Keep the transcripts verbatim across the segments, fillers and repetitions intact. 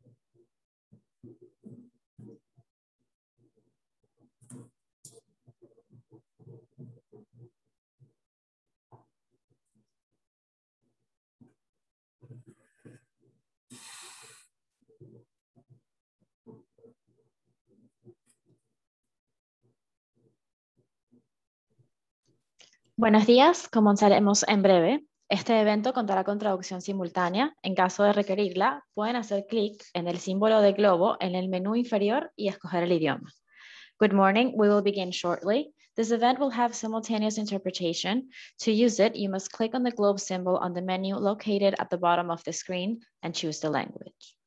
Buenos días, comenzaremos en breve. Este evento contará con traducción simultánea. En caso de requerirla, pueden hacer clic en el símbolo de globo en el menú inferior y escoger el idioma. Good morning, we will begin shortly. This event will have simultaneous interpretation. To use it, you must click on the globe symbol on the menu located at the bottom of the screen and choose the language.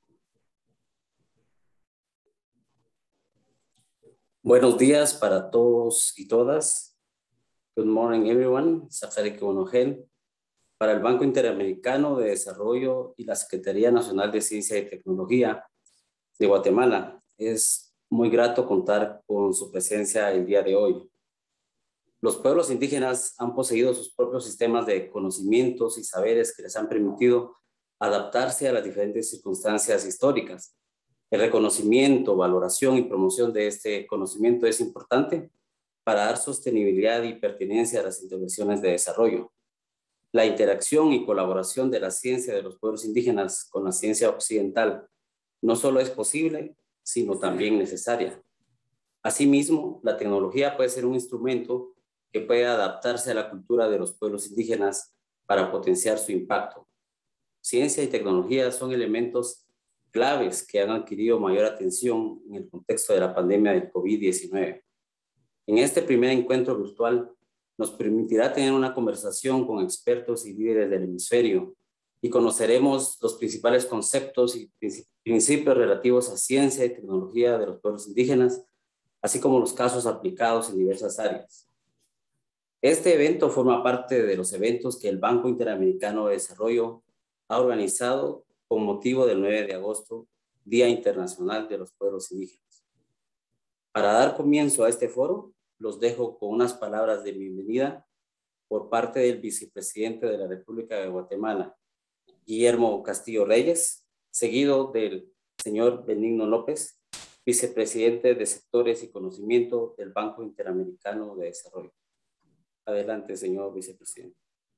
Buenos días para todos y todas. Good morning, everyone. Safari Kibonogel. Para el Banco Interamericano de Desarrollo y la Secretaría Nacional de Ciencia y Tecnología de Guatemala, es muy grato contar con su presencia el día de hoy. Los pueblos indígenas han poseído sus propios sistemas de conocimientos y saberes que les han permitido adaptarse a las diferentes circunstancias históricas. El reconocimiento, valoración y promoción de este conocimiento es importante para dar sostenibilidad y pertinencia a las intervenciones de desarrollo. La interacción y colaboración de la ciencia de los pueblos indígenas con la ciencia occidental no solo es posible, sino también necesaria. Asimismo, la tecnología puede ser un instrumento que puede adaptarse a la cultura de los pueblos indígenas para potenciar su impacto. Ciencia y tecnología son elementos claves que han adquirido mayor atención en el contexto de la pandemia del COVID diecinueve. En este primer encuentro virtual nos permitirá tener una conversación con expertos y líderes del hemisferio y conoceremos los principales conceptos y principios relativos a ciencia y tecnología de los pueblos indígenas, así como los casos aplicados en diversas áreas. Este evento forma parte de los eventos que el Banco Interamericano de Desarrollo ha organizado con motivo del nueve de agosto, Día Internacional de los Pueblos Indígenas. Para dar comienzo a este foro, los dejo con unas palabras de bienvenida por parte del vicepresidente de la República de Guatemala, Guillermo Castillo Reyes, seguido del señor Benigno López, vicepresidente de Sectores y Conocimiento del Banco Interamericano de Desarrollo. Adelante, señor vicepresidente.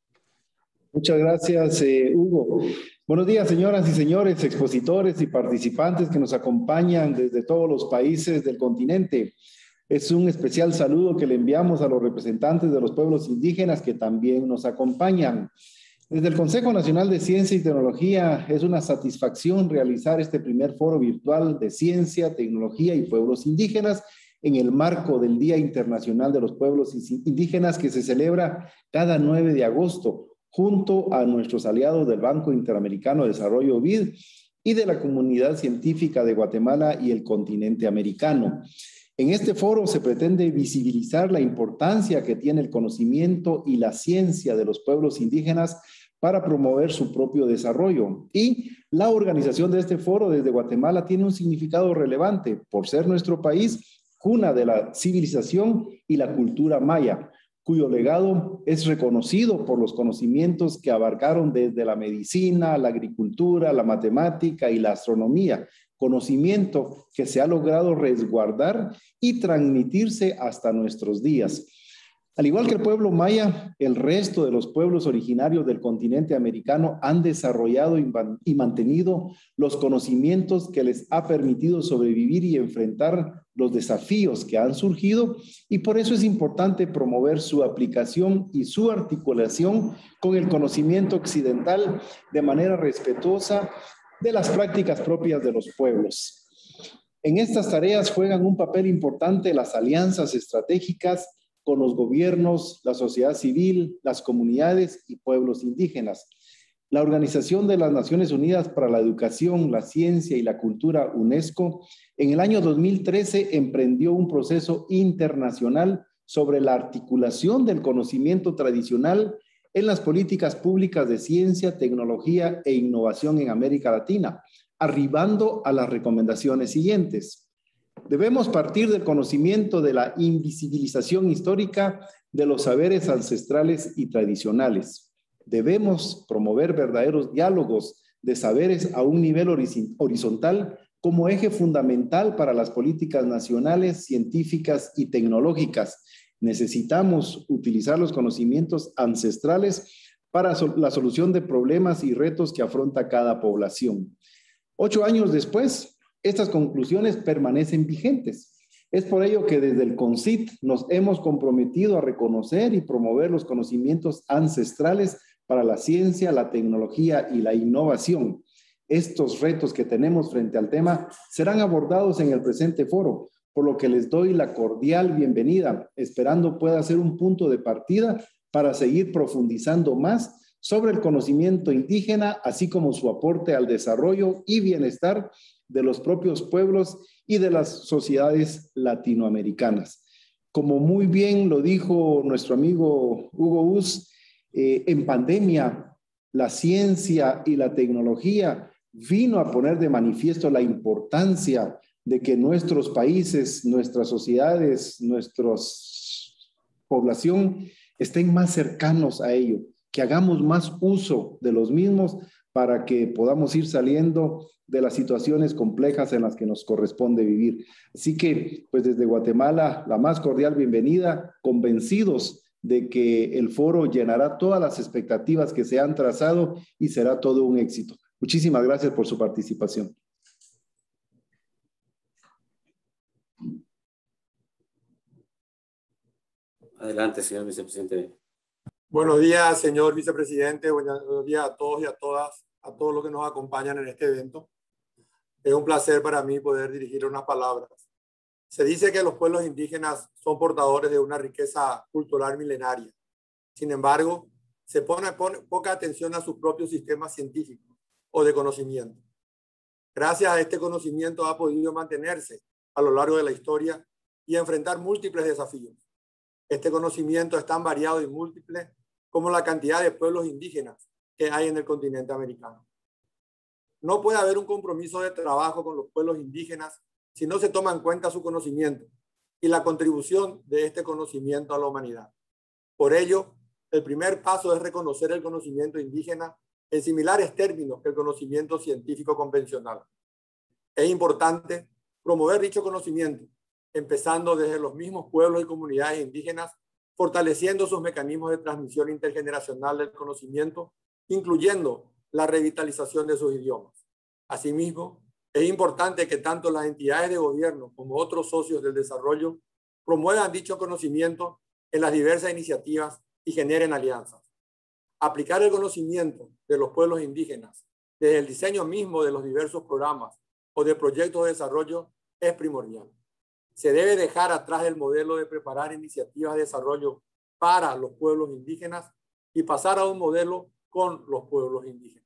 Muchas gracias, eh, Hugo. Buenos días, señoras y señores, expositores y participantes que nos acompañan desde todos los países del continente. Es un especial saludo que le enviamos a los representantes de los pueblos indígenas que también nos acompañan. Desde el Consejo Nacional de Ciencia y Tecnología es una satisfacción realizar este primer foro virtual de ciencia, tecnología y pueblos indígenas en el marco del Día Internacional de los Pueblos Indígenas que se celebra cada nueve de agosto junto a nuestros aliados del Banco Interamericano de Desarrollo B I D y de la comunidad científica de Guatemala y el continente americano. En este foro se pretende visibilizar la importancia que tiene el conocimiento y la ciencia de los pueblos indígenas para promover su propio desarrollo. Y la organización de este foro desde Guatemala tiene un significado relevante por ser nuestro país cuna de la civilización y la cultura maya, cuyo legado es reconocido por los conocimientos que abarcaron desde la medicina, la agricultura, la matemática y la astronomía, conocimiento que se ha logrado resguardar y transmitirse hasta nuestros días. Al igual que el pueblo maya, el resto de los pueblos originarios del continente americano han desarrollado y mantenido los conocimientos que les ha permitido sobrevivir y enfrentar los desafíos que han surgido, y por eso es importante promover su aplicación y su articulación con el conocimiento occidental de manera respetuosa de las prácticas propias de los pueblos. En estas tareas juegan un papel importante las alianzas estratégicas con los gobiernos, la sociedad civil, las comunidades y pueblos indígenas. La Organización de las Naciones Unidas para la Educación, la Ciencia y la Cultura, UNESCO, en el año dos mil trece emprendió un proceso internacional sobre la articulación del conocimiento tradicional en las políticas públicas de ciencia, tecnología e innovación en América Latina, arribando a las recomendaciones siguientes. Debemos partir del conocimiento de la invisibilización histórica de los saberes ancestrales y tradicionales. Debemos promover verdaderos diálogos de saberes a un nivel horizontal como eje fundamental para las políticas nacionales, científicas y tecnológicas. Necesitamos utilizar los conocimientos ancestrales para la solución de problemas y retos que afronta cada población. Ocho años después, estas conclusiones permanecen vigentes. Es por ello que desde el CONCYT nos hemos comprometido a reconocer y promover los conocimientos ancestrales para la ciencia, la tecnología y la innovación. Estos retos que tenemos frente al tema serán abordados en el presente foro, por lo que les doy la cordial bienvenida, esperando pueda ser un punto de partida para seguir profundizando más sobre el conocimiento indígena, así como su aporte al desarrollo y bienestar de los propios pueblos y de las sociedades latinoamericanas. Como muy bien lo dijo nuestro amigo Hugo Us, eh, en pandemia la ciencia y la tecnología vino a poner de manifiesto la importancia de que nuestros países, nuestras sociedades, nuestra población estén más cercanos a ello, que hagamos más uso de los mismos para que podamos ir saliendo de las situaciones complejas en las que nos corresponde vivir. Así que, pues desde Guatemala, la más cordial bienvenida, convencidos de que el foro llenará todas las expectativas que se han trazado y será todo un éxito. Muchísimas gracias por su participación. Adelante, señor vicepresidente. Buenos días, señor vicepresidente. Buenos días a todos y a todas, a todos los que nos acompañan en este evento. Es un placer para mí poder dirigir unas palabras. Se dice que los pueblos indígenas son portadores de una riqueza cultural milenaria. Sin embargo, se pone, pone poca atención a sus propios sistemas científicos o de conocimiento. Gracias a este conocimiento ha podido mantenerse a lo largo de la historia y enfrentar múltiples desafíos. Este conocimiento es tan variado y múltiple como la cantidad de pueblos indígenas que hay en el continente americano. No puede haber un compromiso de trabajo con los pueblos indígenas si no se toma en cuenta su conocimiento y la contribución de este conocimiento a la humanidad. Por ello, el primer paso es reconocer el conocimiento indígena en similares términos que el conocimiento científico convencional. Es importante promover dicho conocimiento, empezando desde los mismos pueblos y comunidades indígenas, fortaleciendo sus mecanismos de transmisión intergeneracional del conocimiento, incluyendo la revitalización de sus idiomas. Asimismo, es importante que tanto las entidades de gobierno como otros socios del desarrollo promuevan dicho conocimiento en las diversas iniciativas y generen alianzas. Aplicar el conocimiento de los pueblos indígenas desde el diseño mismo de los diversos programas o de proyectos de desarrollo es primordial. Se debe dejar atrás el modelo de preparar iniciativas de desarrollo para los pueblos indígenas y pasar a un modelo con los pueblos indígenas.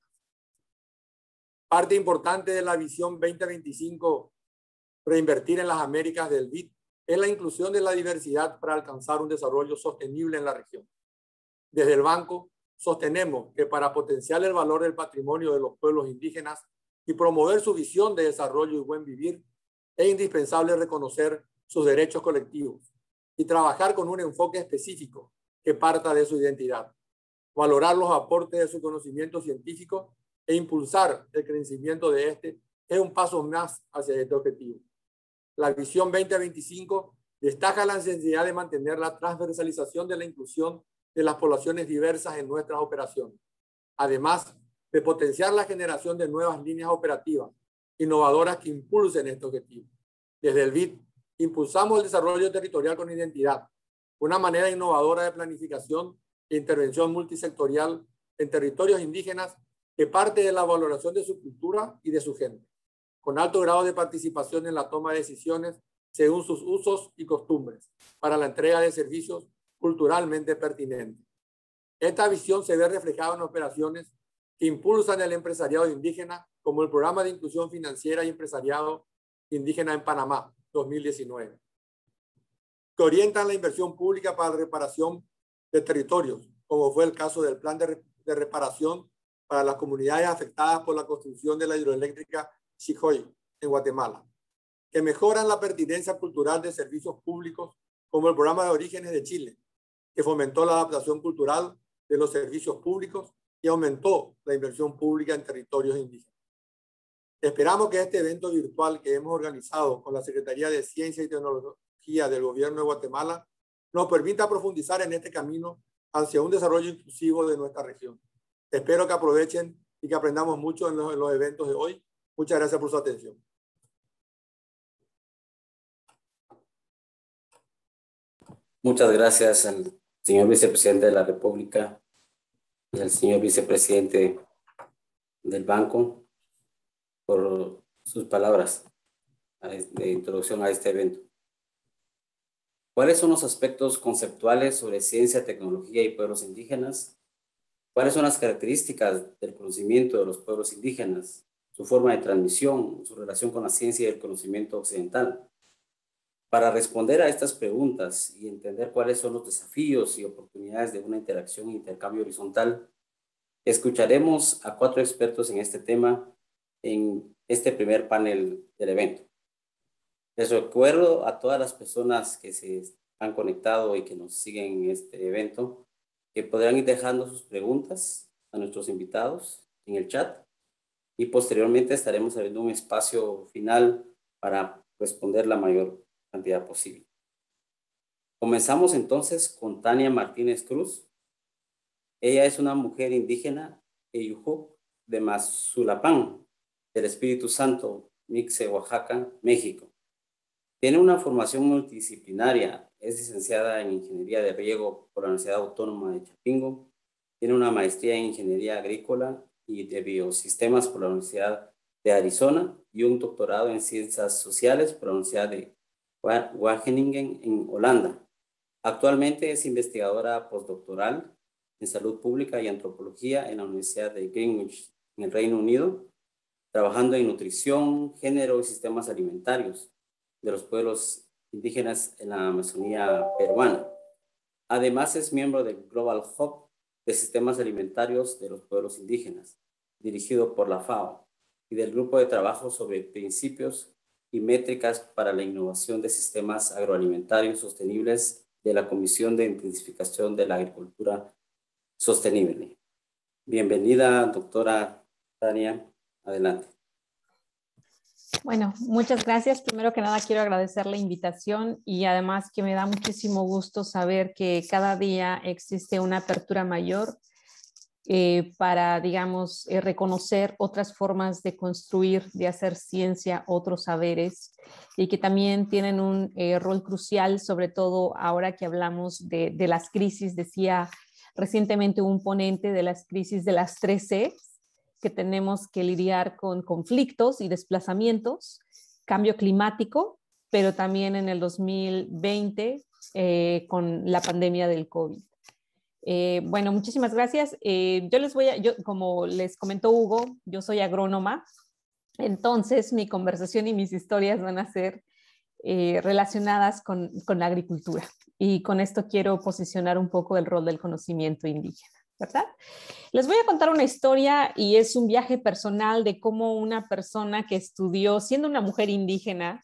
Parte importante de la visión veinte veinticinco, reinvertir en las Américas del B I D, es la inclusión de la diversidad para alcanzar un desarrollo sostenible en la región. Desde el banco, sostenemos que para potenciar el valor del patrimonio de los pueblos indígenas y promover su visión de desarrollo y buen vivir, es indispensable reconocer sus derechos colectivos y trabajar con un enfoque específico que parta de su identidad, valorar los aportes de su conocimiento científico e impulsar el crecimiento de este es un paso más hacia este objetivo. La visión veinte veinticinco destaca la necesidad de mantener la transversalización de la inclusión de las poblaciones diversas en nuestras operaciones, además de potenciar la generación de nuevas líneas operativas innovadoras que impulsen este objetivo. Desde el B I D, impulsamos el desarrollo territorial con identidad, una manera innovadora de planificación e intervención multisectorial en territorios indígenas que parte de la valoración de su cultura y de su gente, con alto grado de participación en la toma de decisiones según sus usos y costumbres, para la entrega de servicios culturalmente pertinentes. Esta visión se ve reflejada en operaciones que impulsan el empresariado indígena, como el Programa de Inclusión Financiera y Empresariado Indígena en Panamá, dos mil diecinueve, que orientan la inversión pública para la reparación de territorios, como fue el caso del Plan de, de Reparación para las comunidades afectadas por la construcción de la hidroeléctrica Xijoy en Guatemala, que mejoran la pertinencia cultural de servicios públicos, como el Programa de Orígenes de Chile, que fomentó la adaptación cultural de los servicios públicos y aumentó la inversión pública en territorios indígenas. Esperamos que este evento virtual que hemos organizado con la Secretaría de Ciencia y Tecnología del Gobierno de Guatemala nos permita profundizar en este camino hacia un desarrollo inclusivo de nuestra región. Espero que aprovechen y que aprendamos mucho en los, en los eventos de hoy. Muchas gracias por su atención. Muchas gracias al señor vicepresidente de la República y al señor vicepresidente del banco por sus palabras de introducción a este evento. ¿Cuáles son los aspectos conceptuales sobre ciencia, tecnología y pueblos indígenas? ¿Cuáles son las características del conocimiento de los pueblos indígenas, su forma de transmisión, su relación con la ciencia y el conocimiento occidental? Para responder a estas preguntas y entender cuáles son los desafíos y oportunidades de una interacción e intercambio horizontal, escucharemos a cuatro expertos en este tema en este primer panel del evento. Les recuerdo a todas las personas que se han conectado y que nos siguen en este evento que podrán ir dejando sus preguntas a nuestros invitados en el chat y posteriormente estaremos abriendo un espacio final para responder la mayor cantidad posible. Comenzamos entonces con Tania Martínez Cruz. Ella es una mujer indígena Eyujuc de Mazulapán, del Espíritu Santo, Mixe, Oaxaca, México. Tiene una formación multidisciplinaria, es licenciada en Ingeniería de Riego por la Universidad Autónoma de Chapingo, tiene una maestría en Ingeniería Agrícola y de Biosistemas por la Universidad de Arizona y un doctorado en Ciencias Sociales por la Universidad de Wageningen en Holanda. Actualmente es investigadora postdoctoral en Salud Pública y Antropología en la Universidad de Greenwich, en el Reino Unido, trabajando en nutrición, género y sistemas alimentarios de los pueblos indígenas en la Amazonía peruana. Además, es miembro del Global Hub de Sistemas Alimentarios de los Pueblos Indígenas, dirigido por la FAO, y del Grupo de Trabajo sobre Principios y Métricas para la Innovación de Sistemas Agroalimentarios Sostenibles de la Comisión de Intensificación de la Agricultura Sostenible. Bienvenida, doctora Tania. Adelante. Bueno, muchas gracias. Primero que nada quiero agradecer la invitación y además que me da muchísimo gusto saber que cada día existe una apertura mayor eh, para, digamos, eh, reconocer otras formas de construir, de hacer ciencia, otros saberes y que también tienen un eh, rol crucial, sobre todo ahora que hablamos de, de las crisis. Decía recientemente un ponente de las crisis de las tres C, que tenemos que lidiar con conflictos y desplazamientos, cambio climático, pero también en el dos mil veinte eh, con la pandemia del COVID. Eh, bueno, muchísimas gracias. Eh, yo les voy a, yo, como les comentó Hugo, yo soy agrónoma, entonces mi conversación y mis historias van a ser eh, relacionadas con, con la agricultura. Y con esto quiero posicionar un poco el rol del conocimiento indígena, ¿verdad? Les voy a contar una historia y es un viaje personal de cómo una persona que estudió, siendo una mujer indígena,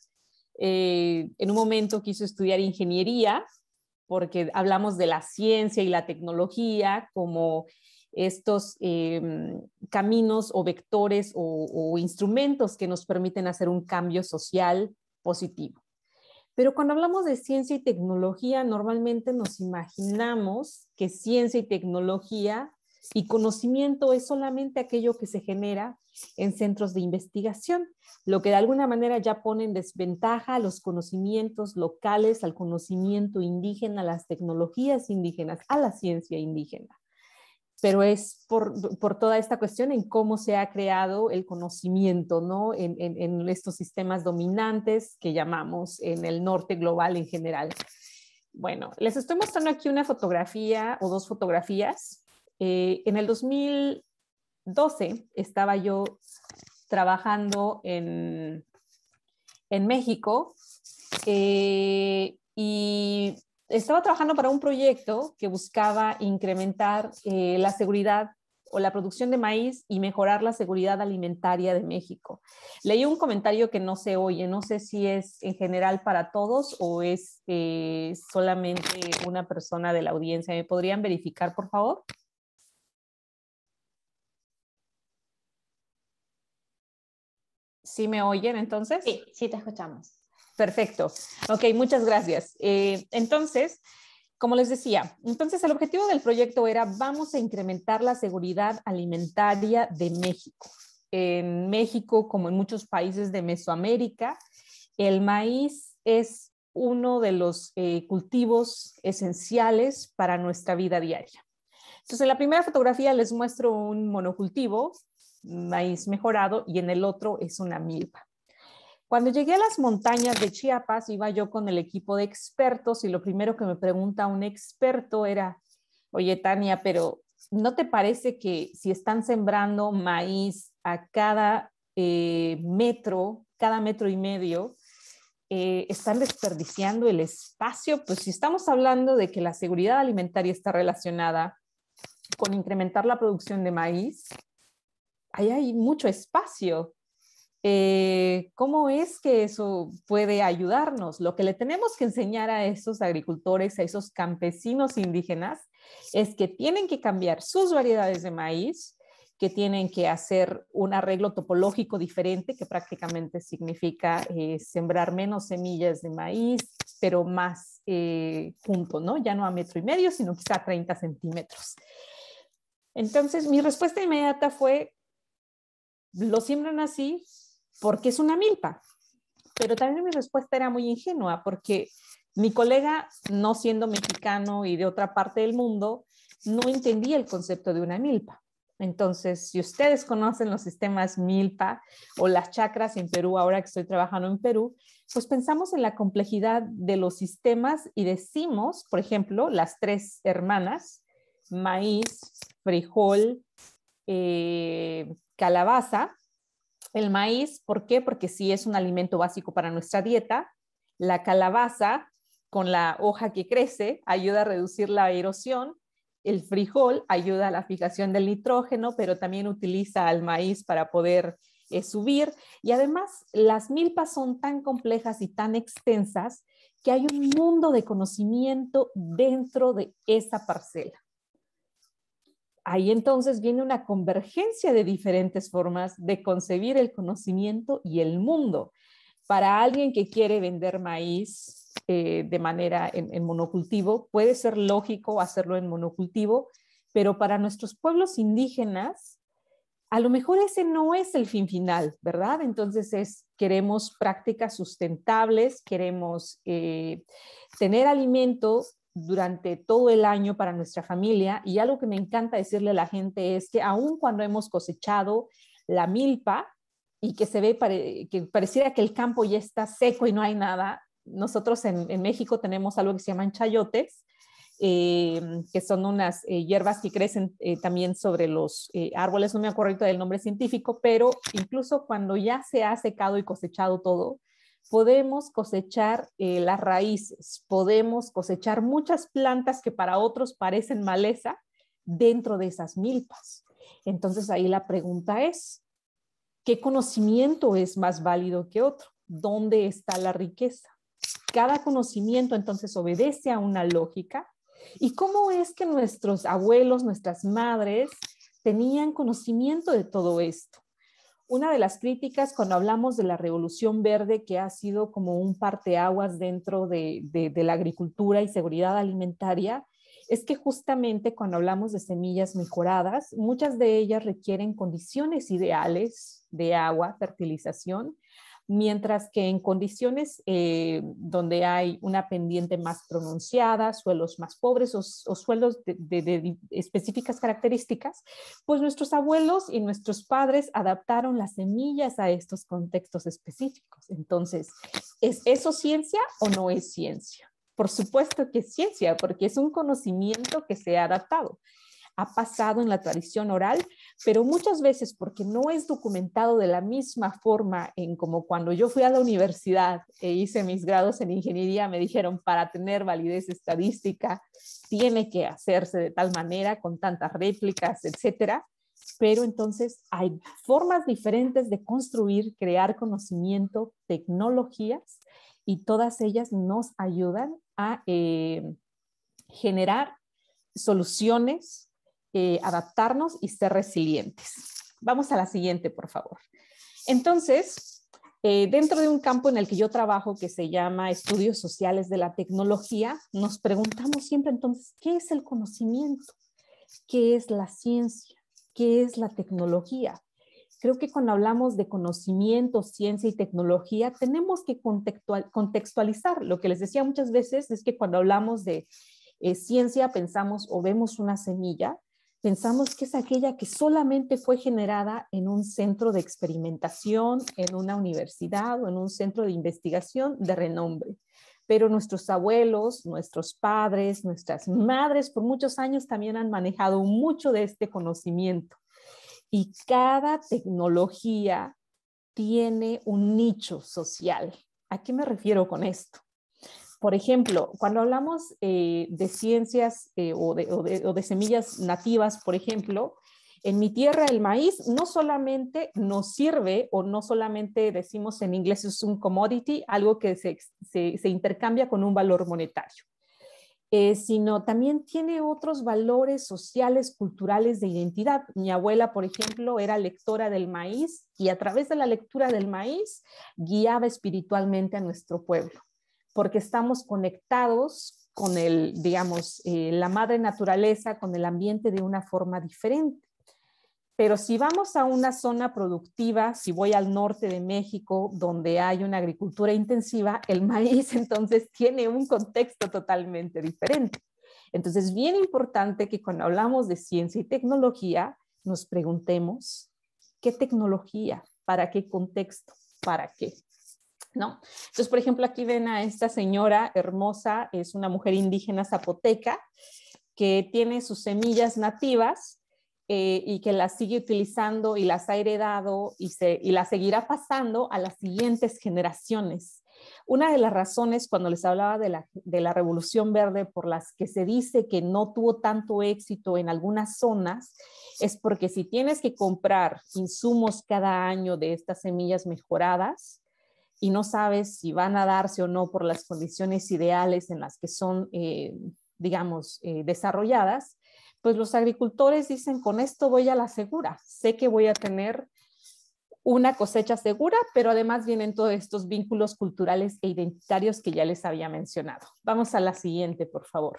eh, en un momento quiso estudiar ingeniería, porque hablamos de la ciencia y la tecnología como estos eh, caminos o vectores o, o instrumentos que nos permiten hacer un cambio social positivo. Pero cuando hablamos de ciencia y tecnología, normalmente nos imaginamos que ciencia y tecnología y conocimiento es solamente aquello que se genera en centros de investigación, lo que de alguna manera ya pone en desventaja a los conocimientos locales, al conocimiento indígena, a las tecnologías indígenas, a la ciencia indígena. Pero es por, por toda esta cuestión en cómo se ha creado el conocimiento, ¿no? En, en, en estos sistemas dominantes que llamamos en el norte global en general. Bueno, les estoy mostrando aquí una fotografía o dos fotografías. Eh, en el dos mil doce estaba yo trabajando en, en México eh, y estaba trabajando para un proyecto que buscaba incrementar eh, la seguridad o la producción de maíz y mejorar la seguridad alimentaria de México. Leí un comentario que no se oye, no sé si es en general para todos o es eh, solamente una persona de la audiencia. ¿Me podrían verificar, por favor? ¿Sí me oyen entonces? Sí, sí te escuchamos. Perfecto. Ok, muchas gracias. Eh, entonces, como les decía, entonces el objetivo del proyecto era vamos a incrementar la seguridad alimentaria de México. En México, como en muchos países de Mesoamérica, el maíz es uno de los eh, cultivos esenciales para nuestra vida diaria. Entonces, en la primera fotografía les muestro un monocultivo, maíz mejorado, y en el otro es una milpa. Cuando llegué a las montañas de Chiapas, iba yo con el equipo de expertos y lo primero que me pregunta un experto era, oye, Tania, pero ¿no te parece que si están sembrando maíz a cada eh, metro, cada metro y medio, eh, están desperdiciando el espacio? Pues si estamos hablando de que la seguridad alimentaria está relacionada con incrementar la producción de maíz, ahí hay mucho espacio. Eh, ¿Cómo es que eso puede ayudarnos? Lo que le tenemos que enseñar a esos agricultores, a esos campesinos indígenas, es que tienen que cambiar sus variedades de maíz, que tienen que hacer un arreglo topológico diferente, que prácticamente significa eh, sembrar menos semillas de maíz, pero más eh, junto, ¿no? Ya no a metro y medio, sino quizá a treinta centímetros. Entonces, mi respuesta inmediata fue, lo siembran así porque es una milpa. Pero también mi respuesta era muy ingenua, porque mi colega, no siendo mexicano y de otra parte del mundo, no entendía el concepto de una milpa. Entonces, si ustedes conocen los sistemas milpa o las chacras en Perú, ahora que estoy trabajando en Perú, pues pensamos en la complejidad de los sistemas y decimos, por ejemplo, las tres hermanas, maíz, frijol, eh, calabaza. El maíz, ¿por qué? Porque sí es un alimento básico para nuestra dieta. La calabaza, con la hoja que crece, ayuda a reducir la erosión. El frijol ayuda a la fijación del nitrógeno, pero también utiliza al maíz para poder eh, subir. Y además, las milpas son tan complejas y tan extensas que hay un mundo de conocimiento dentro de esa parcela. Ahí entonces viene una convergencia de diferentes formas de concebir el conocimiento y el mundo. Para alguien que quiere vender maíz eh, de manera en, en monocultivo, puede ser lógico hacerlo en monocultivo, pero para nuestros pueblos indígenas, a lo mejor ese no es el fin final, ¿verdad? Entonces es, queremos prácticas sustentables, queremos eh, tener alimentos durante todo el año para nuestra familia, y algo que me encanta decirle a la gente es que aun cuando hemos cosechado la milpa y que se ve pare, que pareciera que el campo ya está seco y no hay nada, nosotros en, en México tenemos algo que se llaman chayotes, eh, que son unas eh, hierbas que crecen eh, también sobre los eh, árboles, no me acuerdo del nombre científico, pero incluso cuando ya se ha secado y cosechado todo, podemos cosechar eh, las raíces, podemos cosechar muchas plantas que para otros parecen maleza dentro de esas milpas. Entonces ahí la pregunta es, ¿qué conocimiento es más válido que otro? ¿Dónde está la riqueza? Cada conocimiento entonces obedece a una lógica. ¿Y cómo es que nuestros abuelos, nuestras madres tenían conocimiento de todo esto? Una de las críticas cuando hablamos de la Revolución Verde, que ha sido como un parteaguas dentro de, de, de la agricultura y seguridad alimentaria, es que justamente cuando hablamos de semillas mejoradas, muchas de ellas requieren condiciones ideales de agua, fertilización, mientras que en condiciones eh, donde hay una pendiente más pronunciada, suelos más pobres o, o suelos de, de, de específicas características, pues nuestros abuelos y nuestros padres adaptaron las semillas a estos contextos específicos. Entonces, ¿es eso ciencia o no es ciencia? Por supuesto que es ciencia, porque es un conocimiento que se ha adaptado. Ha pasado en la tradición oral, pero muchas veces porque no es documentado de la misma forma en como cuando yo fui a la universidad e hice mis grados en ingeniería, me dijeron para tener validez estadística tiene que hacerse de tal manera, con tantas réplicas, etcétera. Pero entonces hay formas diferentes de construir, crear conocimiento, tecnologías, y todas ellas nos ayudan a eh, generar soluciones, Eh, adaptarnos y ser resilientes. Vamos a la siguiente, por favor. Entonces, Eh, dentro de un campo en el que yo trabajo que se llama Estudios Sociales de la Tecnología, nos preguntamos siempre entonces, ¿qué es el conocimiento? ¿Qué es la ciencia? ¿Qué es la tecnología? Creo que cuando hablamos de conocimiento, ciencia y tecnología, tenemos que contextualizar. Lo que les decía muchas veces es que cuando hablamos de eh, ciencia pensamos o vemos una semilla, pensamos que es aquella que solamente fue generada en un centro de experimentación, en una universidad o en un centro de investigación de renombre. Pero nuestros abuelos, nuestros padres, nuestras madres por muchos años también han manejado mucho de este conocimiento. Y cada tecnología tiene un nicho social. ¿A qué me refiero con esto? Por ejemplo, cuando hablamos eh, de ciencias eh, o, de, o, de, o de semillas nativas, por ejemplo, en mi tierra el maíz no solamente nos sirve, o no solamente decimos en inglés es un commodity, algo que se, se, se intercambia con un valor monetario, eh, sino también tiene otros valores sociales, culturales de identidad. Mi abuela, por ejemplo, era lectora del maíz y a través de la lectura del maíz guiaba espiritualmente a nuestro pueblo, porque estamos conectados con el, digamos, eh, la madre naturaleza, con el ambiente de una forma diferente. Pero si vamos a una zona productiva, si voy al norte de México, donde hay una agricultura intensiva, el maíz entonces tiene un contexto totalmente diferente. Entonces es bien importante que cuando hablamos de ciencia y tecnología, nos preguntemos, ¿qué tecnología? ¿Para qué contexto? ¿Para qué? ¿No? Entonces, por ejemplo, aquí ven a esta señora hermosa, es una mujer indígena zapoteca que tiene sus semillas nativas eh, y que las sigue utilizando y las ha heredado y, se, y las seguirá pasando a las siguientes generaciones. Una de las razones cuando les hablaba de la, de la Revolución Verde por las que se dice que no tuvo tanto éxito en algunas zonas es porque si tienes que comprar insumos cada año de estas semillas mejoradas, y no sabes si van a darse o no por las condiciones ideales en las que son, eh, digamos, eh, desarrolladas, pues los agricultores dicen, con esto voy a la segura, sé que voy a tener una cosecha segura, pero además vienen todos estos vínculos culturales e identitarios que ya les había mencionado. Vamos a la siguiente, por favor.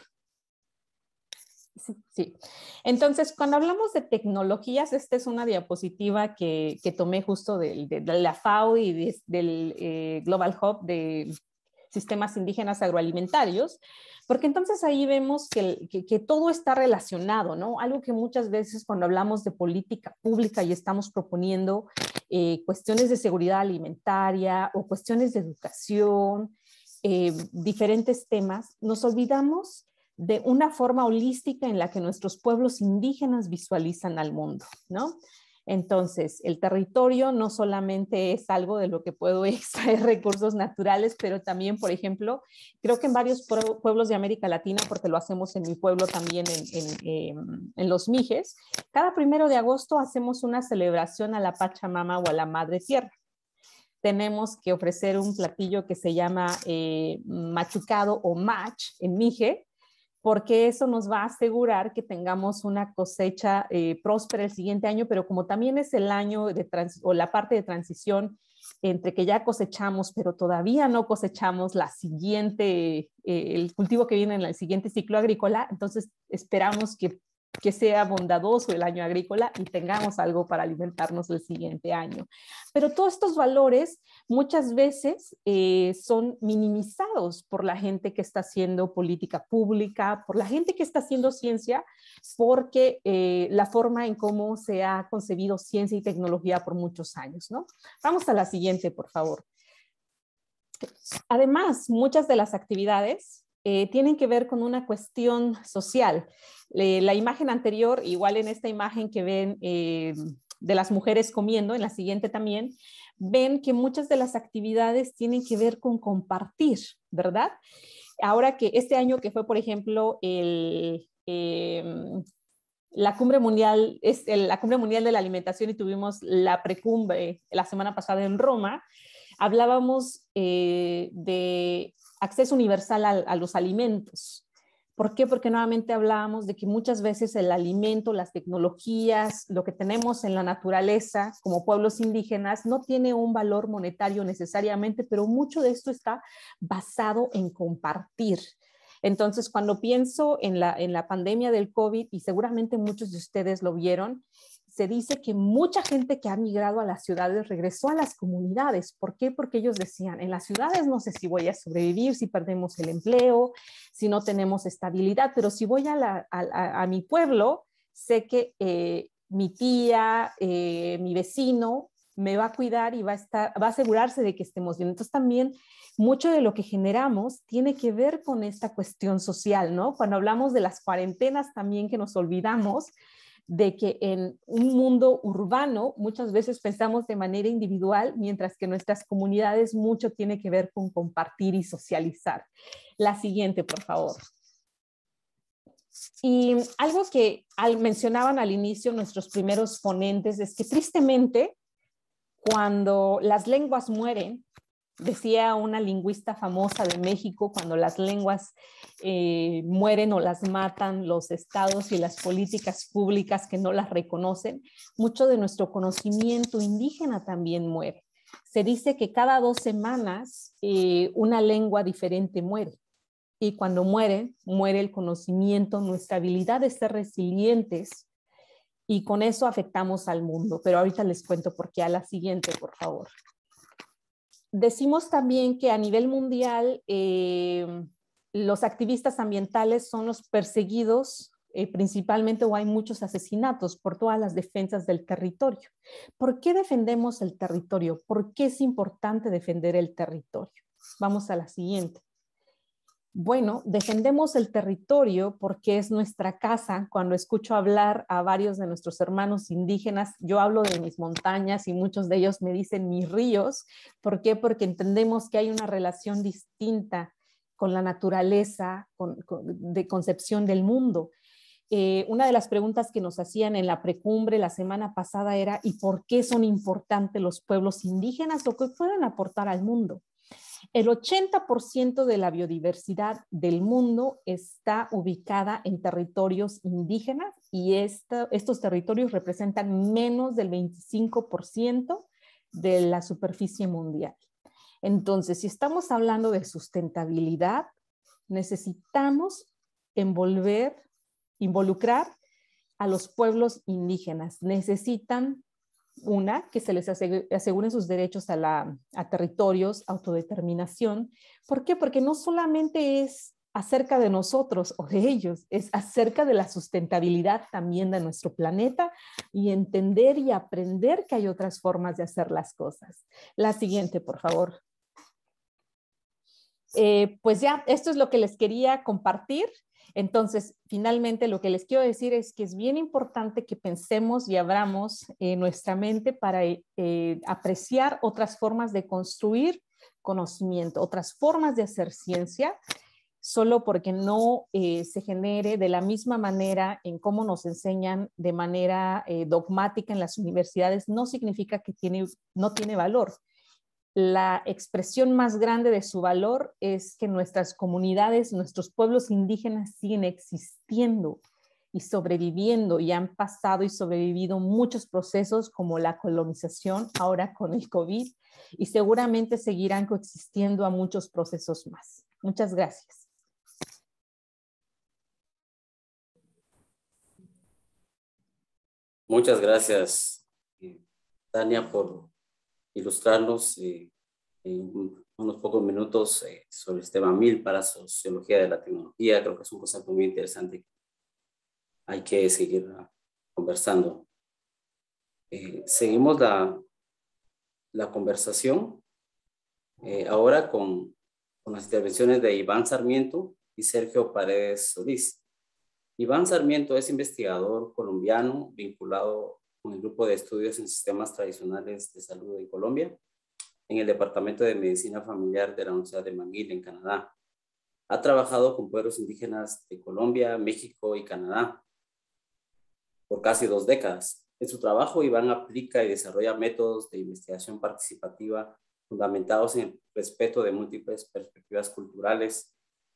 Sí, sí. Entonces, cuando hablamos de tecnologías, esta es una diapositiva que, que tomé justo de, de, de la F A O y de, del eh, Global Hub de Sistemas Indígenas Agroalimentarios, porque entonces ahí vemos que, que, que todo está relacionado, ¿no? Algo que muchas veces cuando hablamos de política pública y estamos proponiendo eh, cuestiones de seguridad alimentaria o cuestiones de educación, eh, diferentes temas, nos olvidamos de una forma holística en la que nuestros pueblos indígenas visualizan al mundo, ¿no? Entonces, el territorio no solamente es algo de lo que puedo extraer recursos naturales, pero también, por ejemplo, creo que en varios pueblos de América Latina, porque lo hacemos en mi pueblo también, en, en, eh, en Los Mijes, cada primero de agosto hacemos una celebración a la Pachamama o a la Madre Tierra. Tenemos que ofrecer un platillo que se llama eh, machucado o mach en Mije, porque eso nos va a asegurar que tengamos una cosecha eh, próspera el siguiente año, pero como también es el año de trans, o la parte de transición entre que ya cosechamos, pero todavía no cosechamos la siguiente, eh, el cultivo que viene en el siguiente ciclo agrícola, entonces esperamos que, que sea bondadoso el año agrícola y tengamos algo para alimentarnos el siguiente año. Pero todos estos valores muchas veces eh, son minimizados por la gente que está haciendo política pública, por la gente que está haciendo ciencia, porque eh, la forma en cómo se ha concebido ciencia y tecnología por muchos años, ¿no? Vamos a la siguiente, por favor. Además, muchas de las actividades eh, tienen que ver con una cuestión social. Eh, la imagen anterior, igual en esta imagen que ven eh, de las mujeres comiendo, en la siguiente también, ven que muchas de las actividades tienen que ver con compartir, ¿verdad? Ahora que este año que fue, por ejemplo, el, eh, la cumbre mundial, es el, la cumbre mundial de la alimentación y tuvimos la precumbre la semana pasada en Roma, hablábamos eh, de acceso universal a, a los alimentos. ¿Por qué? Porque nuevamente hablábamos de que muchas veces el alimento, las tecnologías, lo que tenemos en la naturaleza como pueblos indígenas no tiene un valor monetario necesariamente, pero mucho de esto está basado en compartir. Entonces, cuando pienso en la, en la pandemia del COVID, y seguramente muchos de ustedes lo vieron, se dice que mucha gente que ha migrado a las ciudades regresó a las comunidades. ¿Por qué? Porque ellos decían, en las ciudades no sé si voy a sobrevivir, si perdemos el empleo, si no tenemos estabilidad, pero si voy a, la, a, a, a mi pueblo, sé que eh, mi tía, eh, mi vecino me va a cuidar y va a, estar, va a asegurarse de que estemos bien. Entonces también mucho de lo que generamos tiene que ver con esta cuestión social, ¿no? Cuando hablamos de las cuarentenas también que nos olvidamos de que en un mundo urbano muchas veces pensamos de manera individual, mientras que nuestras comunidades mucho tiene que ver con compartir y socializar. La siguiente, por favor. Y algo que al, mencionaban al inicio nuestros primeros ponentes es que tristemente cuando las lenguas mueren, decía una lingüista famosa de México, cuando las lenguas eh, mueren o las matan los estados y las políticas públicas que no las reconocen, mucho de nuestro conocimiento indígena también muere. Se dice que cada dos semanas eh, una lengua diferente muere. Y cuando muere, muere el conocimiento, nuestra habilidad de ser resilientes, y con eso afectamos al mundo. Pero ahorita les cuento por qué. A la siguiente, por favor. Decimos también que a nivel mundial eh, los activistas ambientales son los perseguidos eh, principalmente, o hay muchos asesinatos por todas las defensas del territorio. ¿Por qué defendemos el territorio? ¿Por qué es importante defender el territorio? Vamos a la siguiente. Bueno, defendemos el territorio porque es nuestra casa. Cuando escucho hablar a varios de nuestros hermanos indígenas, yo hablo de mis montañas y muchos de ellos me dicen mis ríos. ¿Por qué? Porque entendemos que hay una relación distinta con la naturaleza, con, con, de concepción del mundo. Eh, una de las preguntas que nos hacían en la precumbre la semana pasada era ¿y por qué son importantes los pueblos indígenas o qué pueden aportar al mundo? El ochenta por ciento de la biodiversidad del mundo está ubicada en territorios indígenas y esta, estos territorios representan menos del veinticinco por ciento de la superficie mundial. Entonces, si estamos hablando de sustentabilidad, necesitamos envolver, involucrar a los pueblos indígenas. Necesitan una, que se les aseguren sus derechos a, la, a territorios, autodeterminación. ¿Por qué? Porque no solamente es acerca de nosotros o de ellos, es acerca de la sustentabilidad también de nuestro planeta y entender y aprender que hay otras formas de hacer las cosas. La siguiente, por favor. Eh, pues ya, esto es lo que les quería compartir. Entonces, finalmente lo que les quiero decir es que es bien importante que pensemos y abramos eh, nuestra mente para eh, apreciar otras formas de construir conocimiento, otras formas de hacer ciencia, solo porque no eh, se genere de la misma manera en cómo nos enseñan de manera eh, dogmática en las universidades, no significa que tiene, no tiene valor. La expresión más grande de su valor es que nuestras comunidades, nuestros pueblos indígenas siguen existiendo y sobreviviendo y han pasado y sobrevivido muchos procesos como la colonización, ahora con el COVID, y seguramente seguirán coexistiendo a muchos procesos más. Muchas gracias. Muchas gracias, Tania, por ilustrarnos eh, en unos pocos minutos eh, sobre el tema mil para sociología de la tecnología. Creo que es un concepto muy interesante. Hay que seguir uh, conversando. Eh, seguimos la, la conversación eh, ahora con, con las intervenciones de Iván Sarmiento y Sergio Paredes Solís. Iván Sarmiento es investigador colombiano vinculado con el Grupo de Estudios en Sistemas Tradicionales de Salud en Colombia, en el Departamento de Medicina Familiar de la Universidad de McGill en Canadá. Ha trabajado con pueblos indígenas de Colombia, México y Canadá por casi dos décadas. En su trabajo, Iván aplica y desarrolla métodos de investigación participativa fundamentados en el respeto de múltiples perspectivas culturales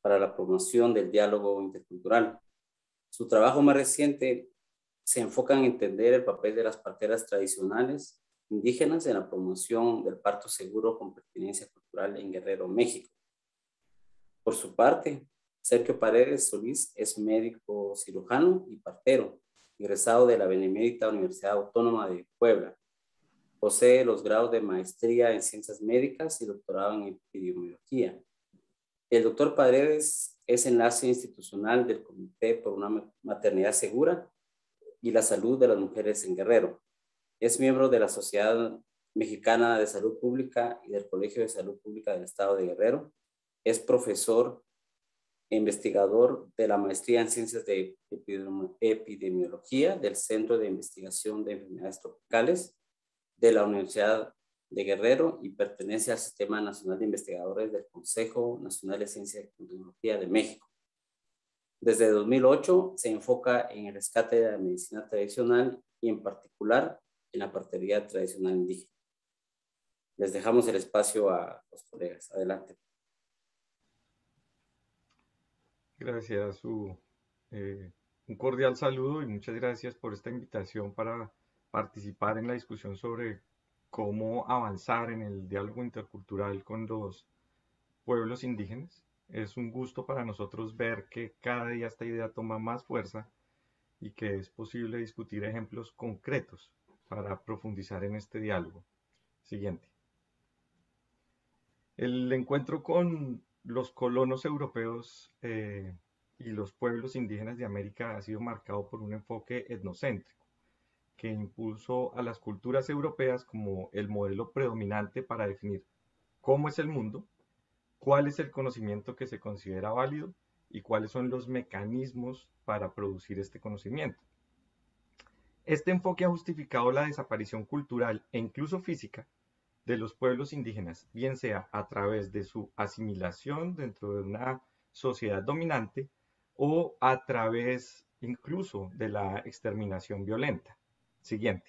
para la promoción del diálogo intercultural. Su trabajo más reciente se enfoca en entender el papel de las parteras tradicionales indígenas en la promoción del parto seguro con pertinencia cultural en Guerrero, México. Por su parte, Sergio Paredes Solís es médico cirujano y partero, egresado de la Benemérita Universidad Autónoma de Puebla. Posee los grados de maestría en ciencias médicas y doctorado en epidemiología. El doctor Paredes es enlace institucional del Comité por una Maternidad Segura y la Salud de las Mujeres en Guerrero. Es miembro de la Sociedad Mexicana de Salud Pública y del Colegio de Salud Pública del Estado de Guerrero. Es profesor e investigador de la maestría en Ciencias de Epidemiología del Centro de Investigación de Enfermedades Tropicales de la Universidad de Guerrero y pertenece al Sistema Nacional de Investigadores del Consejo Nacional de Ciencia y Tecnología de México. Desde dos mil ocho se enfoca en el rescate de la medicina tradicional y en particular en la partería tradicional indígena. Les dejamos el espacio a los colegas. Adelante. Gracias, Hugo. Eh, un cordial saludo y muchas gracias por esta invitación para participar en la discusión sobre cómo avanzar en el diálogo intercultural con los pueblos indígenas. Es un gusto para nosotros ver que cada día esta idea toma más fuerza y que es posible discutir ejemplos concretos para profundizar en este diálogo. Siguiente. El encuentro con los colonos europeos eh, y los pueblos indígenas de América ha sido marcado por un enfoque etnocéntrico que impulsó a las culturas europeas como el modelo predominante para definir cómo es el mundo, cuál es el conocimiento que se considera válido y cuáles son los mecanismos para producir este conocimiento. Este enfoque ha justificado la desaparición cultural e incluso física de los pueblos indígenas, bien sea a través de su asimilación dentro de una sociedad dominante o a través incluso de la exterminación violenta. Siguiente.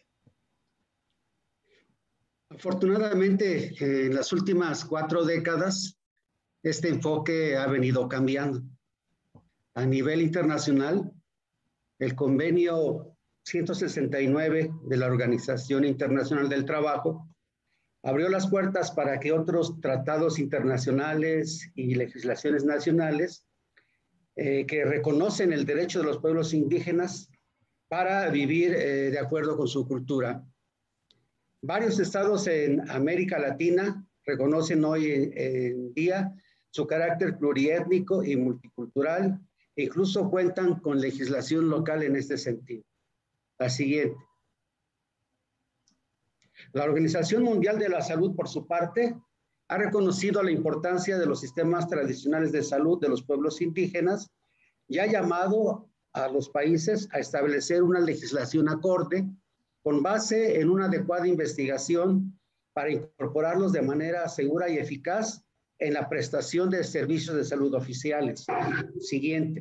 Afortunadamente, en las últimas cuatro décadas, este enfoque ha venido cambiando. A nivel internacional, el convenio ciento sesenta y nueve de la Organización Internacional del Trabajo abrió las puertas para que otros tratados internacionales y legislaciones nacionales eh, que reconocen el derecho de los pueblos indígenas para vivir eh, de acuerdo con su cultura. Varios estados en América Latina reconocen hoy en, en día su carácter pluriétnico y multicultural e incluso cuentan con legislación local en este sentido. La siguiente. La Organización Mundial de la Salud, por su parte, ha reconocido la importancia de los sistemas tradicionales de salud de los pueblos indígenas y ha llamado a los países a establecer una legislación acorde con base en una adecuada investigación para incorporarlos de manera segura y eficaz en la prestación de servicios de salud oficiales. Siguiente.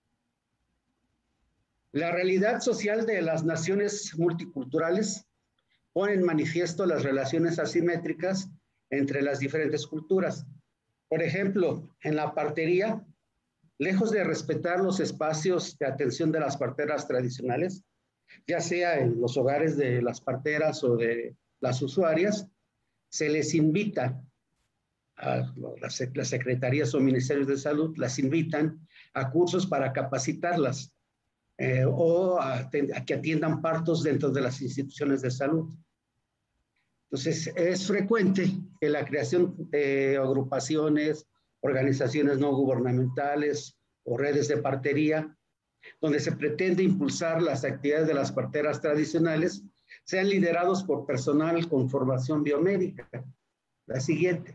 La realidad social de las naciones multiculturales pone en manifiesto las relaciones asimétricas entre las diferentes culturas. Por ejemplo, en la partería, lejos de respetar los espacios de atención de las parteras tradicionales, ya sea en los hogares de las parteras o de las usuarias, se les invita a las, las secretarías o ministerios de salud, las invitan a cursos para capacitarlas eh, o a, a que atiendan partos dentro de las instituciones de salud. Entonces, es frecuente que la creación de agrupaciones, organizaciones no gubernamentales o redes de partería, donde se pretende impulsar las actividades de las parteras tradicionales, sean liderados por personal con formación biomédica. La siguiente.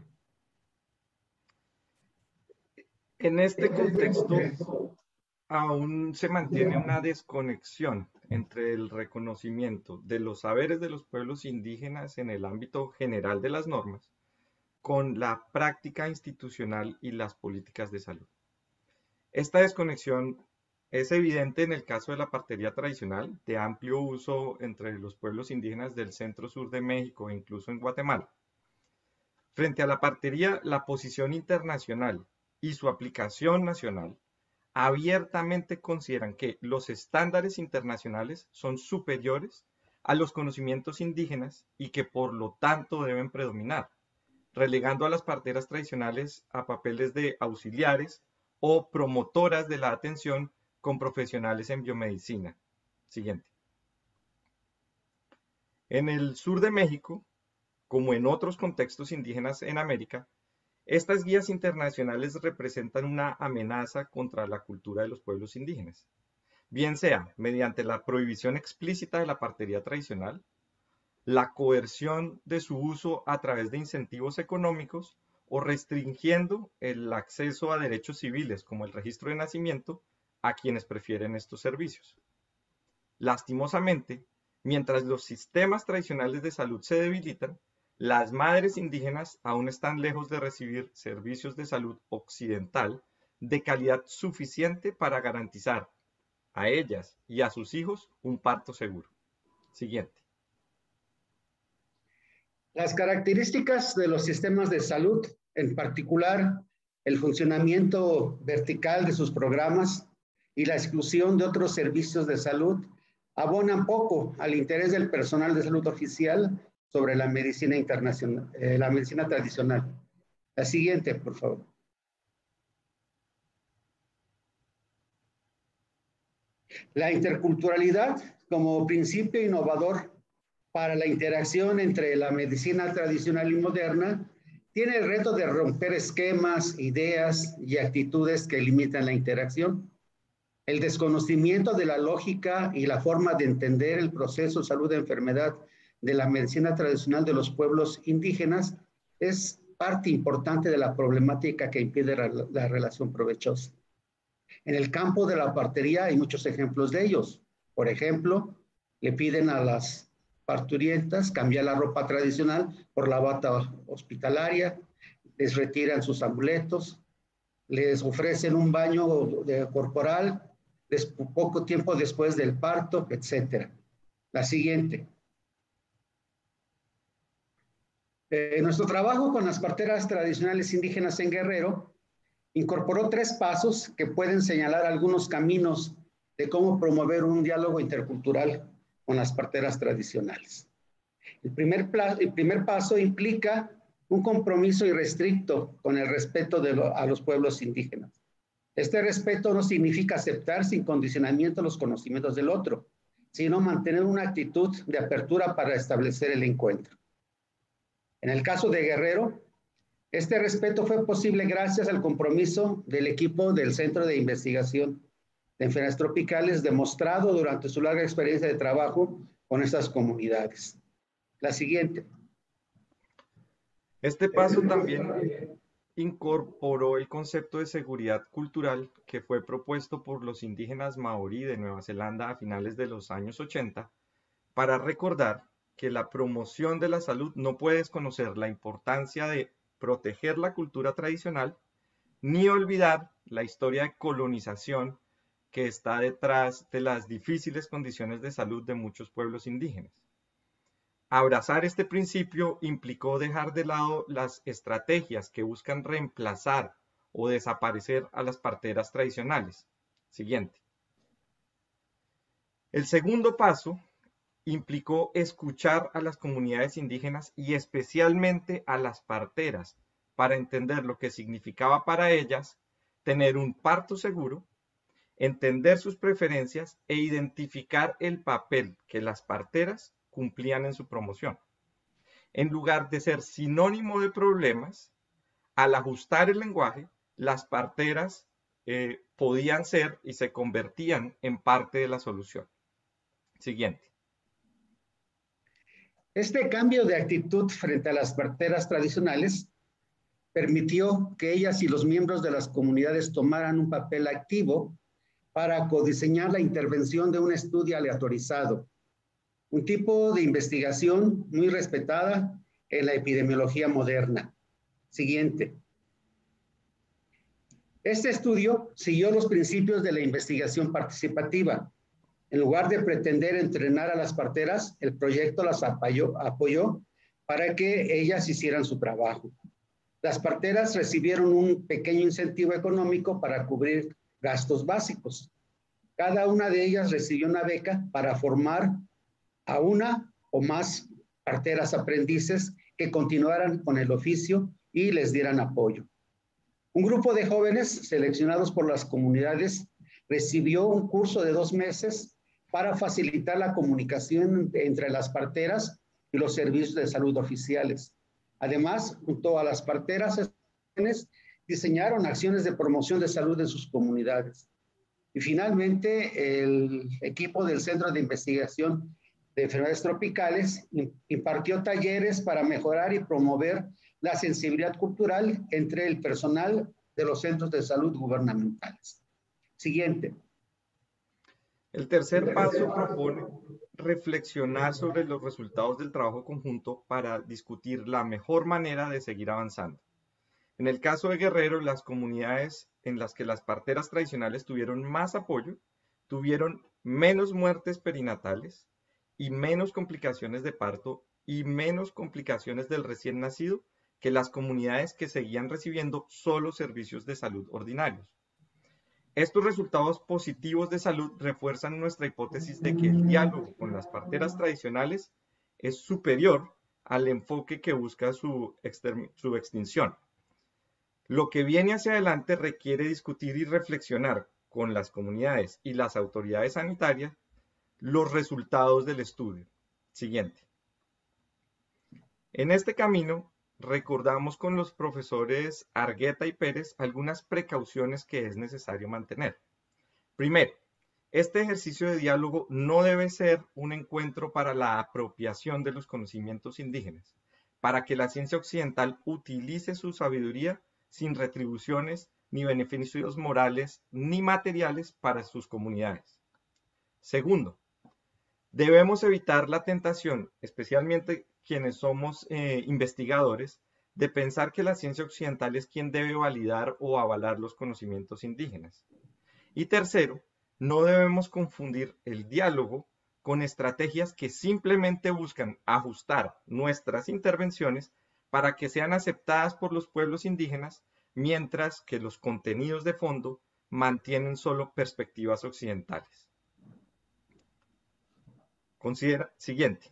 En este contexto, aún se mantiene una desconexión entre el reconocimiento de los saberes de los pueblos indígenas en el ámbito general de las normas con la práctica institucional y las políticas de salud. Esta desconexión es evidente en el caso de la partería tradicional, de amplio uso entre los pueblos indígenas del centro-sur de México e incluso en Guatemala. Frente a la partería, la posición internacional y su aplicación nacional abiertamente consideran que los estándares internacionales son superiores a los conocimientos indígenas y que por lo tanto deben predominar, relegando a las parteras tradicionales a papeles de auxiliares o promotoras de la atención con profesionales en biomedicina. Siguiente. En el sur de México, como en otros contextos indígenas en América, estas guías internacionales representan una amenaza contra la cultura de los pueblos indígenas, bien sea mediante la prohibición explícita de la partería tradicional, la coerción de su uso a través de incentivos económicos o restringiendo el acceso a derechos civiles como el registro de nacimiento a quienes prefieren estos servicios. Lastimosamente, mientras los sistemas tradicionales de salud se debilitan, las madres indígenas aún están lejos de recibir servicios de salud occidental de calidad suficiente para garantizar a ellas y a sus hijos un parto seguro. Siguiente. Las características de los sistemas de salud, en particular el funcionamiento vertical de sus programas y la exclusión de otros servicios de salud, abonan poco al interés del personal de salud oficial sobre la medicina internacional, eh, la medicina tradicional. La siguiente, por favor. La interculturalidad como principio innovador para la interacción entre la medicina tradicional y moderna tiene el reto de romper esquemas, ideas y actitudes que limitan la interacción. El desconocimiento de la lógica y la forma de entender el proceso salud-enfermedad de la medicina tradicional de los pueblos indígenas es parte importante de la problemática que impide la, la relación provechosa. En el campo de la partería hay muchos ejemplos de ellos. Por ejemplo, le piden a las parturientas cambiar la ropa tradicional por la bata hospitalaria, les retiran sus amuletos, les ofrecen un baño de, corporal des, poco tiempo después del parto, etcétera. La siguiente. Eh, nuestro trabajo con las parteras tradicionales indígenas en Guerrero incorporó tres pasos que pueden señalar algunos caminos de cómo promover un diálogo intercultural con las parteras tradicionales. El primer, el primer paso implica un compromiso irrestricto con el respeto de lo, a los pueblos indígenas. Este respeto no significa aceptar sin condicionamiento los conocimientos del otro, sino mantener una actitud de apertura para establecer el encuentro. En el caso de Guerrero, este respeto fue posible gracias al compromiso del equipo del Centro de Investigación de Enfermedades Tropicales, demostrado durante su larga experiencia de trabajo con estas comunidades. La siguiente. Este paso también incorporó el concepto de seguridad cultural que fue propuesto por los indígenas maorí de Nueva Zelanda a finales de los años ochenta para recordar que la promoción de la salud no puede desconocer la importancia de proteger la cultura tradicional ni olvidar la historia de colonización que está detrás de las difíciles condiciones de salud de muchos pueblos indígenas. Abrazar este principio implicó dejar de lado las estrategias que buscan reemplazar o desaparecer a las parteras tradicionales. Siguiente. El segundo paso implicó escuchar a las comunidades indígenas y especialmente a las parteras para entender lo que significaba para ellas tener un parto seguro, entender sus preferencias e identificar el papel que las parteras cumplían en su promoción. En lugar de ser sinónimo de problemas, al ajustar el lenguaje, las parteras eh, podían ser y se convertían en parte de la solución. Siguiente. Este cambio de actitud frente a las parteras tradicionales permitió que ellas y los miembros de las comunidades tomaran un papel activo para codiseñar la intervención de un estudio aleatorizado, un tipo de investigación muy respetada en la epidemiología moderna. Siguiente. Este estudio siguió los principios de la investigación participativa. En lugar de pretender entrenar a las parteras, el proyecto las apoyó, apoyó para que ellas hicieran su trabajo. Las parteras recibieron un pequeño incentivo económico para cubrir gastos básicos. Cada una de ellas recibió una beca para formar a una o más parteras aprendices que continuaran con el oficio y les dieran apoyo. Un grupo de jóvenes seleccionados por las comunidades recibió un curso de dos meses para facilitar la comunicación entre las parteras y los servicios de salud oficiales. Además, junto a las parteras, diseñaron acciones de promoción de salud en sus comunidades. Y finalmente, el equipo del Centro de Investigación de Enfermedades Tropicales impartió talleres para mejorar y promover la sensibilidad cultural entre el personal de los centros de salud gubernamentales. Siguiente. El tercer paso propone reflexionar sobre los resultados del trabajo conjunto para discutir la mejor manera de seguir avanzando. En el caso de Guerrero, las comunidades en las que las parteras tradicionales tuvieron más apoyo, tuvieron menos muertes perinatales y menos complicaciones de parto y menos complicaciones del recién nacido que las comunidades que seguían recibiendo solo servicios de salud ordinarios. Estos resultados positivos de salud refuerzan nuestra hipótesis de que el diálogo con las parteras tradicionales es superior al enfoque que busca su, su extinción. Lo que viene hacia adelante requiere discutir y reflexionar con las comunidades y las autoridades sanitarias los resultados del estudio. Siguiente. En este camino, recordamos con los profesores Argueta y Pérez algunas precauciones que es necesario mantener. Primero, este ejercicio de diálogo no debe ser un encuentro para la apropiación de los conocimientos indígenas, para que la ciencia occidental utilice su sabiduría sin retribuciones ni beneficios morales ni materiales para sus comunidades. Segundo, debemos evitar la tentación, especialmente quienes somos eh, investigadores, de pensar que la ciencia occidental es quien debe validar o avalar los conocimientos indígenas. Y tercero, no debemos confundir el diálogo con estrategias que simplemente buscan ajustar nuestras intervenciones para que sean aceptadas por los pueblos indígenas, mientras que los contenidos de fondo mantienen solo perspectivas occidentales. Considera, siguiente.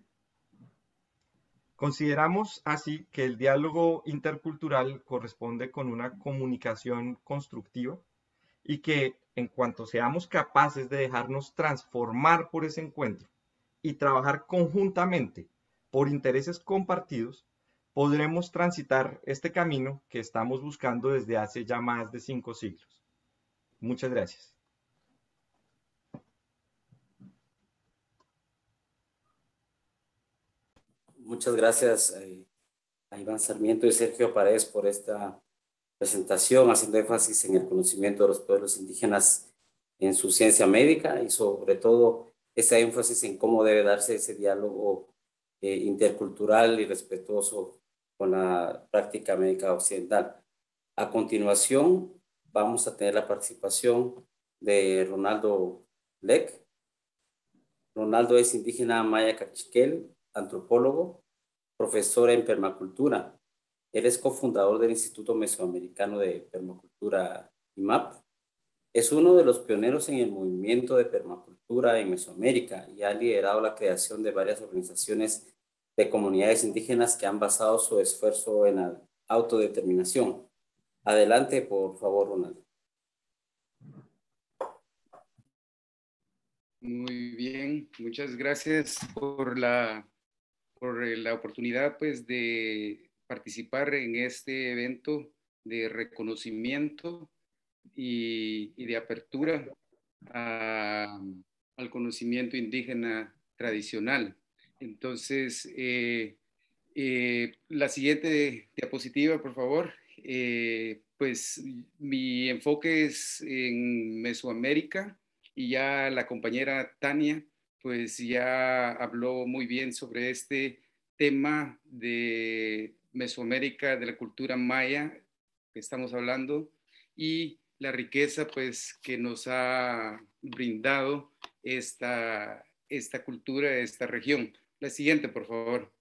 Consideramos así que el diálogo intercultural corresponde con una comunicación constructiva y que en cuanto seamos capaces de dejarnos transformar por ese encuentro y trabajar conjuntamente por intereses compartidos, podremos transitar este camino que estamos buscando desde hace ya más de cinco siglos. Muchas gracias. Muchas gracias eh, a Iván Sarmiento y Sergio Paredes por esta presentación, haciendo énfasis en el conocimiento de los pueblos indígenas en su ciencia médica y sobre todo ese énfasis en cómo debe darse ese diálogo eh, intercultural y respetuoso con la práctica médica occidental. A continuación vamos a tener la participación de Ronaldo Leck. Ronaldo es indígena maya cachiquel, antropólogo, profesor en permacultura. Él es cofundador del Instituto Mesoamericano de Permacultura, I M A P. Es uno de los pioneros en el movimiento de permacultura en Mesoamérica y ha liderado la creación de varias organizaciones de comunidades indígenas que han basado su esfuerzo en la autodeterminación. Adelante, por favor, Ronaldo. Muy bien, muchas gracias por la, por la oportunidad pues, de participar en este evento de reconocimiento y, y de apertura a, al conocimiento indígena tradicional. Entonces, eh, eh, la siguiente diapositiva, por favor. Eh, pues mi enfoque es en Mesoamérica y ya la compañera Tania pues ya habló muy bien sobre este tema de Mesoamérica, de la cultura maya que estamos hablando y la riqueza pues que nos ha brindado esta, esta cultura, esta región. La siguiente, por favor.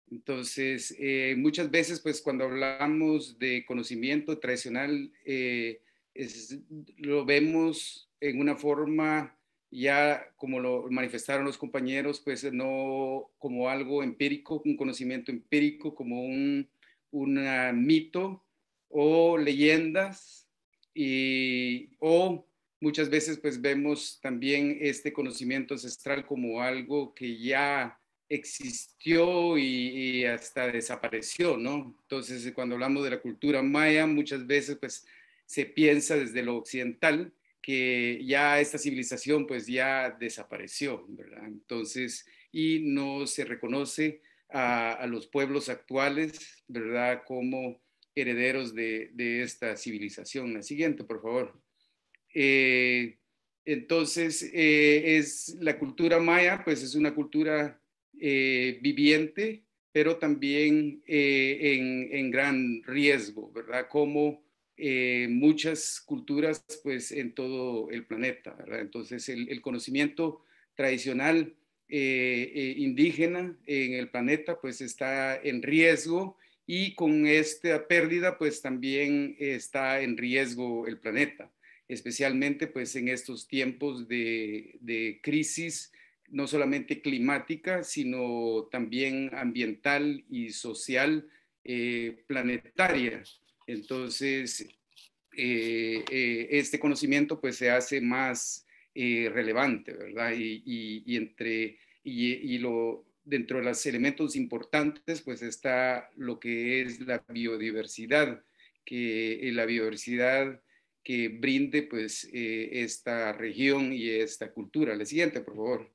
Entonces, eh, muchas veces, pues cuando hablamos de conocimiento tradicional, eh, es, lo vemos en una forma ya como lo manifestaron los compañeros, pues no como algo empírico, un conocimiento empírico, como un, un mito o leyendas, y, o muchas veces pues vemos también este conocimiento ancestral como algo que ya existió y, y hasta desapareció, ¿no? Entonces, cuando hablamos de la cultura maya, muchas veces pues se piensa desde lo occidental que ya esta civilización pues ya desapareció, ¿verdad? Entonces, y no se reconoce a, a los pueblos actuales, ¿verdad? Como herederos de, de esta civilización. La siguiente, por favor. Eh, entonces, eh, es la cultura maya, pues es una cultura eh, viviente, pero también eh, en, en gran riesgo, ¿verdad? Como eh, muchas culturas, pues en todo el planeta, ¿verdad? Entonces, el, el conocimiento tradicional eh, eh, indígena en el planeta, pues está en riesgo, y con esta pérdida, pues también está en riesgo el planeta, especialmente pues en estos tiempos de, de crisis, no solamente climática, sino también ambiental y social, eh, planetaria. Entonces, eh, eh, este conocimiento pues se hace más eh, relevante, ¿verdad? Y, y, y entre, y, y lo, dentro de los elementos importantes pues está lo que es la biodiversidad, que eh, la biodiversidad que brinde pues eh, esta región y esta cultura. La siguiente, por favor.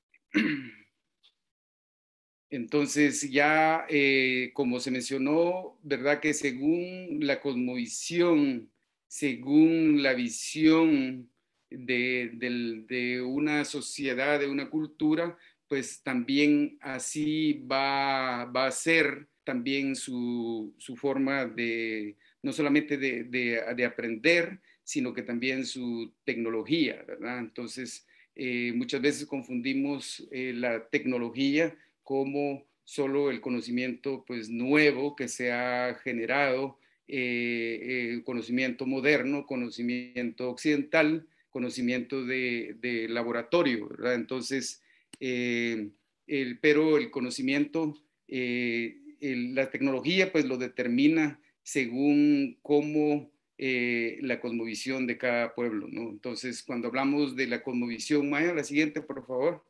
Entonces ya, eh, como se mencionó, ¿verdad? Que según la cosmovisión, según la visión de, de, de una sociedad, de una cultura, pues también así va, va a ser también su, su forma de, no solamente de, de, de aprender, sino que también su tecnología, ¿verdad? Entonces, eh, muchas veces confundimos eh, la tecnología como solo el conocimiento pues nuevo que se ha generado, eh, eh, conocimiento moderno, conocimiento occidental, conocimiento de, de laboratorio, ¿verdad? Entonces, eh, el, pero el conocimiento, eh, el, la tecnología pues lo determina según cómo eh, la cosmovisión de cada pueblo, ¿no? Entonces, cuando hablamos de la cosmovisión maya, la siguiente, por favor.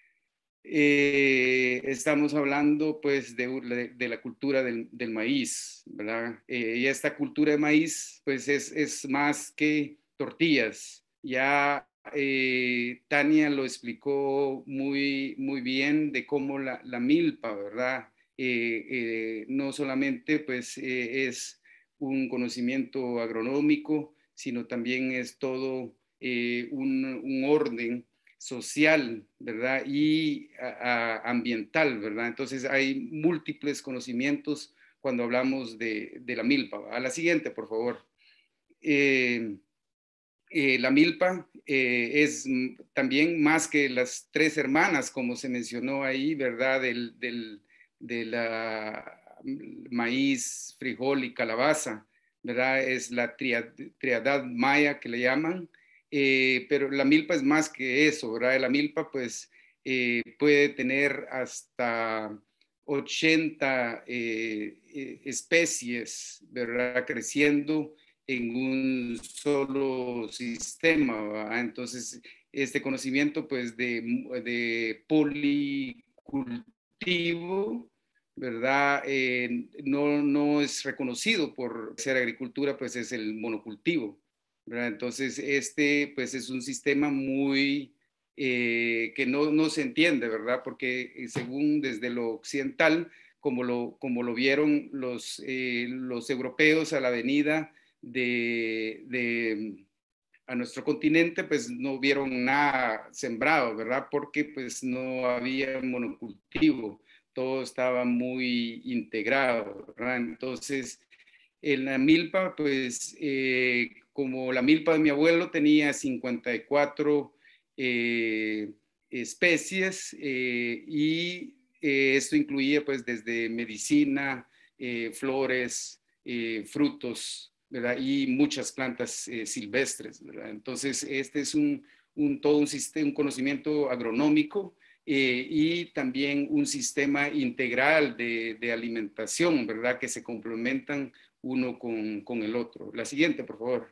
Eh, estamos hablando pues de, de, de la cultura del, del maíz, ¿verdad? Eh, y esta cultura de maíz pues es, es más que tortillas. Ya eh, Tania lo explicó muy, muy bien de cómo la, la milpa, ¿verdad? Eh, eh, no solamente pues eh, es un conocimiento agronómico, sino también es todo eh, un, un orden social, ¿verdad? Y a, a ambiental, ¿verdad? Entonces hay múltiples conocimientos cuando hablamos de, de la milpa. A la siguiente, por favor. Eh, eh, la milpa eh, es también más que las tres hermanas, como se mencionó ahí, ¿verdad? Del, del, de la maíz, frijol y calabaza, ¿verdad? Es la triad, triadad maya que le llaman. Eh, pero la milpa es más que eso, ¿verdad? La milpa pues eh, puede tener hasta ochenta eh, eh, especies, ¿verdad? Creciendo en un solo sistema, ¿verdad? Entonces este conocimiento pues de, de policultivo, ¿verdad? Eh, no, no es reconocido por ser agricultura, pues es el monocultivo, ¿verdad? Entonces, este, pues es un sistema muy, eh, que no, no se entiende, ¿verdad? Porque según desde lo occidental, como lo, como lo vieron los, eh, los europeos a la venida de, de, a nuestro continente, pues no vieron nada sembrado, ¿verdad? Porque pues no había monocultivo, todo estaba muy integrado, ¿verdad? Entonces, en la milpa, pues eh, como la milpa de mi abuelo tenía cincuenta y cuatro eh, especies eh, y eh, esto incluía pues desde medicina, eh, flores, eh, frutos, ¿verdad? Y muchas plantas eh, silvestres, ¿verdad? Entonces, este es un, un todo un, sistema, un conocimiento agronómico eh, y también un sistema integral de, de alimentación, ¿verdad? Que se complementan uno con, con el otro. La siguiente, por favor.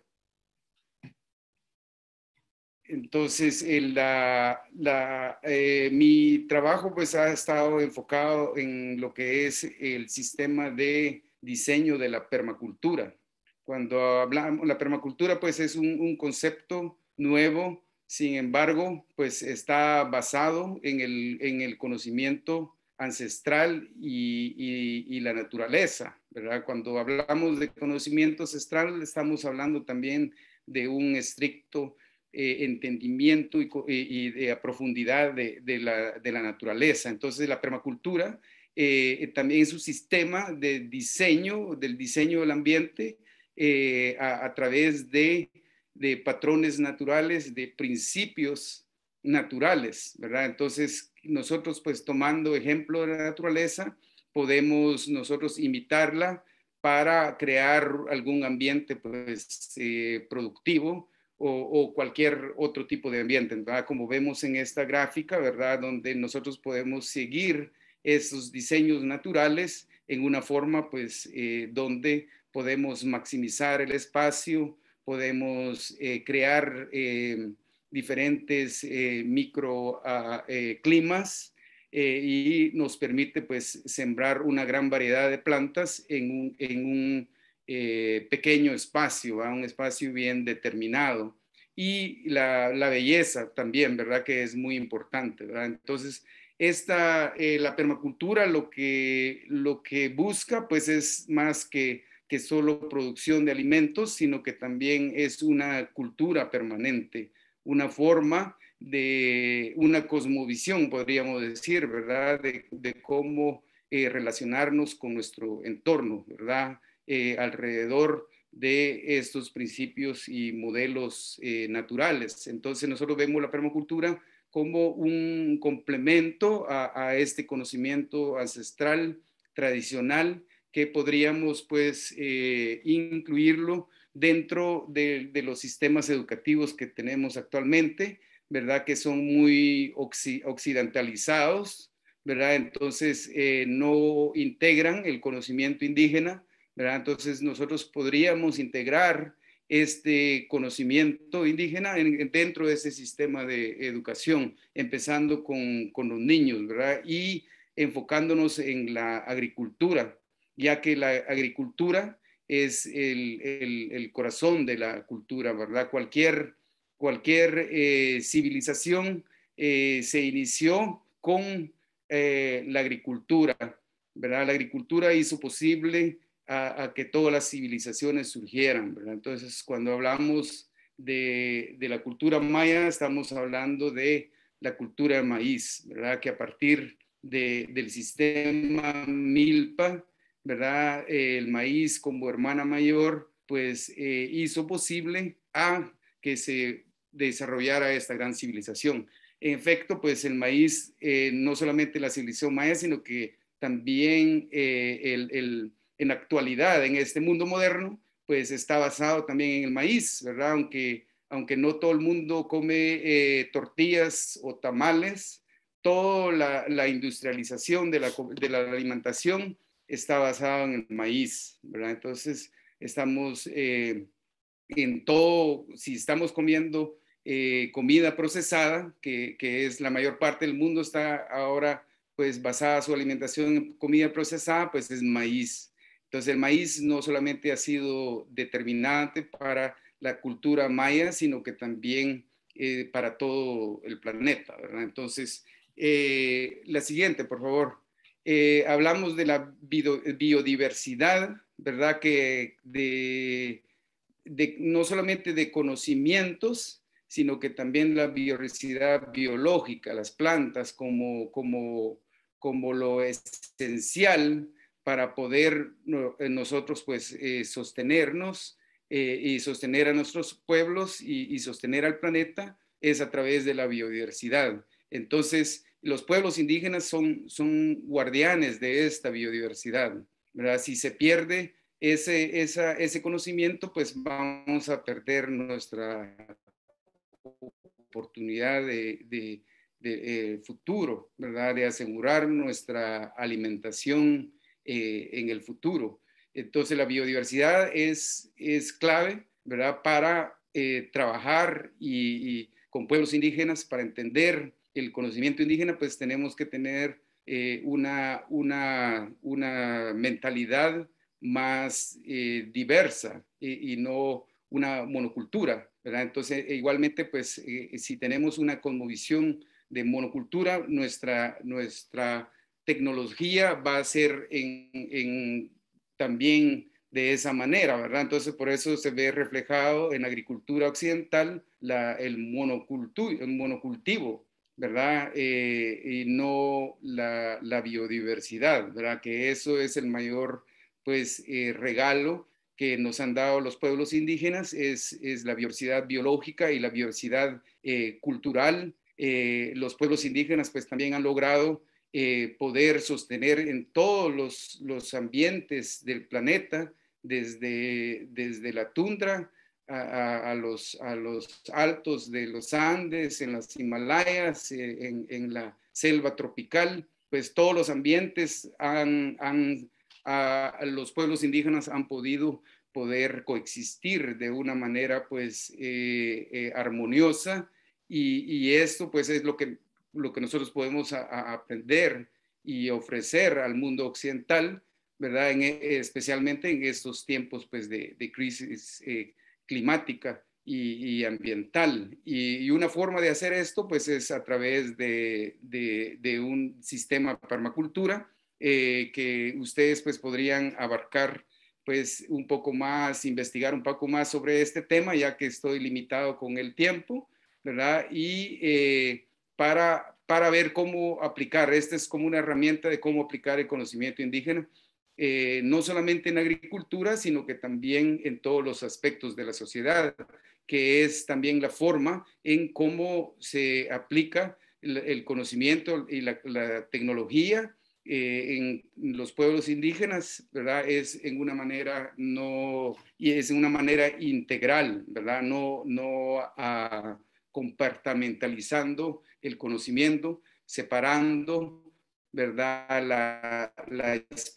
Entonces, el, la, la, eh, mi trabajo pues ha estado enfocado en lo que es el sistema de diseño de la permacultura. Cuando hablamos, la permacultura pues es un, un concepto nuevo, sin embargo, pues está basado en el, en el conocimiento ancestral y, y, y la naturaleza, ¿verdad? Cuando hablamos de conocimiento ancestral, estamos hablando también de un estricto Eh, entendimiento y, y de a profundidad de, de, la, de la naturaleza. Entonces la permacultura eh, también es un sistema de diseño, del diseño del ambiente eh, a, a través de, de patrones naturales, de principios naturales, ¿verdad? Entonces nosotros pues tomando ejemplo de la naturaleza, podemos nosotros imitarla para crear algún ambiente pues eh, productivo, O, o cualquier otro tipo de ambiente, ¿verdad? Como vemos en esta gráfica, ¿verdad? Donde nosotros podemos seguir esos diseños naturales en una forma, pues, eh, donde podemos maximizar el espacio, podemos eh, crear eh, diferentes eh, microclimas eh, eh, y nos permite, pues, sembrar una gran variedad de plantas en un, en un Eh, pequeño espacio, ¿va? Un espacio bien determinado. Y la, la belleza también, ¿verdad? Que es muy importante, ¿verdad? Entonces, esta, eh, la permacultura lo que, lo que busca, pues es más que, que solo producción de alimentos, sino que también es una cultura permanente, una forma de, una cosmovisión, podríamos decir, ¿verdad? De, de cómo eh, relacionarnos con nuestro entorno, ¿verdad? Eh, alrededor de estos principios y modelos eh, naturales. Entonces nosotros vemos la permacultura como un complemento a, a este conocimiento ancestral, tradicional, que podríamos pues eh, incluirlo dentro de, de los sistemas educativos que tenemos actualmente, ¿verdad? Que son muy occidentalizados, ¿verdad? Entonces eh, no integran el conocimiento indígena, ¿verdad? Entonces nosotros podríamos integrar este conocimiento indígena en, dentro de ese sistema de educación, empezando con, con los niños, ¿verdad? Y enfocándonos en la agricultura, ya que la agricultura es el, el, el corazón de la cultura, ¿verdad? Cualquier, cualquier eh, civilización eh, se inició con eh, la agricultura, ¿verdad? La agricultura hizo posible A, a que todas las civilizaciones surgieran, ¿verdad? Entonces, cuando hablamos de, de la cultura maya, estamos hablando de la cultura de maíz, ¿verdad? Que a partir de, del sistema milpa, ¿verdad? Eh, el maíz como hermana mayor, pues eh, hizo posible a que se desarrollara esta gran civilización. En efecto, pues el maíz, eh, no solamente la civilización maya, sino que también eh, el, el en la actualidad, en este mundo moderno, pues está basado también en el maíz, ¿verdad? Aunque, aunque no todo el mundo come eh, tortillas o tamales, toda la, la industrialización de la, de la alimentación está basada en el maíz, ¿verdad? Entonces, estamos eh, en todo, si estamos comiendo eh, comida procesada, que, que es la mayor parte del mundo está ahora pues basada su alimentación en comida procesada, pues es maíz. Entonces el maíz no solamente ha sido determinante para la cultura maya, sino que también eh, para todo el planeta, ¿verdad? Entonces, eh, la siguiente, por favor. Eh, hablamos de la biodiversidad, ¿verdad? Que de, de, no solamente de conocimientos, sino que también la biodiversidad biológica, las plantas como, como, como lo esencial para poder nosotros pues eh, sostenernos eh, y sostener a nuestros pueblos y, y sostener al planeta es a través de la biodiversidad. Entonces, los pueblos indígenas son, son guardianes de esta biodiversidad, ¿verdad? Si se pierde ese, esa, ese conocimiento, pues vamos a perder nuestra oportunidad de, de, de eh, futuro, ¿verdad? De asegurar nuestra alimentación eh, en el futuro. Entonces la biodiversidad es, es clave, ¿verdad? Para eh, trabajar y, y con pueblos indígenas, para entender el conocimiento indígena, pues tenemos que tener eh, una, una, una mentalidad más eh, diversa y, y no una monocultura, ¿verdad? Entonces, igualmente, pues, eh, si tenemos una cosmovisión de monocultura, nuestra, nuestra tecnología va a ser en, en, también de esa manera, ¿verdad? Entonces, por eso se ve reflejado en la agricultura occidental la, el, monocultu, el monocultivo, ¿verdad? Eh, y no la, la biodiversidad, ¿verdad? Que eso es el mayor, pues, eh, regalo que nos han dado los pueblos indígenas, es, es la diversidad biológica y la diversidad eh, cultural. Eh, los pueblos indígenas pues también han logrado eh, poder sostener en todos los, los ambientes del planeta, desde, desde la tundra a, a, a, los, a los altos de los Andes, en las Himalayas, eh, en, en la selva tropical, pues todos los ambientes han, han a los pueblos indígenas han podido poder coexistir de una manera pues eh, eh, armoniosa y, y esto pues es lo que, lo que nosotros podemos a, a aprender y ofrecer al mundo occidental, ¿verdad? En, especialmente en estos tiempos pues de, de crisis eh, climática y, y ambiental. Y, y una forma de hacer esto pues es a través de, de, de un sistema de permacultura, Eh, que ustedes pues podrían abarcar pues un poco más, investigar un poco más sobre este tema, ya que estoy limitado con el tiempo, ¿verdad? Y eh, para, para ver cómo aplicar, esta es como una herramienta de cómo aplicar el conocimiento indígena, eh, no solamente en agricultura, sino que también en todos los aspectos de la sociedad, que es también la forma en cómo se aplica el, el conocimiento y la, la tecnología Eh, en los pueblos indígenas, ¿verdad? Es en una manera no, y es en una manera integral, ¿verdad? No, no uh, compartimentalizando el conocimiento, separando, ¿verdad? La, la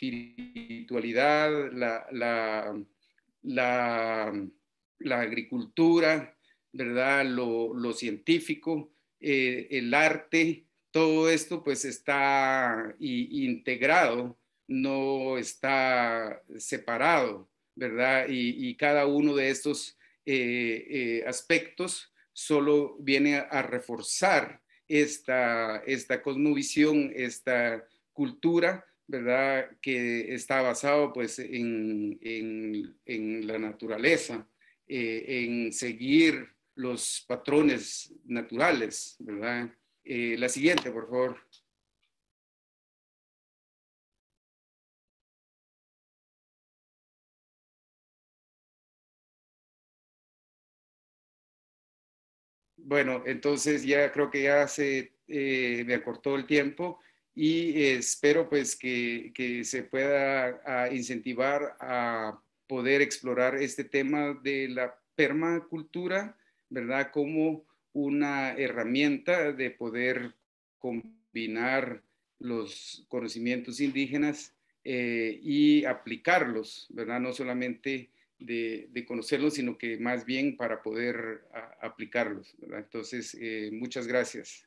espiritualidad, la, la, la, la agricultura, ¿verdad? Lo, lo científico, eh, el arte. Todo esto pues está integrado, no está separado, ¿verdad? Y, y cada uno de estos eh, eh, aspectos solo viene a, a reforzar esta, esta cosmovisión, esta cultura, ¿verdad? Que está basado pues en, en, en la naturaleza, eh, en seguir los patrones naturales, ¿verdad? Eh, la siguiente, por favor. Bueno, entonces ya creo que ya se eh, me acortó el tiempo y eh, espero pues que, que se pueda a incentivar a poder explorar este tema de la permacultura, ¿verdad? Como una herramienta de poder combinar los conocimientos indígenas eh, y aplicarlos, ¿verdad? No solamente de, de conocerlos, sino que más bien para poder a, aplicarlos, ¿verdad? Entonces, eh, muchas gracias.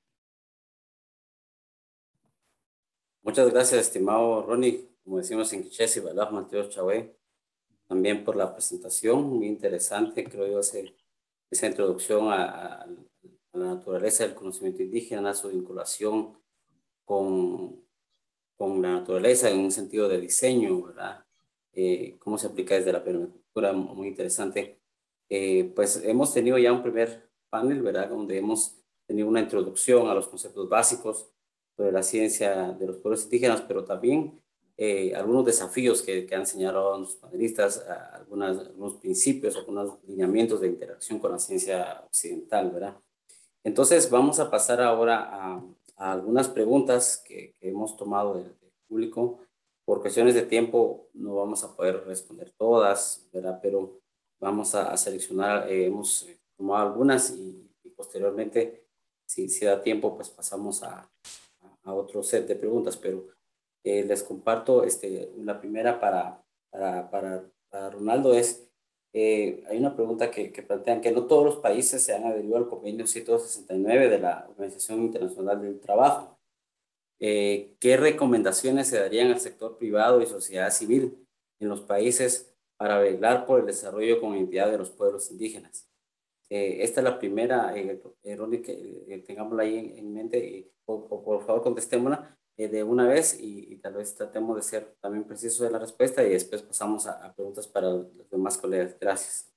Muchas gracias, estimado Ronnie, como decimos en Quiché, ¿verdad? Mateo Chávez, también por la presentación, muy interesante, creo yo, ese, esa introducción a, a, a la naturaleza del conocimiento indígena, su vinculación con, con la naturaleza en un sentido de diseño, ¿verdad? Eh, cómo se aplica desde la permacultura, muy interesante. Eh, pues hemos tenido ya un primer panel, ¿verdad? Donde hemos tenido una introducción a los conceptos básicos sobre la ciencia de los pueblos indígenas, pero también eh, algunos desafíos que, que han señalado los panelistas, algunas, algunos principios, algunos lineamientos de interacción con la ciencia occidental, ¿verdad? Entonces vamos a pasar ahora a, a algunas preguntas que, que hemos tomado del, del público. Por cuestiones de tiempo no vamos a poder responder todas, ¿verdad? Pero vamos a, a seleccionar, eh, hemos tomado algunas y, y posteriormente, si, si da tiempo, pues pasamos a, a otro set de preguntas. Pero eh, les comparto este, la primera para, para, para, para Ronaldo es, eh, hay una pregunta que, que plantean que no todos los países se han adherido al convenio ciento sesenta y nueve de la Organización Internacional del Trabajo. Eh, ¿Qué recomendaciones se darían al sector privado y sociedad civil en los países para velar por el desarrollo con identidad de los pueblos indígenas? Eh, esta es la primera, eh, Ronnie, que eh, tengámosla ahí en, en mente y por, por favor contestémosla eh, de una vez y, y tal vez tratemos de ser también precisos en la respuesta y después pasamos a, a preguntas para los demás colegas. Gracias.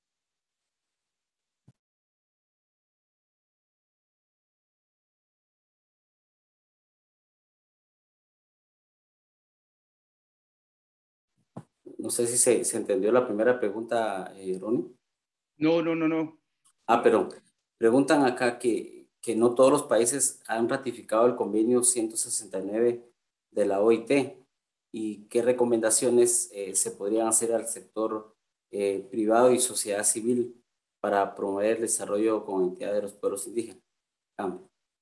No sé si se, se entendió la primera pregunta, eh, Ronnie. No, no, no, no. Ah, pero preguntan acá que, que no todos los países han ratificado el convenio ciento sesenta y nueve de la O I T y qué recomendaciones eh, se podrían hacer al sector eh, privado y sociedad civil para promover el desarrollo con entidad de los pueblos indígenas. Ah.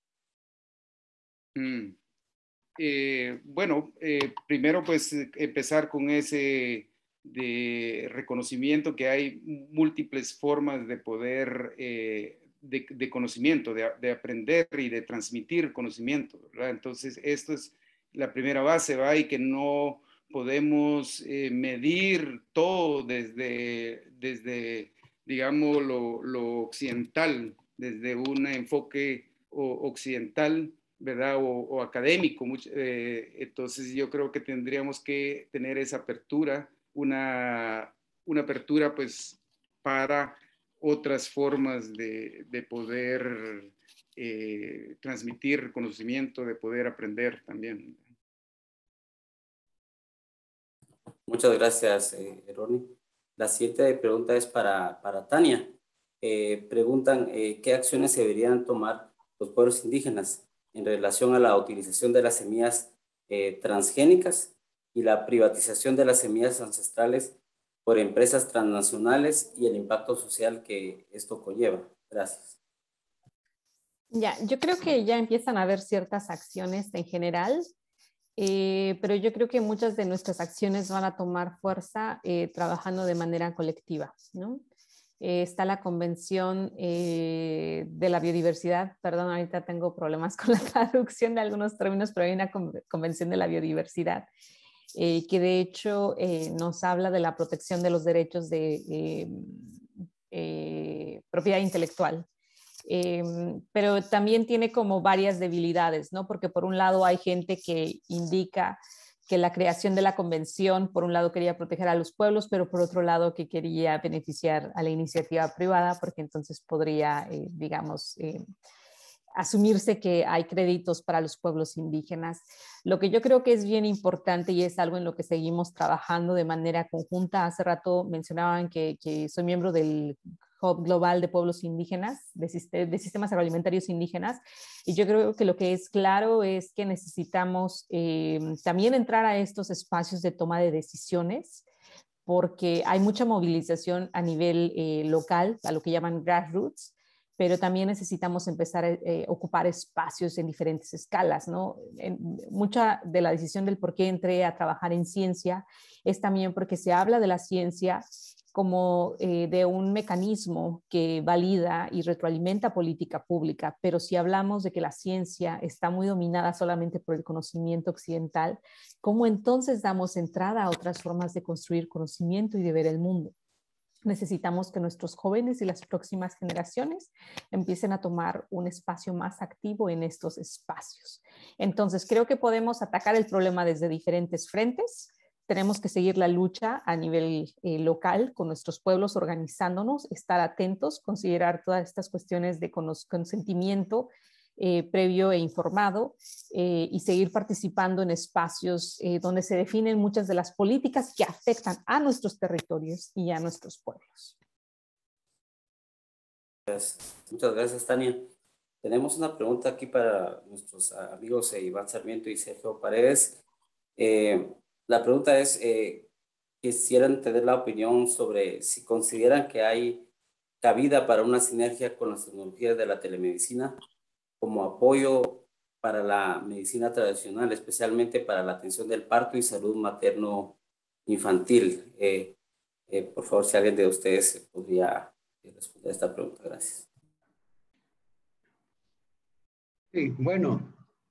Mm. Eh, bueno, eh, primero pues empezar con ese de reconocimiento que hay múltiples formas de poder, eh, de, de conocimiento, de, de aprender y de transmitir conocimiento, ¿verdad? Entonces, esto es la primera base, ¿va? Y que no podemos eh, medir todo desde, desde digamos, lo, lo occidental, desde un enfoque occidental, ¿verdad? O, o académico. Mucho, eh, entonces yo creo que tendríamos que tener esa apertura, una, una apertura pues para otras formas de, de poder eh, transmitir conocimiento, de poder aprender también. Muchas gracias, eh, Ronnie. La siguiente pregunta es para, para Tania. Eh, preguntan eh, qué acciones se deberían tomar los pueblos indígenas en relación a la utilización de las semillas eh, transgénicas y la privatización de las semillas ancestrales por empresas transnacionales y el impacto social que esto conlleva. Gracias. Ya, yo creo que ya empiezan a haber ciertas acciones en general, eh, pero yo creo que muchas de nuestras acciones van a tomar fuerza eh, trabajando de manera colectiva, ¿no? Eh, está la Convención eh, de la Biodiversidad, perdón, ahorita tengo problemas con la traducción de algunos términos, pero hay una Convención de la Biodiversidad eh, que de hecho eh, nos habla de la protección de los derechos de eh, eh, propiedad intelectual. Eh, pero también tiene como varias debilidades, ¿no? Porque por un lado hay gente que indica que la creación de la convención, por un lado quería proteger a los pueblos, pero por otro lado que quería beneficiar a la iniciativa privada, porque entonces podría, eh, digamos, eh, asumirse que hay créditos para los pueblos indígenas. Lo que yo creo que es bien importante y es algo en lo que seguimos trabajando de manera conjunta. Hace rato mencionaban que, que soy miembro del Hub Global de Pueblos Indígenas, de, de Sistemas Agroalimentarios Indígenas, y yo creo que lo que es claro es que necesitamos eh, también entrar a estos espacios de toma de decisiones, porque hay mucha movilización a nivel eh, local, a lo que llaman grassroots, pero también necesitamos empezar a eh, ocupar espacios en diferentes escalas, ¿no? En, mucha de la decisión del por qué entré a trabajar en ciencia es también porque se habla de la ciencia como eh, de un mecanismo que valida y retroalimenta política pública, pero si hablamos de que la ciencia está muy dominada solamente por el conocimiento occidental, ¿cómo entonces damos entrada a otras formas de construir conocimiento y de ver el mundo? Necesitamos que nuestros jóvenes y las próximas generaciones empiecen a tomar un espacio más activo en estos espacios. Entonces, creo que podemos atacar el problema desde diferentes frentes. Tenemos que seguir la lucha a nivel eh, local con nuestros pueblos organizándonos, estar atentos, considerar todas estas cuestiones de consentimiento eh, previo e informado eh, y seguir participando en espacios eh, donde se definen muchas de las políticas que afectan a nuestros territorios y a nuestros pueblos. Muchas gracias, Tania. tenemos una pregunta aquí para nuestros amigos eh, Iván Sarmiento y Sergio Paredes. Eh, la pregunta es, eh, quisieran tener la opinión sobre si consideran que hay cabida para una sinergia con las tecnologías de la telemedicina como apoyo para la medicina tradicional, especialmente para la atención del parto y salud materno-infantil. Eh, eh, por favor, si alguien de ustedes podría responder a esta pregunta. Gracias. Sí, bueno,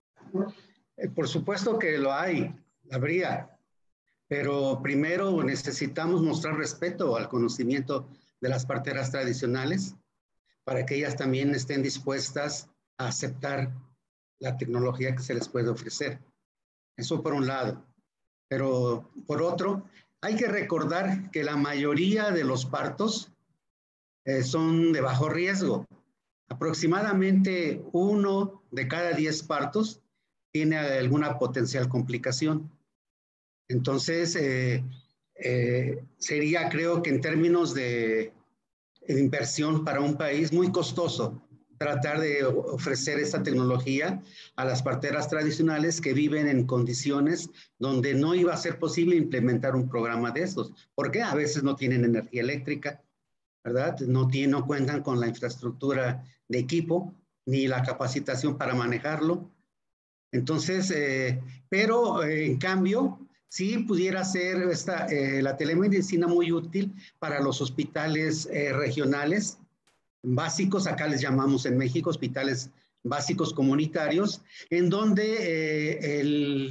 eh, por supuesto que lo hay, habría, pero primero necesitamos mostrar respeto al conocimiento de las parteras tradicionales para que ellas también estén dispuestas a aceptar la tecnología que se les puede ofrecer. Eso por un lado. Pero por otro, hay que recordar que la mayoría de los partos eh, son de bajo riesgo. Aproximadamente uno de cada diez partos tiene alguna potencial complicación. Entonces, eh, eh, sería, creo que en términos de, de inversión para un país, muy costoso tratar de ofrecer esta tecnología a las parteras tradicionales que viven en condiciones donde no iba a ser posible implementar un programa de estos. ¿Por qué? A veces no tienen energía eléctrica, ¿verdad? No, tienen, no cuentan con la infraestructura de equipo ni la capacitación para manejarlo. Entonces, eh, pero eh, en cambio, sí pudiera ser esta, eh, la telemedicina muy útil para los hospitales eh, regionales básicos, acá les llamamos en México hospitales básicos comunitarios, en donde eh, el,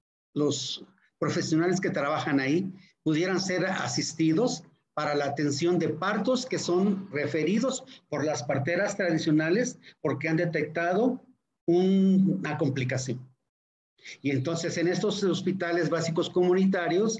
los profesionales que trabajan ahí pudieran ser asistidos para la atención de partos que son referidos por las parteras tradicionales porque han detectado un, una complicación. Y entonces en estos hospitales básicos comunitarios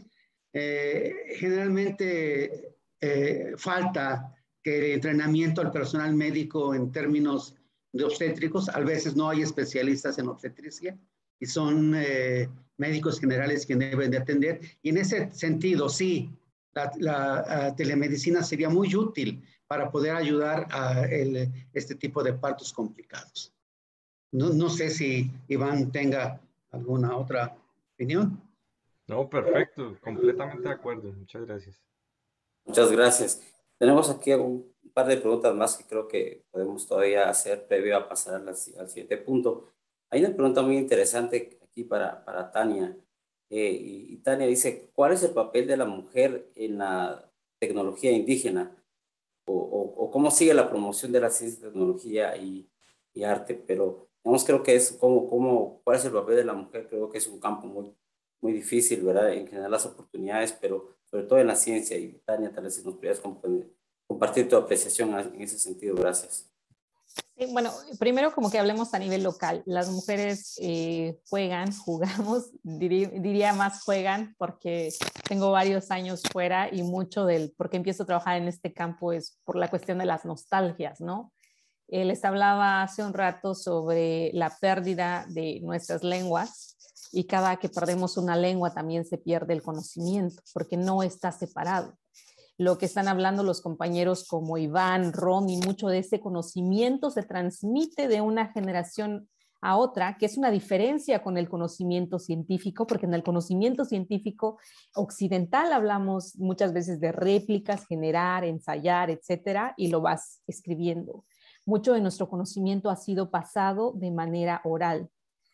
eh, generalmente eh, falta que el entrenamiento al personal médico en términos de obstétricos, a veces no hay especialistas en obstetricia y son eh, médicos generales quienes deben de atender. Y en ese sentido, sí, la, la, la telemedicina sería muy útil para poder ayudar a el, este tipo de partos complicados. No, no sé si Iván tenga alguna otra opinión. No, perfecto, completamente de acuerdo. Muchas gracias. Muchas gracias. Tenemos aquí un par de preguntas más que creo que podemos todavía hacer previo a pasar al, al siguiente punto. Hay una pregunta muy interesante aquí para, para Tania. Eh, y, y Tania dice, ¿cuál es el papel de la mujer en la tecnología indígena? O, o, o cómo sigue la promoción de la ciencia, tecnología y, y arte. Pero, digamos, creo que es como, como, ¿cuál es el papel de la mujer? Creo que es un campo muy, muy difícil, ¿verdad? En generar las oportunidades, pero sobre todo en la ciencia. Y Tania, tal vez si nos pudieras compartir tu apreciación en ese sentido. Gracias. Sí, bueno, primero como que hablemos a nivel local. Las mujeres eh, juegan, jugamos, diría, diría más juegan porque tengo varios años fuera y mucho del por qué empiezo a trabajar en este campo es por la cuestión de las nostalgias, ¿no? Eh, les hablaba hace un rato sobre la pérdida de nuestras lenguas y cada que perdemos una lengua también se pierde el conocimiento porque no está separado. Lo que están hablando los compañeros como Iván, Romy, mucho de ese conocimiento se transmite de una generación a otra, que es una diferencia con el conocimiento científico, porque en el conocimiento científico occidental hablamos muchas veces de réplicas, generar, ensayar, etcétera, y lo vas escribiendo. Mucho de nuestro conocimiento ha sido pasado de manera oral.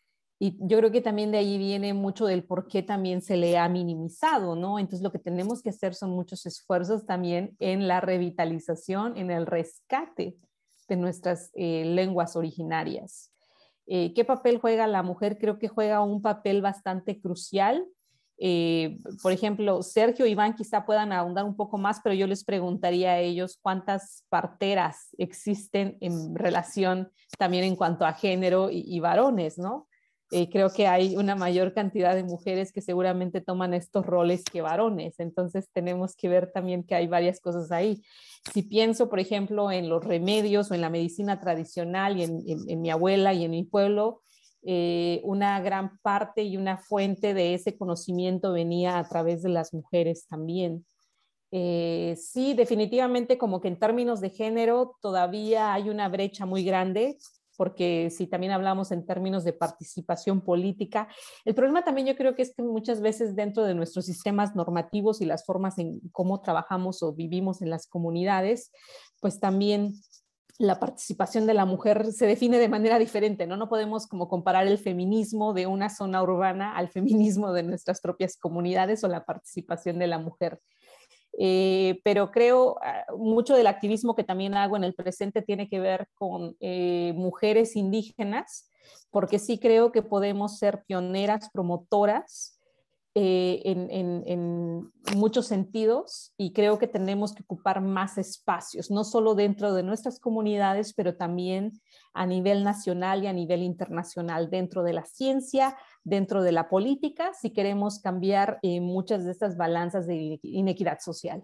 Y yo creo que también de ahí viene mucho del por qué también se le ha minimizado, ¿no? Entonces lo que tenemos que hacer son muchos esfuerzos también en la revitalización, en el rescate de nuestras eh, lenguas originarias. Eh, ¿Qué papel juega la mujer? Creo que juega un papel bastante crucial. Eh, por ejemplo, Sergio y Iván quizá puedan ahondar un poco más, pero yo les preguntaría a ellos cuántas parteras existen en relación también en cuanto a género y, y varones, ¿no? Eh, creo que hay una mayor cantidad de mujeres que seguramente toman estos roles que varones, entonces tenemos que ver también que hay varias cosas ahí. Si pienso, por ejemplo, en los remedios o en la medicina tradicional y en, en, en mi abuela y en mi pueblo, eh, una gran parte y una fuente de ese conocimiento venía a través de las mujeres también. Eh, sí, definitivamente como que en términos de género todavía hay una brecha muy grande, porque si también hablamos en términos de participación política, el problema también yo creo que es que muchas veces dentro de nuestros sistemas normativos y las formas en cómo trabajamos o vivimos en las comunidades, pues también la participación de la mujer se define de manera diferente, ¿no? No podemos como comparar el feminismo de una zona urbana al feminismo de nuestras propias comunidades o la participación de la mujer. Eh, pero creo uh, mucho del activismo que también hago en el presente tiene que ver con eh, mujeres indígenas, porque sí creo que podemos ser pioneras, promotoras, Eh, en, en, en muchos sentidos, y creo que tenemos que ocupar más espacios, no solo dentro de nuestras comunidades, pero también a nivel nacional y a nivel internacional, dentro de la ciencia, dentro de la política, si queremos cambiar eh, muchas de estas balanzas de inequidad social.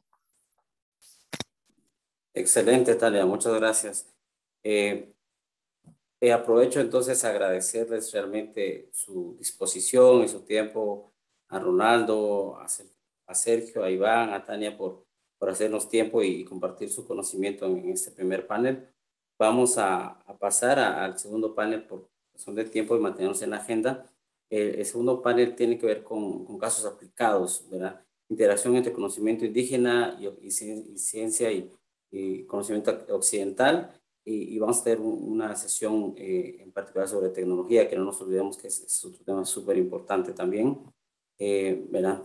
Excelente, Talia, muchas gracias. Eh, eh, aprovecho entonces a agradecerles realmente su disposición y su tiempo, a Ronaldo, a Sergio, a Iván, a Tania por, por hacernos tiempo y compartir su conocimiento en este primer panel. Vamos a, a pasar a, al segundo panel por razón de tiempo y mantenernos en la agenda. El, el segundo panel tiene que ver con, con casos aplicados, ¿verdad? Interacción entre conocimiento indígena y, y, y ciencia y, y conocimiento occidental. Y, y vamos a tener una sesión eh, en particular sobre tecnología, que no nos olvidemos que es, es otro tema súper importante también. Eh, ¿verdad?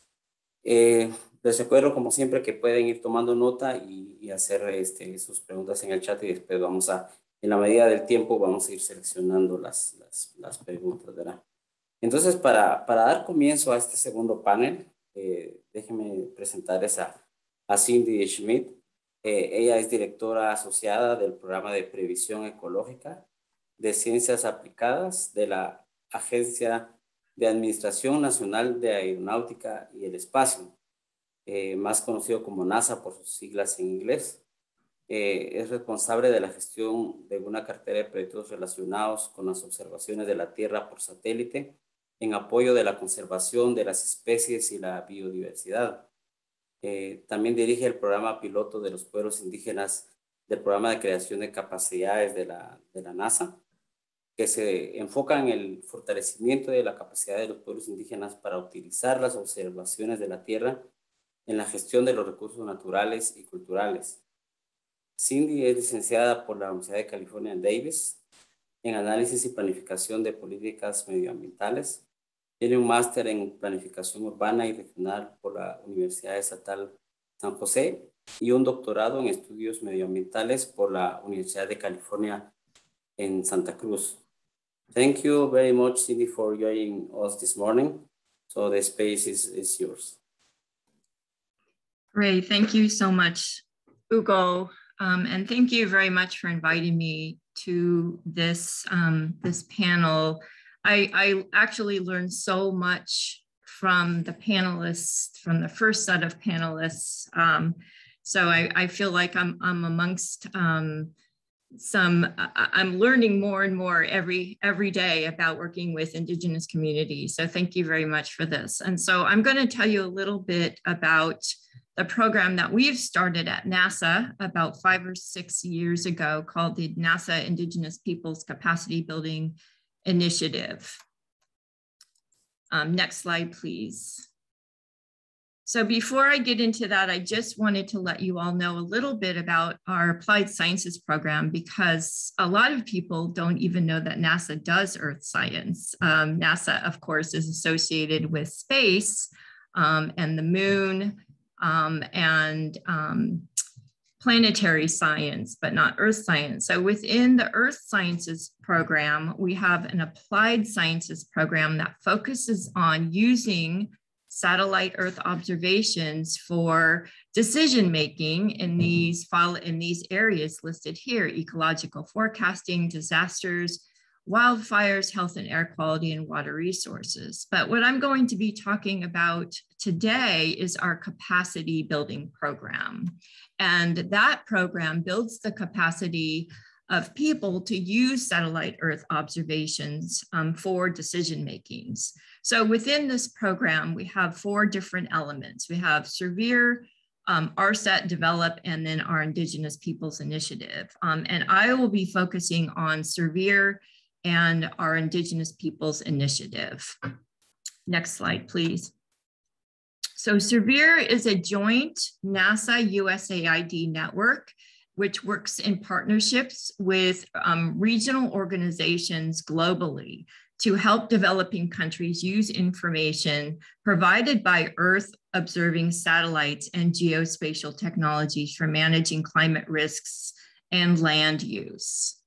Eh, les recuerdo, como siempre, que pueden ir tomando nota y, y hacer este, sus preguntas en el chat, y después vamos a, en la medida del tiempo, vamos a ir seleccionando las, las, las preguntas, ¿verdad? Entonces, para, para dar comienzo a este segundo panel, eh, déjenme presentarles a, a Cindy Schmidt. Eh, ella es directora asociada del programa de previsión ecológica de ciencias aplicadas de la Agencia de Administración Nacional de Aeronáutica y el Espacio, eh, más conocido como NASA por sus siglas en inglés. Eh, es responsable de la gestión de una cartera de proyectos relacionados con las observaciones de la Tierra por satélite en apoyo de la conservación de las especies y la biodiversidad. Eh, también dirige el programa piloto de los pueblos indígenas del programa de creación de capacidades de la, de la NASA, que se enfoca en el fortalecimiento de la capacidad de los pueblos indígenas para utilizar las observaciones de la Tierra en la gestión de los recursos naturales y culturales. Cindy es licenciada por la Universidad de California en Davis en análisis y planificación de políticas medioambientales. Tiene un máster en planificación urbana y regional por la Universidad Estatal San José y un doctorado en estudios medioambientales por la Universidad de California en Santa Cruz. Thank you very much, Cindy, for joining us this morning. So the space is, is yours. Great, thank you so much, Hugo. Um, and thank you very much for inviting me to this, um, this panel. I, I actually learned so much from the panelists, from the first set of panelists. Um, so I, I feel like I'm, I'm amongst um, some, I'm learning more and more every, every day about working with Indigenous communities. So thank you very much for this. And so I'm going to tell you a little bit about the program that we've started at NASA about five or six years ago called the NASA Indigenous Peoples Capacity Building Initiative. Um, next slide, please. So before I get into that, I just wanted to let you all know a little bit about our Applied Sciences program, because a lot of people don't even know that NASA does Earth science. Um, NASA, of course, is associated with space um, and the moon um, and um, planetary science, but not Earth science. So within the Earth Sciences program, we have an Applied Sciences program that focuses on using satellite Earth observations for decision-making in these, in these areas listed here: ecological forecasting, disasters, wildfires, health and air quality, and water resources. But what I'm going to be talking about today is our capacity building program. And that program builds the capacity of people to use satellite Earth observations um, for decision makings. So within this program, we have four different elements. We have severe um, R S E T, Develop, and then our Indigenous Peoples Initiative. Um, and I will be focusing on SERVIR and our Indigenous Peoples Initiative. Next slide, please. So SERVIR is a joint NASA U S A I D network, which works in partnerships with um, regional organizations globally to help developing countries use information provided by Earth observing satellites and geospatial technologies for managing climate risks and land use.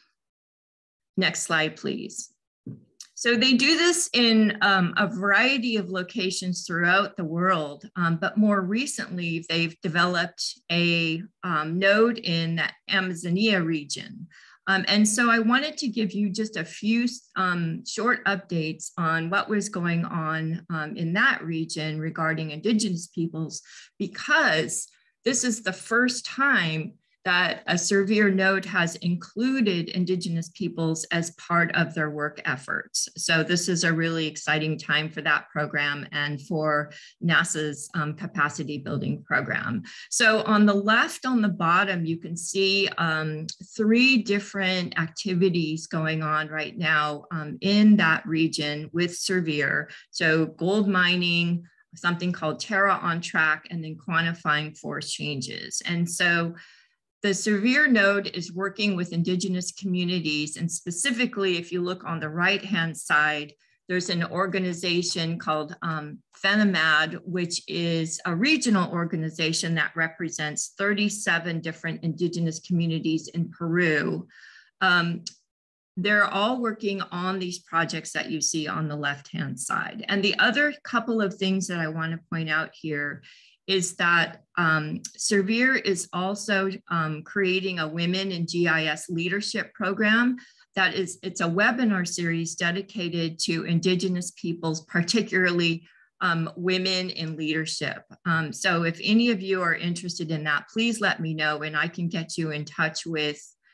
Next slide, please. So they do this in um, a variety of locations throughout the world, um, but more recently, they've developed a um, node in the Amazonia region. Um, and so I wanted to give you just a few um, short updates on what was going on um, in that region regarding Indigenous peoples, because this is the first time that a SERVIR node has included Indigenous peoples as part of their work efforts. So this is a really exciting time for that program and for NASA's um, capacity building program. So on the left, on the bottom, you can see um, three different activities going on right now um, in that region with SERVIR. So gold mining, something called Terra on Track, and then quantifying forest changes. And so the SERVIR node is working with Indigenous communities, and specifically, if you look on the right-hand side, there's an organization called um, FENIMAD, which is a regional organization that represents thirty-seven different Indigenous communities in Peru. Um, they're all working on these projects that you see on the left-hand side. And the other couple of things that I want to point out here is that um, SERVIR is also um, creating a Women in G I S Leadership program. That is, it's a webinar series dedicated to Indigenous peoples, particularly um, women in leadership. Um, so if any of you are interested in that, please let me know and I can get you in touch with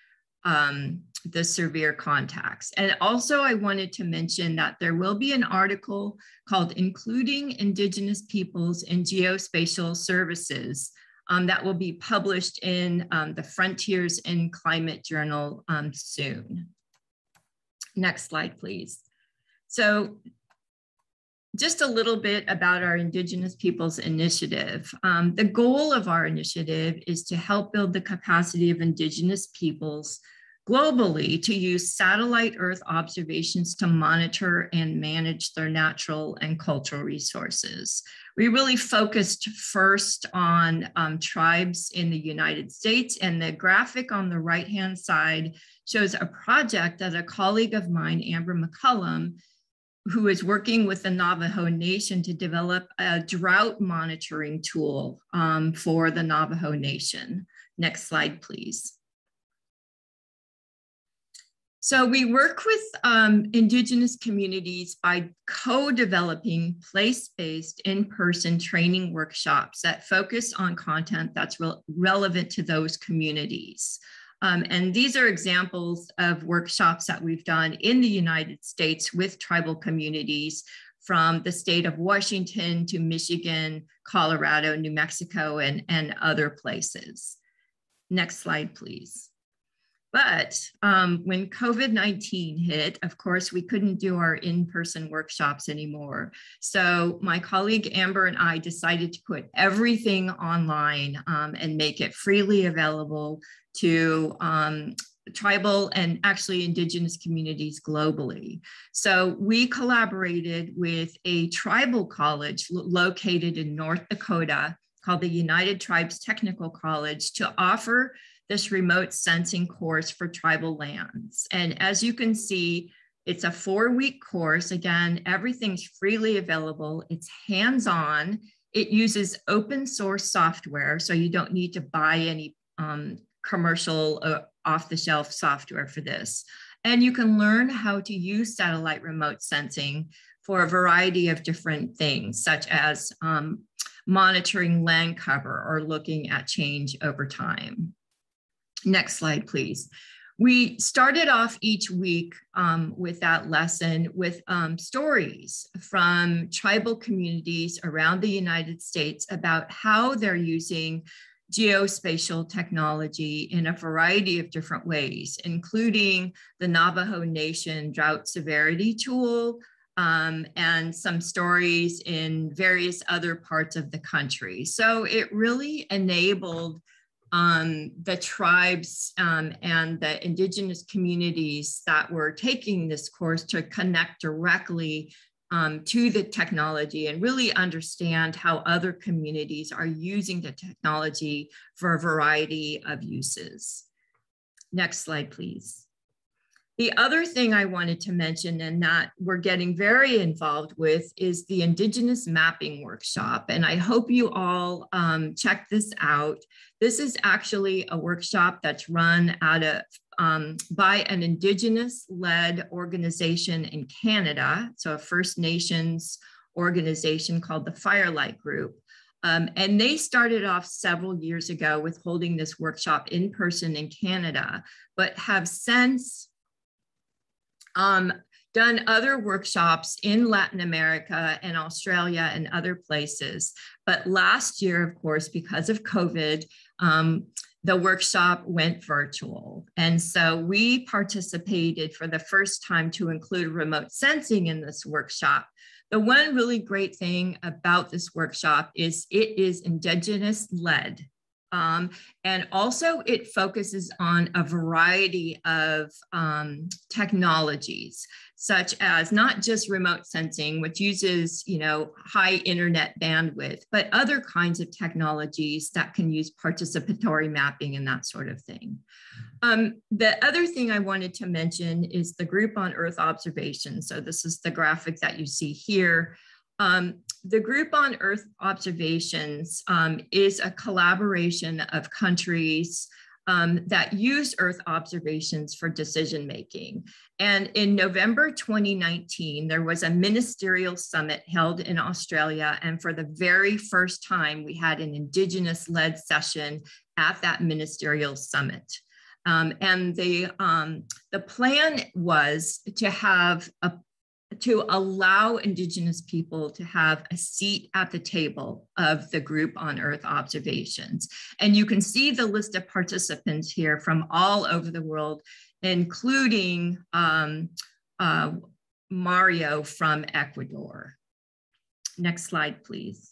um, the SERVIR contacts. And also I wanted to mention that there will be an article called Including Indigenous Peoples in Geospatial Services um, that will be published in um, the Frontiers in Climate Journal um, soon. Next slide, please. So just a little bit about our Indigenous Peoples Initiative. Um, the goal of our initiative is to help build the capacity of Indigenous peoples globally to use satellite Earth observations to monitor and manage their natural and cultural resources. We really focused first on um, tribes in the United States, and the graphic on the right-hand side shows a project that a colleague of mine, Amber McCullum, who is working with the Navajo Nation to develop a drought monitoring tool um, for the Navajo Nation. Next slide, please. So we work with um, Indigenous communities by co-developing place-based in-person training workshops that focus on content that's re relevant to those communities. Um, and these are examples of workshops that we've done in the United States with tribal communities from the state of Washington to Michigan, Colorado, New Mexico, and, and other places. Next slide, please. But um, when COVID nineteen hit, of course, we couldn't do our in-person workshops anymore. So my colleague Amber and I decided to put everything online um, and make it freely available to um, tribal and actually Indigenous communities globally. So we collaborated with a tribal college located in North Dakota called the United Tribes Technical College to offer this remote sensing course for tribal lands. And as you can see, it's a four-week course. Again, everything's freely available. It's hands-on. It uses open source software, so you don't need to buy any um, commercial uh, off-the-shelf software for this. And you can learn how to use satellite remote sensing for a variety of different things, such as um, monitoring land cover or looking at change over time. Next slide, please. We started off each week um, with that lesson with um, stories from tribal communities around the United States about how they're using geospatial technology in a variety of different ways, including the Navajo Nation drought severity tool, um, and some stories in various other parts of the country. So it really enabled um, the tribes um, and the indigenous communities that were taking this course to connect directly Um, to the technology and really understand how other communities are using the technology for a variety of uses. Next slide, please. The other thing I wanted to mention and that we're getting very involved with is the Indigenous Mapping Workshop. And I hope you all um, check this out. This is actually a workshop that's run out of Um, by an Indigenous-led organization in Canada, so a First Nations organization called the Firelight Group. Um, and they started off several years ago with holding this workshop in person in Canada, but have since um, done other workshops in Latin America and Australia and other places. But last year, of course, because of COVID, um, the workshop went virtual. And so we participated for the first time to include remote sensing in this workshop. The one really great thing about this workshop is it is Indigenous led. Um, and also it focuses on a variety of um, technologies, such as not just remote sensing, which uses, you know, high internet bandwidth, but other kinds of technologies that can use participatory mapping and that sort of thing. Um, the other thing I wanted to mention is the Group on Earth Observation. So this is the graphic that you see here. Um, the Group on Earth Observations um, is a collaboration of countries um, that use Earth observations for decision making. And in November twenty nineteen, there was a ministerial summit held in Australia. And for the very first time, we had an Indigenous-led session at that ministerial summit. Um, and the, um, the plan was to have a to allow Indigenous people to have a seat at the table of the Group on Earth Observations. And you can see the list of participants here from all over the world, including um, uh, Mario from Ecuador. Next slide, please.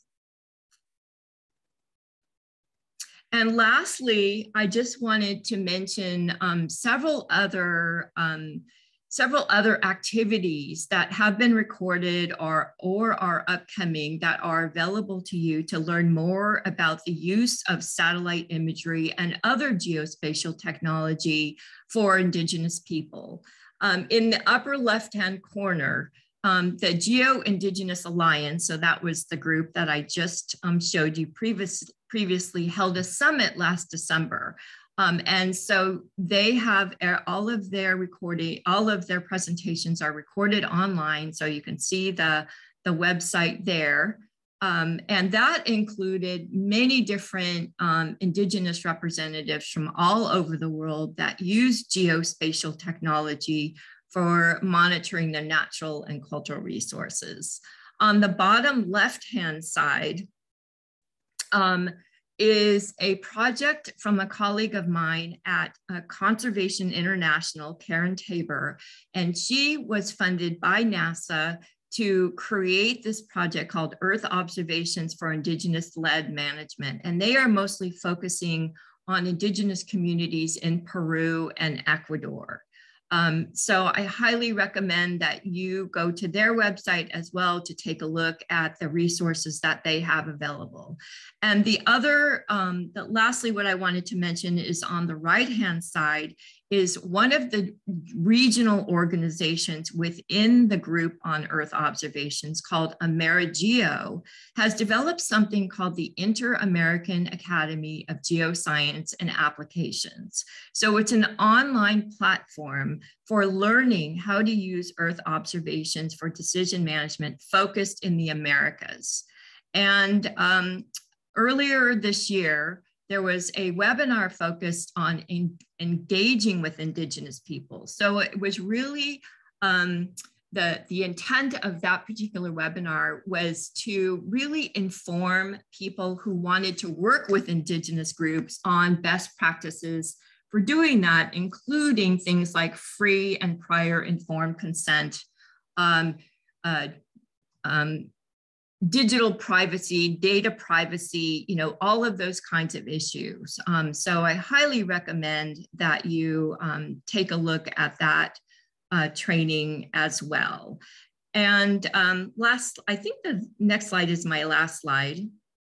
And lastly, I just wanted to mention um, several other um, several other activities that have been recorded or, or are upcoming that are available to you to learn more about the use of satellite imagery and other geospatial technology for Indigenous people. Um, in the upper left-hand corner, um, the Geo-Indigenous Alliance, so that was the group that I just um, showed you previous, previously, held a summit last December. Um, and so they have all of their recording, all of their presentations are recorded online. So you can see the, the website there. Um, and that included many different um, Indigenous representatives from all over the world that use geospatial technology for monitoring the natural and cultural resources. On the bottom left-hand side, um, is a project from a colleague of mine at uh, Conservation International, Karen Tabor, and she was funded by NASA to create this project called Earth Observations for Indigenous-led Management. And they are mostly focusing on Indigenous communities in Peru and Ecuador. Um, so I highly recommend that you go to their website as well to take a look at the resources that they have available. And the other, um, the, lastly, what I wanted to mention is on the right-hand side is one of the regional organizations within the Group on Earth Observations called AmeriGeo has developed something called the Inter-American Academy of Geoscience and Applications. So it's an online platform for learning how to use Earth observations for decision management focused in the Americas. And um, earlier this year, there was a webinar focused on in, engaging with Indigenous people. So it was really, um, the, the intent of that particular webinar was to really inform people who wanted to work with Indigenous groups on best practices for doing that, including things like free and prior informed consent, um, uh, um, digital privacy, data privacy, you know, all of those kinds of issues. Um, so I highly recommend that you um, take a look at that uh, training as well. And um, last, I think the next slide is my last slide.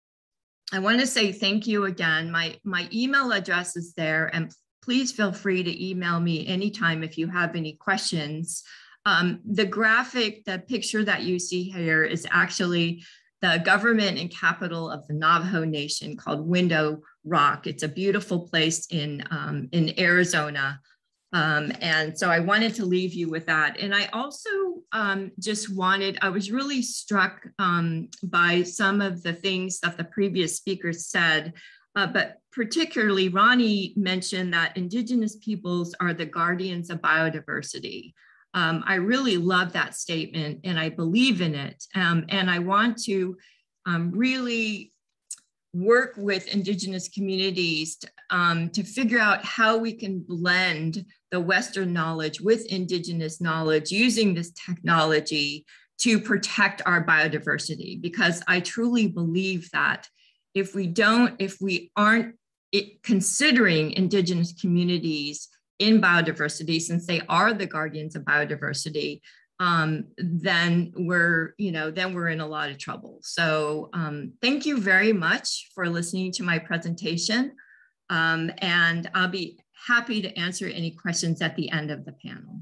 I want to say thank you again. My, my email address is there, and please feel free to email me anytime if you have any questions. Um, the graphic, the picture that you see here is actually the government and capital of the Navajo Nation called Window Rock. It's a beautiful place in, um, in Arizona. Um, and so I wanted to leave you with that. And I also um, just wanted, I was really struck um, by some of the things that the previous speakers said, uh, but particularly Ronnie mentioned that Indigenous peoples are the guardians of biodiversity. Um, I really love that statement and I believe in it. Um, and I want to um, really work with Indigenous communities to, um, to figure out how we can blend the Western knowledge with Indigenous knowledge using this technology to protect our biodiversity. Because I truly believe that if we don't, if we aren't it, considering Indigenous communities in biodiversity, since they are the guardians of biodiversity, um, then we're, you know, then we're in a lot of trouble. So um, thank you very much for listening to my presentation. Um, and I'll be happy to answer any questions at the end of the panel.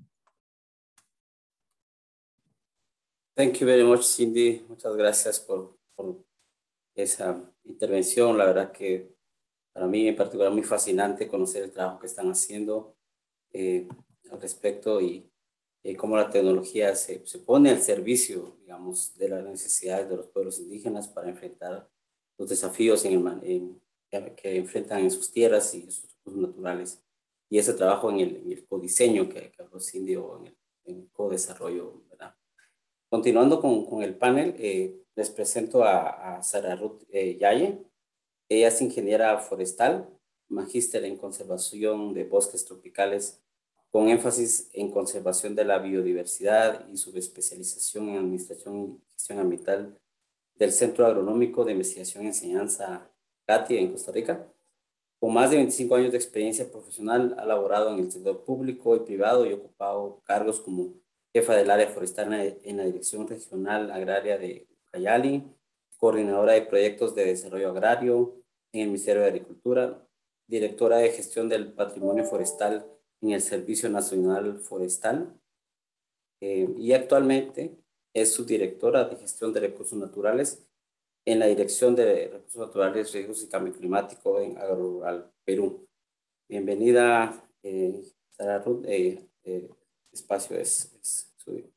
Thank you very much, Cindy. Muchas gracias por, por esa intervención. La verdad que para mí en particular muy fascinante conocer el trabajo que están haciendo Eh, al respecto y eh, cómo la tecnología se, se pone al servicio, digamos, de las necesidades de los pueblos indígenas para enfrentar los desafíos en el, en, que, que enfrentan en sus tierras y sus recursos naturales. Y ese trabajo en el, en el codiseño que, que habló Cindy o en el, en el codesarrollo, ¿verdad? Continuando con, con el panel, eh, les presento a, a Sara Ruth eh, Yaye. Ella es ingeniera forestal, magíster en conservación de bosques tropicales con énfasis en conservación de la biodiversidad y subespecialización en administración y gestión ambiental del Centro Agronómico de Investigación y Enseñanza CATI en Costa Rica. Con más de veinticinco años de experiencia profesional, ha laborado en el sector público y privado y ocupado cargos como jefa del área forestal en la Dirección Regional Agraria de Ucayali, coordinadora de proyectos de desarrollo agrario en el Ministerio de Agricultura, directora de gestión del patrimonio forestal en el Servicio Nacional Forestal eh, y actualmente es subdirectora de gestión de recursos naturales en la Dirección de Recursos Naturales, Riesgos y Cambio Climático en Agrorural, Perú. Bienvenida, eh, Sara Ruth, eh, eh, espacio es, es suyo.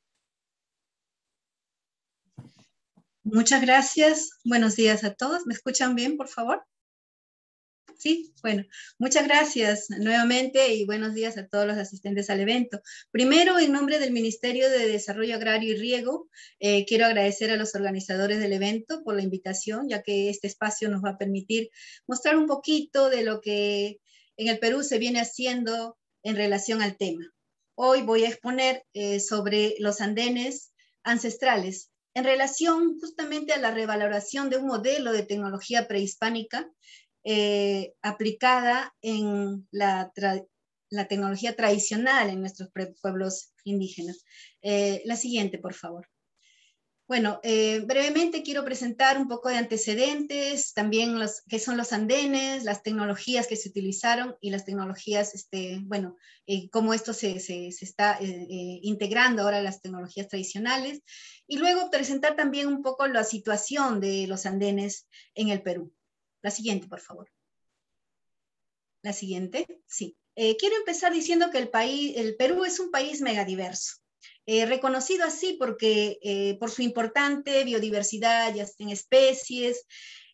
Muchas gracias. Buenos días a todos. ¿Me escuchan bien, por favor? Sí, bueno, muchas gracias nuevamente y buenos días a todos los asistentes al evento. Primero, en nombre del Ministerio de Desarrollo Agrario y Riego, eh, quiero agradecer a los organizadores del evento por la invitación, ya que este espacio nos va a permitir mostrar un poquito de lo que en el Perú se viene haciendo en relación al tema. Hoy voy a exponer eh, sobre los andenes ancestrales en relación justamente a la revaloración de un modelo de tecnología prehispánica Eh, aplicada en la, la tecnología tradicional en nuestros pueblos indígenas. Eh, la siguiente, por favor. Bueno, eh, brevemente quiero presentar un poco de antecedentes, también los, qué son los andenes, las tecnologías que se utilizaron y las tecnologías, este, bueno, eh, cómo esto se, se, se está eh, eh, integrando ahora a las tecnologías tradicionales. Y luego presentar también un poco la situación de los andenes en el Perú. La siguiente, por favor. La siguiente, sí. Eh, quiero empezar diciendo que el, país, el Perú es un país megadiverso, eh, reconocido así porque, eh, por su importante biodiversidad, ya en especies,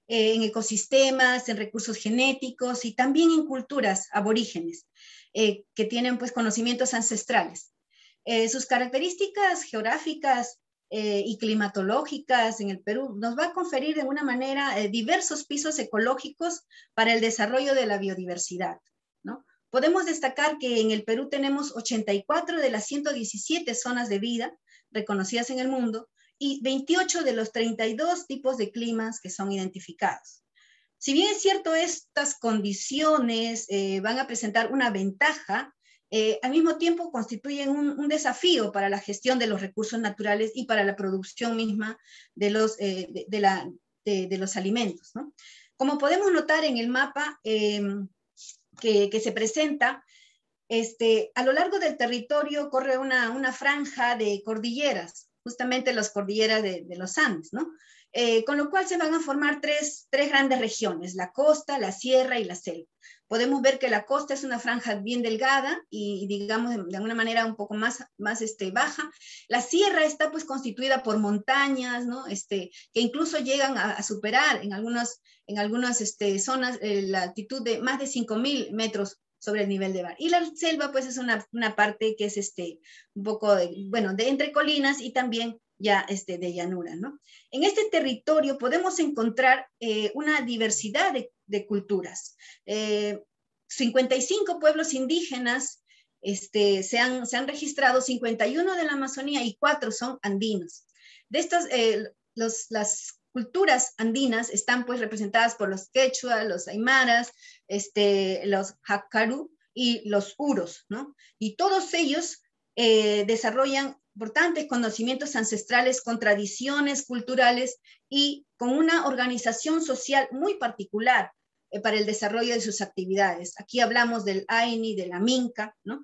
eh, en ecosistemas, en recursos genéticos y también en culturas aborígenes, eh, que tienen pues conocimientos ancestrales. Eh, sus características geográficas eh, y climatológicas en el Perú nos va a conferir de una manera eh, diversos pisos ecológicos para el desarrollo de la biodiversidad, ¿no? Podemos destacar que en el Perú tenemos ochenta y cuatro de las ciento diecisiete zonas de vida reconocidas en el mundo y veintiocho de los treinta y dos tipos de climas que son identificados. Si bien es cierto, estas condiciones eh, van a presentar una ventaja, eh, al mismo tiempo constituyen un, un desafío para la gestión de los recursos naturales y para la producción misma de los, eh, de, de, la, de, de los alimentos, ¿no? Como podemos notar en el mapa eh, que, que se presenta, este, a lo largo del territorio corre una, una franja de cordilleras, justamente las cordilleras de, de los Andes, ¿no? Eh, con lo cual se van a formar tres, tres grandes regiones, la costa, la sierra y la selva. Podemos ver que la costa es una franja bien delgada y, digamos, de, de alguna manera un poco más, más este, baja. La sierra está pues constituida por montañas, ¿no? Este, que incluso llegan a, a superar en algunas, en algunas este, zonas eh, la altitud de más de cinco mil metros sobre el nivel de mar. Y la selva pues es una, una parte que es este, un poco, de, bueno, de entre colinas y también ya este, de llanura, ¿no? En este territorio podemos encontrar eh, una diversidad de, de culturas. Eh, cincuenta y cinco pueblos indígenas este, se, han, se han registrado, cincuenta y uno de la Amazonía y cuatro son andinos. De estas, eh, los, las culturas andinas están pues representadas por los quechua, los aymaras, este, los jacarú y los uros, ¿no? Y todos ellos eh, desarrollan importantes conocimientos ancestrales con tradiciones culturales y con una organización social muy particular eh, para el desarrollo de sus actividades. Aquí hablamos del Aini, de la Minca, ¿no?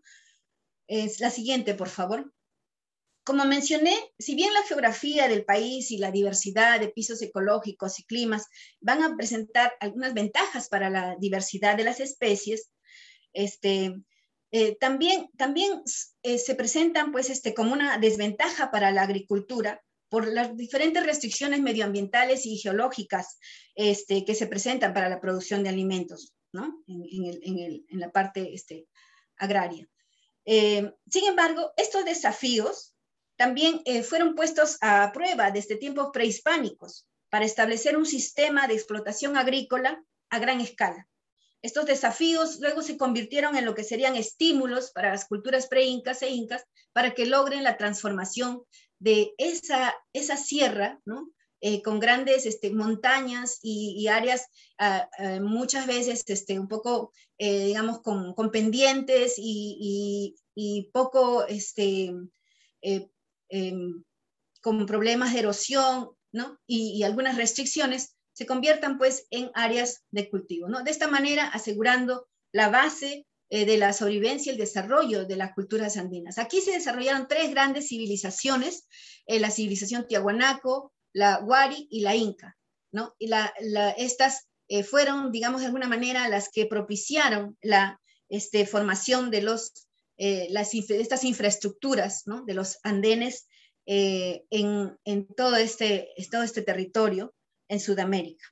Es la siguiente, por favor. Como mencioné, si bien la geografía del país y la diversidad de pisos ecológicos y climas van a presentar algunas ventajas para la diversidad de las especies, este, Eh, también también eh, se presentan pues, este, como una desventaja para la agricultura por las diferentes restricciones medioambientales y geológicas este, que se presentan para la producción de alimentos, ¿no? en, en, el, en, el, en la parte este, agraria. Eh, sin embargo, estos desafíos también eh, fueron puestos a prueba desde tiempos prehispánicos para establecer un sistema de explotación agrícola a gran escala. Estos desafíos luego se convirtieron en lo que serían estímulos para las culturas pre-incas e incas para que logren la transformación de esa, esa sierra, ¿no? Eh, con grandes este, montañas y, y áreas uh, uh, muchas veces este, un poco, eh, digamos, con, con pendientes y, y, y poco, este, eh, eh, con problemas de erosión, ¿no? Y, y algunas restricciones, se conviertan pues en áreas de cultivo, ¿no? De esta manera asegurando la base eh, de la sobrevivencia y el desarrollo de las culturas andinas. Aquí se desarrollaron tres grandes civilizaciones, eh, la civilización Tiahuanaco, la Huari y la Inca, ¿no? Y la, la, estas eh, fueron, digamos de alguna manera, las que propiciaron la este, formación de los, eh, las, estas infraestructuras, ¿no? De los andenes eh, en, en todo, este, todo este territorio en Sudamérica.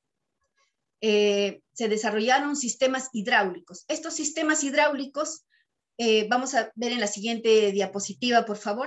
Eh, se desarrollaron sistemas hidráulicos. Estos sistemas hidráulicos, eh, vamos a ver en la siguiente diapositiva, por favor.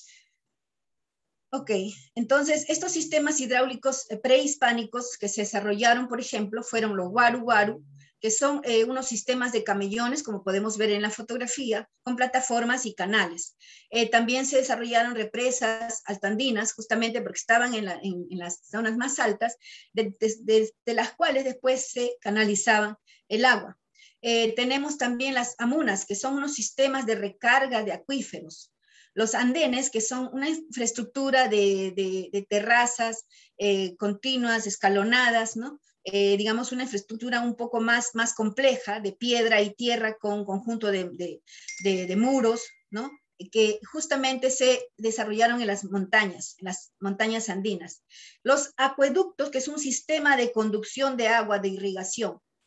Ok, entonces estos sistemas hidráulicos prehispánicos que se desarrollaron, por ejemplo, fueron los Waru Waru, que son eh, unos sistemas de camellones, como podemos ver en la fotografía, con plataformas y canales. Eh, también se desarrollaron represas altandinas, justamente porque estaban en, la, en, en las zonas más altas, de, de, de, de las cuales después se canalizaban el agua. Eh, tenemos también las amunas, que son unos sistemas de recarga de acuíferos. Los andenes, que son una infraestructura de, de, de terrazas eh, continuas, escalonadas, ¿no? Eh, digamos, una infraestructura un poco más, más compleja, de piedra y tierra con conjunto de, de, de, de muros, ¿no? Que justamente se desarrollaron en las montañas, en las montañas andinas. Los acueductos, que es un sistema de conducción de agua, de irrigación.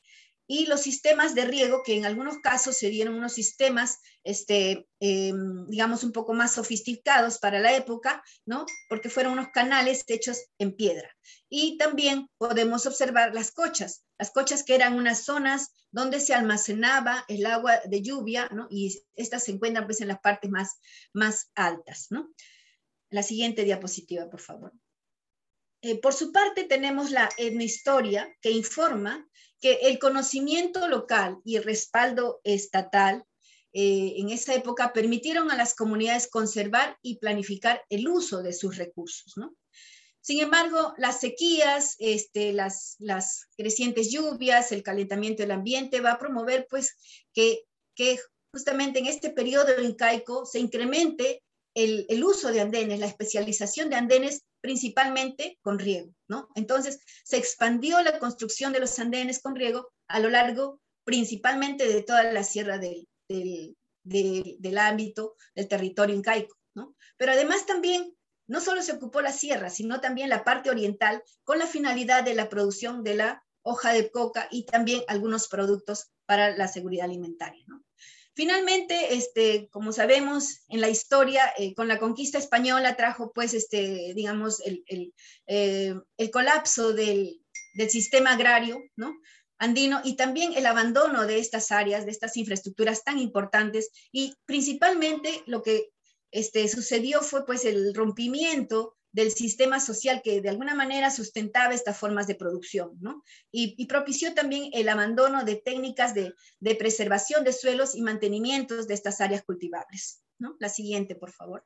y los sistemas de riego, que en algunos casos se dieron unos sistemas, este, eh, digamos, un poco más sofisticados para la época, ¿no? Porque fueron unos canales hechos en piedra. Y también podemos observar las cochas, las cochas que eran unas zonas donde se almacenaba el agua de lluvia, ¿no? Y estas se encuentran pues en las partes más, más altas, ¿no? La siguiente diapositiva, por favor. Eh, por su parte, tenemos la etnohistoria, que informa que el conocimiento local y el respaldo estatal eh, en esa época permitieron a las comunidades conservar y planificar el uso de sus recursos, ¿no? Sin embargo, las sequías, este, las, las crecientes lluvias, el calentamiento del ambiente va a promover pues, que, que justamente en este periodo incaico se incremente el, el uso de andenes, la especialización de andenes principalmente con riego, ¿no? Entonces, se expandió la construcción de los andenes con riego a lo largo principalmente de toda la sierra del, del, del, del ámbito del territorio incaico, ¿no? Pero además también, no solo se ocupó la sierra, sino también la parte oriental con la finalidad de la producción de la hoja de coca y también algunos productos para la seguridad alimentaria, ¿no? Finalmente, este, como sabemos, en la historia, eh, con la conquista española trajo, pues, este, digamos, el, el, eh, el colapso del, del sistema agrario, ¿no? andino, y también el abandono de estas áreas, de estas infraestructuras tan importantes, y principalmente lo que este, sucedió fue, pues, el rompimiento del sistema social que de alguna manera sustentaba estas formas de producción, ¿no? Y, y propició también el abandono de técnicas de, de preservación de suelos y mantenimientos de estas áreas cultivables, ¿no? La siguiente, por favor.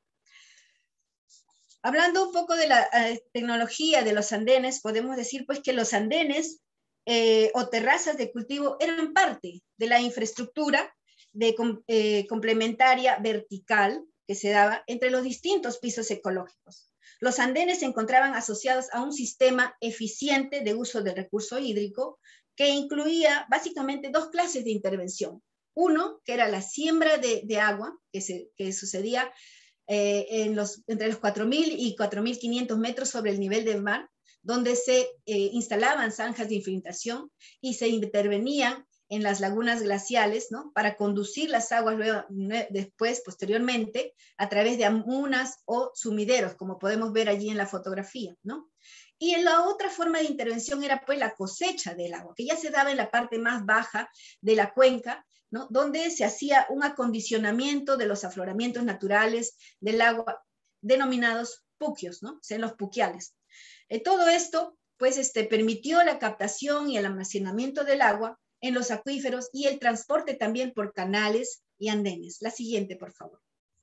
Hablando un poco de la eh, tecnología de los andenes, podemos decir pues que los andenes eh, o terrazas de cultivo eran parte de la infraestructura de, eh, complementaria vertical que se daba entre los distintos pisos ecológicos. Los andenes se encontraban asociados a un sistema eficiente de uso del recurso hídrico que incluía básicamente dos clases de intervención. Uno, que era la siembra de, de agua, que, se, que sucedía eh, en los, entre los cuatro mil y cuatro mil quinientos metros sobre el nivel del mar, donde se eh, instalaban zanjas de infiltración y se intervenían en las lagunas glaciales, ¿no? Para conducir las aguas luego, después, posteriormente, a través de amunas o sumideros, como podemos ver allí en la fotografía, ¿no? Y en la otra forma de intervención era pues la cosecha del agua, que ya se daba en la parte más baja de la cuenca, ¿no? Donde se hacía un acondicionamiento de los afloramientos naturales del agua, denominados puquios, ¿no? O sea, los puquiales. Eh, todo esto, pues, este, permitió la captación y el almacenamiento del agua en los acuíferos y el transporte también por canales y andenes. La siguiente, por favor.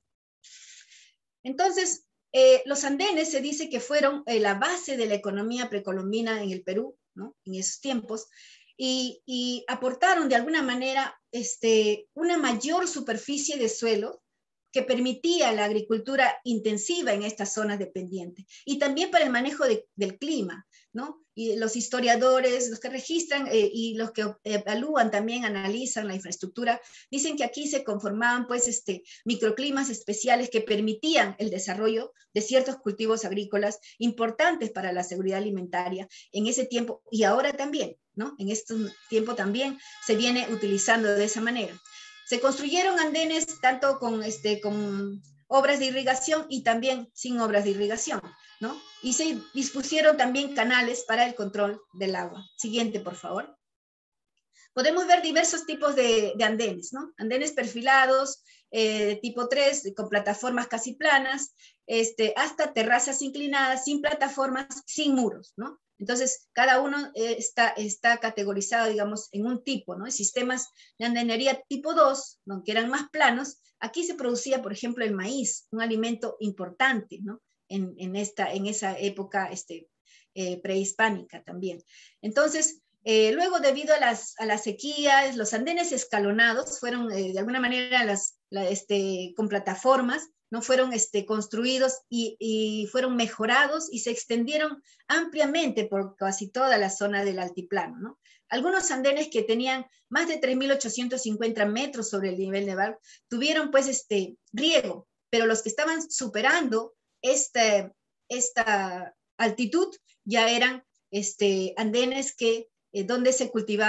Entonces, eh, los andenes se dice que fueron eh, la base de la economía precolombina en el Perú, ¿no? En esos tiempos, y, y aportaron de alguna manera este, una mayor superficie de suelo que permitía la agricultura intensiva en estas zonas dependientes, y también para el manejo de, del clima, ¿no? Y los historiadores, los que registran eh, y los que evalúan también, analizan la infraestructura, dicen que aquí se conformaban pues este, microclimas especiales que permitían el desarrollo de ciertos cultivos agrícolas importantes para la seguridad alimentaria en ese tiempo y ahora también, ¿no? En este tiempo también se viene utilizando de esa manera. Se construyeron andenes tanto con, este, con obras de irrigación y también sin obras de irrigación, ¿no? Y se dispusieron también canales para el control del agua. Siguiente, por favor. Podemos ver diversos tipos de, de andenes, ¿no? Andenes perfilados, eh, de tipo tres, con plataformas casi planas, este, hasta terrazas inclinadas, sin plataformas, sin muros, ¿no? Entonces, cada uno eh, está, está categorizado, digamos, en un tipo, ¿no? Sistemas de andenería tipo dos, ¿no? Que eran más planos. Aquí se producía, por ejemplo, el maíz, un alimento importante, ¿no? En, en, esta, en esa época este, eh, prehispánica también. Entonces, eh, luego, debido a las, a las sequías, los andenes escalonados fueron, eh, de alguna manera, las, la, este, con plataformas, ¿no? Fueron este, construidos y, y fueron mejorados y se extendieron ampliamente por casi toda la zona del altiplano, ¿no? Algunos andenes que tenían más de tres mil ochocientos cincuenta metros sobre el nivel del mar tuvieron pues este riego, pero los que estaban superando este, esta altitud ya eran este, andenes que, eh, donde se cultivaban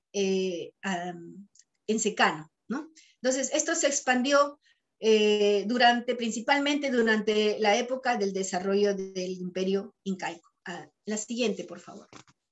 eh, um, en secano, ¿no? Entonces, esto se expandió eh, durante, principalmente durante la época del desarrollo del imperio incaico. Ah, la siguiente, por favor.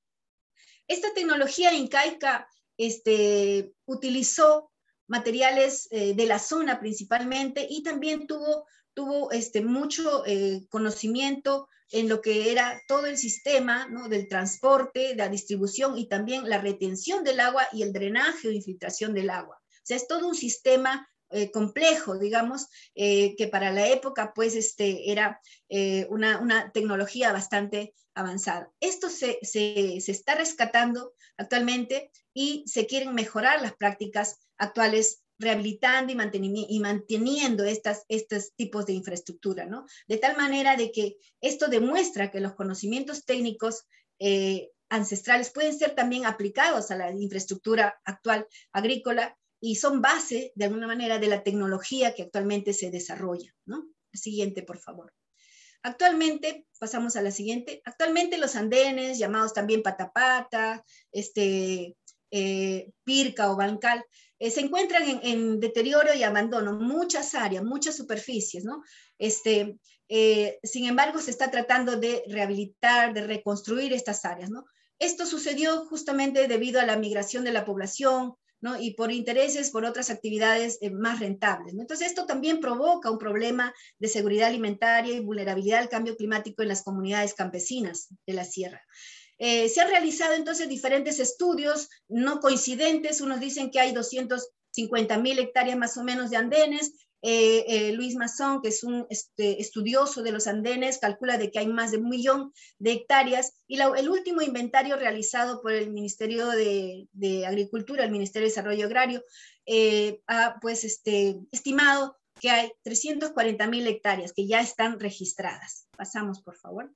Esta tecnología incaica este, utilizó materiales eh, de la zona principalmente y también tuvo, tuvo este, mucho eh, conocimiento en lo que era todo el sistema, ¿no?, del transporte, la distribución y también la retención del agua y el drenaje o infiltración del agua. O sea, es todo un sistema eh, complejo, digamos, eh, que para la época pues este, era eh, una, una tecnología bastante avanzada. Esto se, se, se está rescatando actualmente y se quieren mejorar las prácticas actuales, rehabilitando y, manteni y manteniendo estas, estos tipos de infraestructura, ¿no? De tal manera de que esto demuestra que los conocimientos técnicos eh, ancestrales pueden ser también aplicados a la infraestructura actual agrícola y son base, de alguna manera, de la tecnología que actualmente se desarrolla, ¿no? El siguiente, por favor. Actualmente, pasamos a la siguiente, actualmente los andenes, llamados también patapata, este, eh, pirca o bancal, eh, se encuentran en, en deterioro y abandono, muchas áreas, muchas superficies, ¿no? Este, eh, sin embargo, se está tratando de rehabilitar, de reconstruir estas áreas, ¿no? Esto sucedió justamente debido a la migración de la población, ¿no? Y por intereses, por otras actividades eh, más rentables, ¿no? Entonces, esto también provoca un problema de seguridad alimentaria y vulnerabilidad al cambio climático en las comunidades campesinas de la sierra. Eh, se han realizado entonces diferentes estudios no coincidentes, unos dicen que hay doscientas cincuenta mil hectáreas más o menos de andenes. Eh, eh, Luis Masson, que es un este, estudioso de los andenes, calcula de que hay más de un millón de hectáreas, y la, el último inventario realizado por el Ministerio de, de Agricultura, el Ministerio de Desarrollo Agrario, eh, ha pues este, estimado que hay trescientas cuarenta mil hectáreas que ya están registradas. Pasamos, por favor.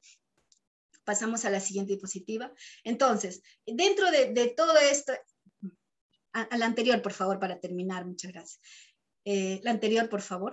Pasamos a la siguiente diapositiva. Entonces, dentro de, de todo esto, a, a la anterior, por favor, para terminar, muchas gracias. Eh, la anterior, por favor.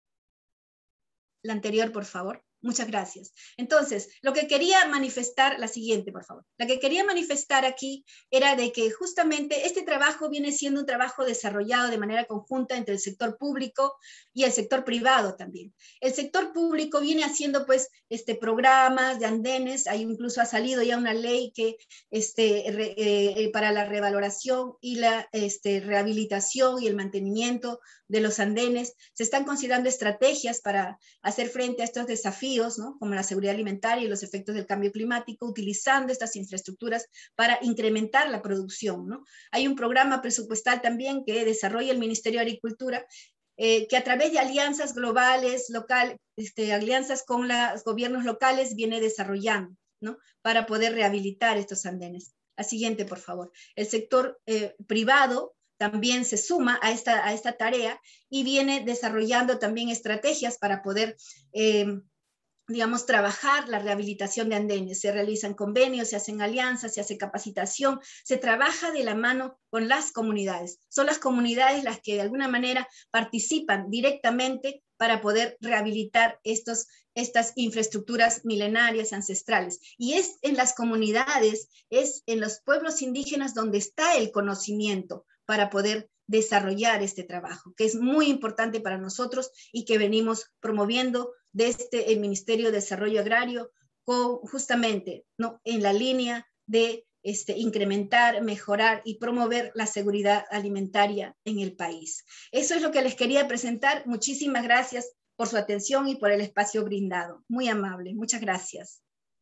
La anterior, por favor. Muchas gracias. Entonces, lo que quería manifestar, la siguiente, por favor. La que quería manifestar aquí era de que justamente este trabajo viene siendo un trabajo desarrollado de manera conjunta entre el sector público y el sector privado también. El sector público viene haciendo pues este, programas de andenes, ahí incluso ha salido ya una ley que este, re, eh, para la revaloración y la este, rehabilitación y el mantenimiento de los andenes. Se están considerando estrategias para hacer frente a estos desafíos, ¿no?, como la seguridad alimentaria y los efectos del cambio climático, utilizando estas infraestructuras para incrementar la producción, ¿no? Hay un programa presupuestal también que desarrolla el Ministerio de Agricultura, eh, que a través de alianzas globales, local, este, alianzas con los gobiernos locales viene desarrollando, ¿no?, para poder rehabilitar estos andenes. La siguiente, por favor. El sector eh, privado también se suma a esta, a esta tarea y viene desarrollando también estrategias para poder eh, digamos, trabajar la rehabilitación de andenes. Se realizan convenios, se hacen alianzas, se hace capacitación, se trabaja de la mano con las comunidades. Son las comunidades las que de alguna manera participan directamente para poder rehabilitar estos, estas infraestructuras milenarias, ancestrales. Y es en las comunidades, es en los pueblos indígenas donde está el conocimiento para poder desarrollar este trabajo, que es muy importante para nosotros y que venimos promoviendo desde el Ministerio de Desarrollo Agrario, con, justamente, ¿no?, en la línea de este, incrementar, mejorar y promover la seguridad alimentaria en el país. Eso es lo que les quería presentar. Muchísimas gracias por su atención y por el espacio brindado. Muy amable. Muchas gracias.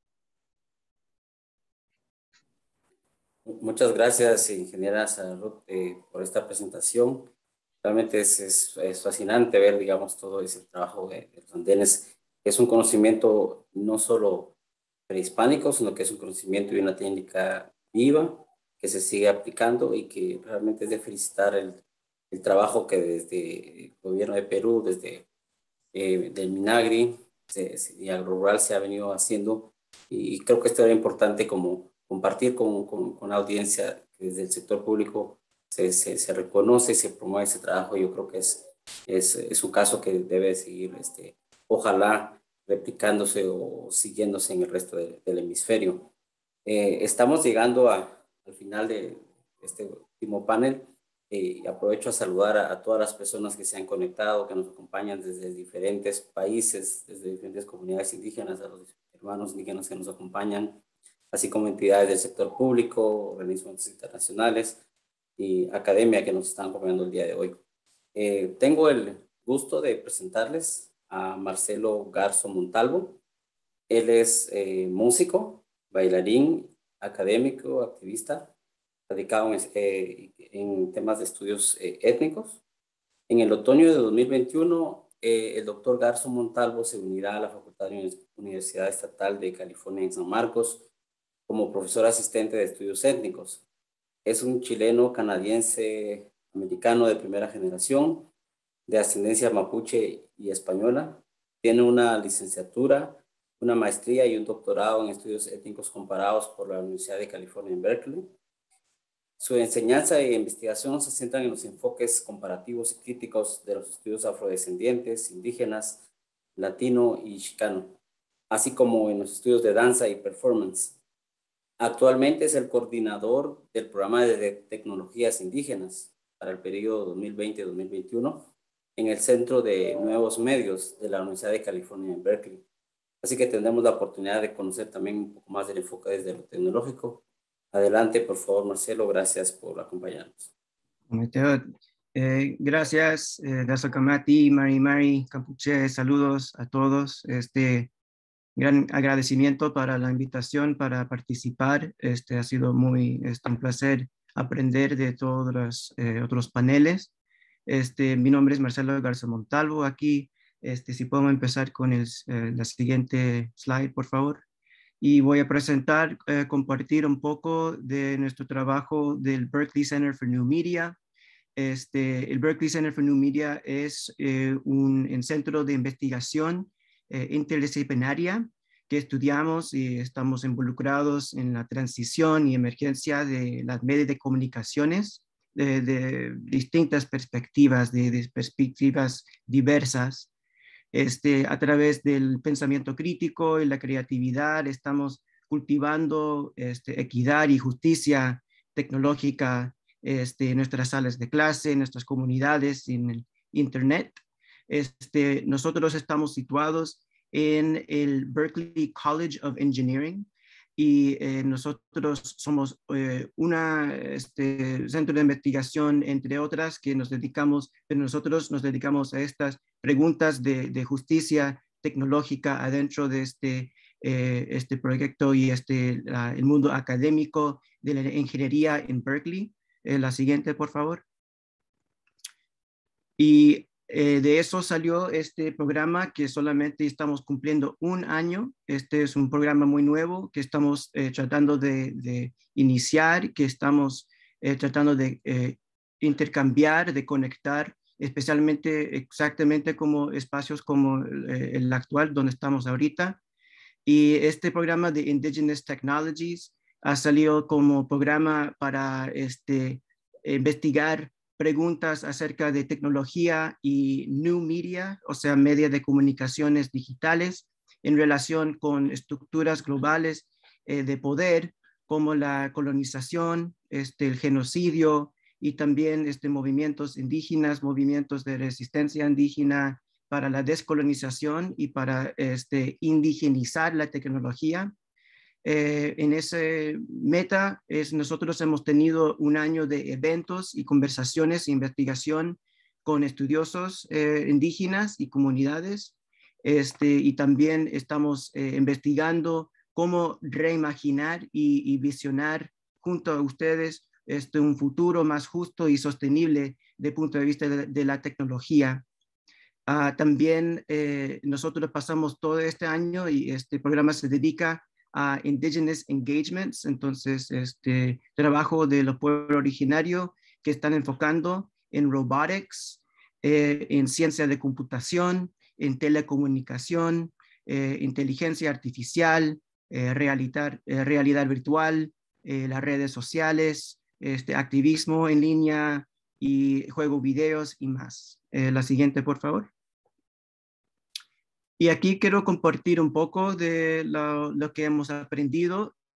Muchas gracias, ingeniera Ruth, eh, por esta presentación. Realmente es, es, es fascinante ver, digamos, todo ese trabajo de, de los andenes. Es un conocimiento no solo prehispánico, sino que es un conocimiento y una técnica viva que se sigue aplicando y que realmente es de felicitar el, el trabajo que desde el gobierno de Perú, desde eh, del Minagri se, se, y Agrorural se ha venido haciendo, y, y creo que esto era importante como compartir con, con, con la audiencia que desde el sector público se, se, se reconoce y se promueve ese trabajo. Yo creo que es, es, es un caso que debe seguir, este, ojalá, replicándose o siguiéndose en el resto de, del hemisferio. Eh, estamos llegando a, al final de, este último panel. Y aprovecho a saludar a, a todas las personas que se han conectado, que nos acompañan desde diferentes países, desde diferentes comunidades indígenas, a los hermanos indígenas que nos acompañan, así como entidades del sector público, organismos internacionales y academia que nos están acompañando el día de hoy. Eh, tengo el gusto de presentarles a Marcelo Garzo Montalvo. Él es eh, músico, bailarín, académico, activista, radicado en, eh, en temas de estudios eh, étnicos. En el otoño de dos mil veintiuno, eh, el doctor Garzo Montalvo se unirá a la Facultad de la Universidad Estatal de California en San Marcos como profesor asistente de estudios étnicos. Es un chileno canadiense americano de primera generación, de ascendencia mapuche y española. Tiene una licenciatura, una maestría y un doctorado en estudios étnicos comparados por la Universidad de California en Berkeley. Su enseñanza e investigación se centran en los enfoques comparativos y críticos de los estudios afrodescendientes, indígenas, latino y chicano, así como en los estudios de danza y performance. Actualmente es el coordinador del programa de tecnologías indígenas para el periodo dos mil veinte a dos mil veintiuno en el Centro de Nuevos Medios de la Universidad de California en Berkeley. Así que tendremos la oportunidad de conocer también un poco más del enfoque desde lo tecnológico. Adelante, por favor, Marcelo. Gracias por acompañarnos. Eh, gracias, eh, Dasokamati, Mari Mari, Campuche, saludos a todos. Este, gran agradecimiento para la invitación para participar. Este, ha sido muy este, un placer aprender de todos los eh, otros paneles. Este, mi nombre es Marcelo Garzo Montalvo. Aquí, este, si podemos empezar con el, eh, la siguiente slide, por favor. Y voy a presentar, eh, compartir un poco de nuestro trabajo del Berkeley Center for New Media. Este, el Berkeley Center for New Media es eh, un, un centro de investigación eh, interdisciplinaria que estudiamos y estamos involucrados en la transición y emergencia de las medios de comunicaciones de, de distintas perspectivas, de, de perspectivas diversas. Este, a través del pensamiento crítico y la creatividad estamos cultivando este, equidad y justicia tecnológica este, en nuestras salas de clase, en nuestras comunidades, en el Internet. Este, nosotros estamos situados en el Berklee College of Engineering y eh, nosotros somos eh, un este, centro de investigación, entre otras, que nos dedicamos, pero nosotros nos dedicamos a estas preguntas de, de justicia tecnológica adentro de este, eh, este proyecto y este, la, el mundo académico de la ingeniería en Berkeley. Eh, la siguiente, por favor. Y eh, de eso salió este programa que solamente estamos cumpliendo un año. Este es un programa muy nuevo que estamos eh, tratando de, de iniciar, que estamos eh, tratando de eh, intercambiar, de conectar, especialmente exactamente como espacios como eh, el actual donde estamos ahorita. Y este programa de Indigenous Technologies ha salido como programa para este, investigar preguntas acerca de tecnología y new media, o sea, medios de comunicaciones digitales en relación con estructuras globales eh, de poder como la colonización, este, el genocidio y también este, movimientos indígenas, movimientos de resistencia indígena para la descolonización y para este, indigenizar la tecnología. Eh, en ese meta, es, nosotros hemos tenido un año de eventos y conversaciones e investigación con estudiosos eh, indígenas y comunidades. Este, y también estamos eh, investigando cómo reimaginar y, y visionar junto a ustedes este, un futuro más justo y sostenible desde el punto de vista de, de la tecnología. Uh, también eh, nosotros pasamos todo este año y este programa se dedica a Indigenous Engagements, entonces este trabajo de los pueblos originarios que están enfocando en robotics, eh, en ciencia de computación, en telecomunicación, eh, inteligencia artificial, eh, realidad, eh, realidad virtual, eh, las redes sociales, este, activismo en línea y juego videos y más. Eh, la siguiente, por favor. Y aquí quiero compartir un poco de lo, lo que hemos aprendido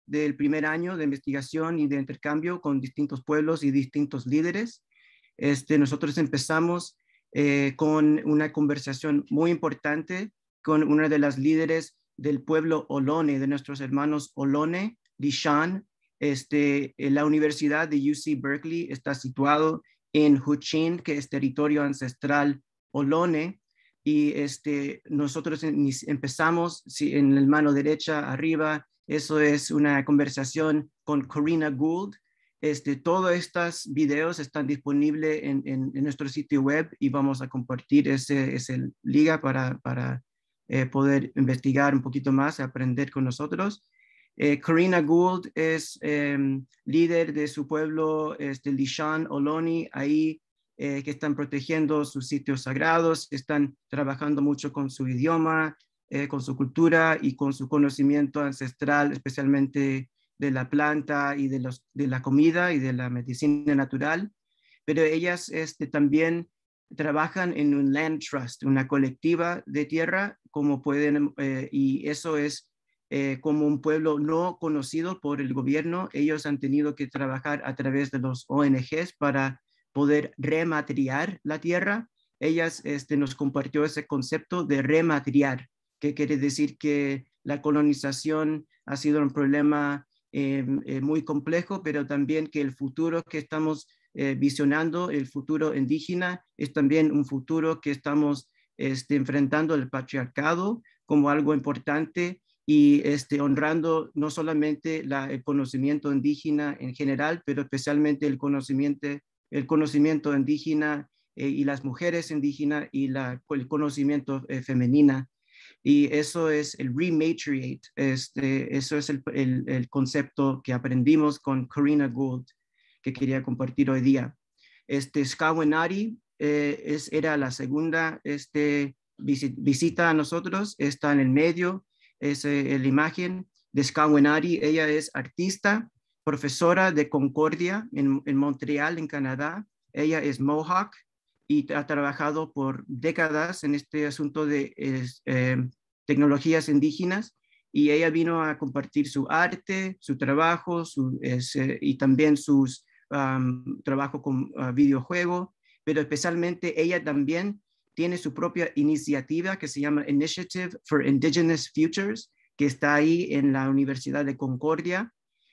del primer año de investigación y de intercambio con distintos pueblos y distintos líderes. Este, nosotros empezamos eh, con una conversación muy importante con una de las líderes del pueblo Ohlone, de nuestros hermanos Ohlone, Lishan. Este, la Universidad de U C Berkeley está situado en Huichin, que es territorio ancestral Ohlone, y este, nosotros empezamos sí, en la mano derecha arriba. Eso es una conversación con Corina Gould. Este, todos estos videos están disponibles en, en, en nuestro sitio web y vamos a compartir ese, ese liga para, para eh, poder investigar un poquito más, aprender con nosotros. Eh, Corina Gould es eh, líder de su pueblo, este, Lishan Ohlone, ahí eh, que están protegiendo sus sitios sagrados, están trabajando mucho con su idioma, eh, con su cultura y con su conocimiento ancestral, especialmente de la planta y de, los, de la comida y de la medicina natural. Pero ellas este, también trabajan en un land trust, una colectiva de tierra, como pueden, eh, y eso es eh, como un pueblo no conocido por el gobierno. Ellos han tenido que trabajar a través de los O N Ges para poder rematriar la tierra. Ellas este, nos compartió ese concepto de rematriar, que quiere decir que la colonización ha sido un problema eh, eh, muy complejo, pero también que el futuro que estamos eh, visionando, el futuro indígena, es también un futuro que estamos este, enfrentando el patriarcado como algo importante y este, honrando no solamente la, el conocimiento indígena en general, pero especialmente el conocimiento, el conocimiento indígena eh, y las mujeres indígenas y la, el conocimiento eh, femenina. Y eso es el rematriate, este, eso es el, el, el concepto que aprendimos con Corina Gould, que quería compartir hoy día. Este, Skawinari eh, es, era la segunda este, visit, visita a nosotros, está en el medio, es eh, la imagen de Skawinari. Ella es artista, profesora de Concordia en, en Montreal, en Canadá. Ella es Mohawk y ha trabajado por décadas en este asunto de eh, tecnologías indígenas, y ella vino a compartir su arte, su trabajo su, ese, y también sus um, trabajo con uh, videojuegos, pero especialmente ella también tiene su propia iniciativa que se llama Initiative for Indigenous Futures, que está ahí en la Universidad de Concordia,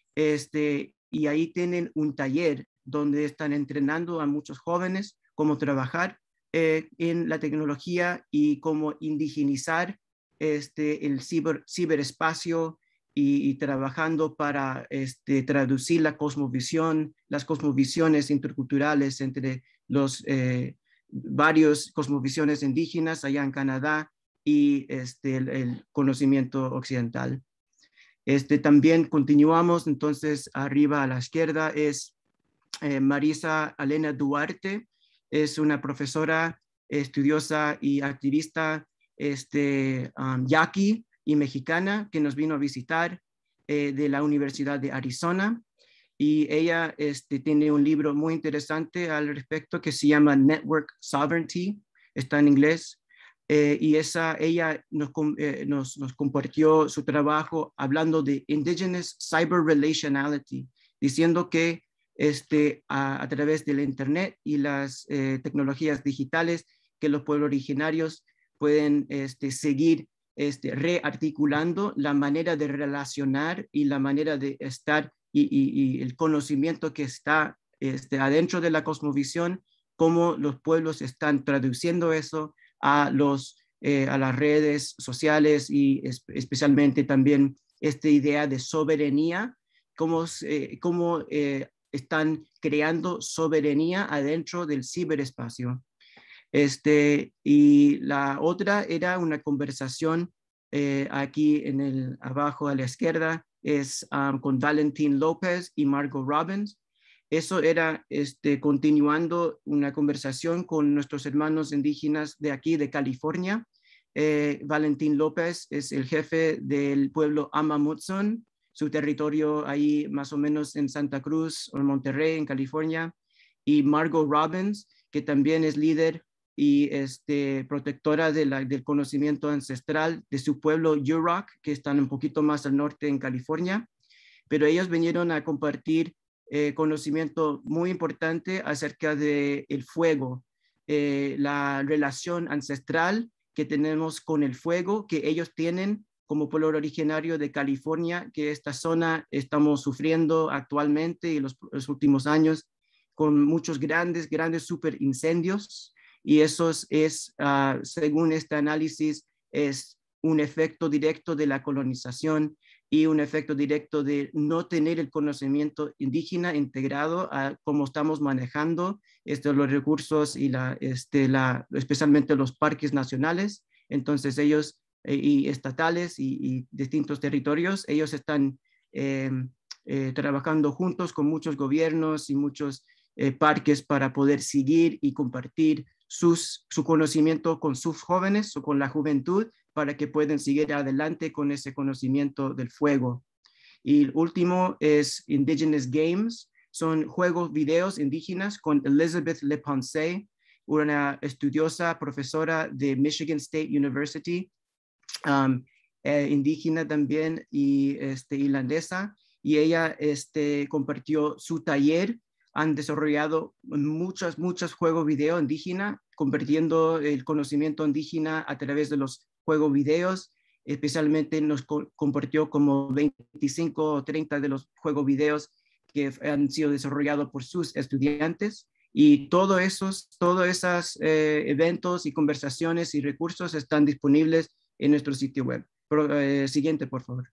este, y ahí tienen un taller donde están entrenando a muchos jóvenes cómo trabajar eh, en la tecnología y cómo indigenizar este, el ciber, ciberespacio y, y trabajando para este, traducir la cosmovisión, las cosmovisiones interculturales entre los eh, varios cosmovisiones indígenas allá en Canadá y este, el, el conocimiento occidental. Este, también continuamos, entonces arriba a la izquierda es eh, Marisa Elena Duarte. Es una profesora, estudiosa y activista este, um, yaqui y mexicana que nos vino a visitar eh, de la Universidad de Arizona. Y ella este, tiene un libro muy interesante al respecto que se llama Network Sovereignty, está en inglés. Eh, y esa, ella nos, eh, nos, nos compartió su trabajo hablando de Indigenous Cyber Relationality, diciendo que Este, a, a través de la Internet y las eh, tecnologías digitales, que los pueblos originarios pueden este, seguir este, rearticulando la manera de relacionar y la manera de estar y, y, y el conocimiento que está este, adentro de la cosmovisión, cómo los pueblos están traduciendo eso a, los, eh, a las redes sociales y es, especialmente también esta idea de soberanía, cómo, eh, cómo eh, están creando soberanía adentro del ciberespacio. Este, y la otra era una conversación eh, aquí en el abajo a la izquierda, es um, con Valentín López y Margot Robbins. Eso era este, continuando una conversación con nuestros hermanos indígenas de aquí, de California. Eh, Valentín López es el jefe del pueblo Amamutsun, su territorio ahí más o menos en Santa Cruz o en Monterrey, en California, y Margot Robbins, que también es líder y este, protectora de la, del conocimiento ancestral de su pueblo Yurok, que están un poquito más al norte en California. pero ellos vinieron a compartir eh, conocimiento muy importante acerca del fuego, eh, la relación ancestral que tenemos con el fuego, que ellos tienen como pueblo originario de California, que esta zona estamos sufriendo actualmente en los, los últimos años con muchos grandes, grandes super incendios, y eso es, es uh, según este análisis, es un efecto directo de la colonización y un efecto directo de no tener el conocimiento indígena integrado a cómo estamos manejando este, los recursos y la, este, la, especialmente los parques nacionales. Entonces ellos eh, y estatales y, y distintos territorios, ellos están eh, eh, trabajando juntos con muchos gobiernos y muchos eh, parques para poder seguir y compartir sus, su conocimiento con sus jóvenes o con la juventud, para que puedan seguir adelante con ese conocimiento del fuego. Y el último es Indigenous Games, son juegos videos indígenas con Elizabeth Leponce, una estudiosa profesora de Michigan State University, um, eh, indígena también y este, irlandesa, y ella este, compartió su taller. Han desarrollado muchos, muchos juegos video indígena, convirtiendo el conocimiento indígena a través de los juegos videos. Especialmente nos co compartió como veinticinco o treinta de los juegos videos que han sido desarrollados por sus estudiantes. Y todos esos, todos esos eh, eventos y conversaciones y recursos están disponibles en nuestro sitio web. Pero, eh, siguiente, por favor.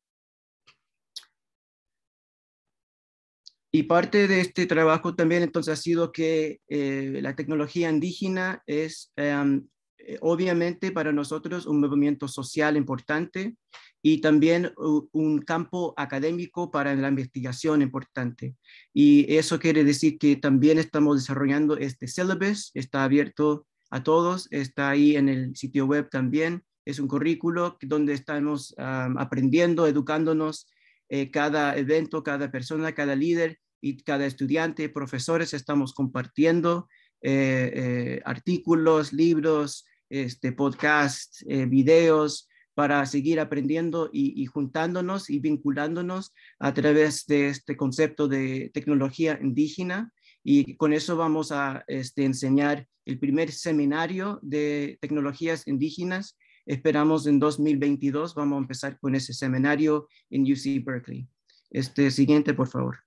Y parte de este trabajo también entonces ha sido que eh, la tecnología indígena es um, obviamente para nosotros un movimiento social importante y también un campo académico para la investigación importante. Y eso quiere decir que también estamos desarrollando este syllabus, está abierto a todos, está ahí en el sitio web también. Es un currículo donde estamos um, aprendiendo, educándonos. Eh, cada evento, cada persona, cada líder y cada estudiante, profesores, estamos compartiendo eh, eh, artículos, libros, este, podcasts, eh, videos, para seguir aprendiendo y, y juntándonos y vinculándonos a través de este concepto de tecnología indígena. Y con eso vamos a este, enseñar el primer seminario de tecnologías indígenas. Esperamos en dos mil veintidós, vamos a empezar con ese seminario en U C Berkeley. Este, siguiente, por favor.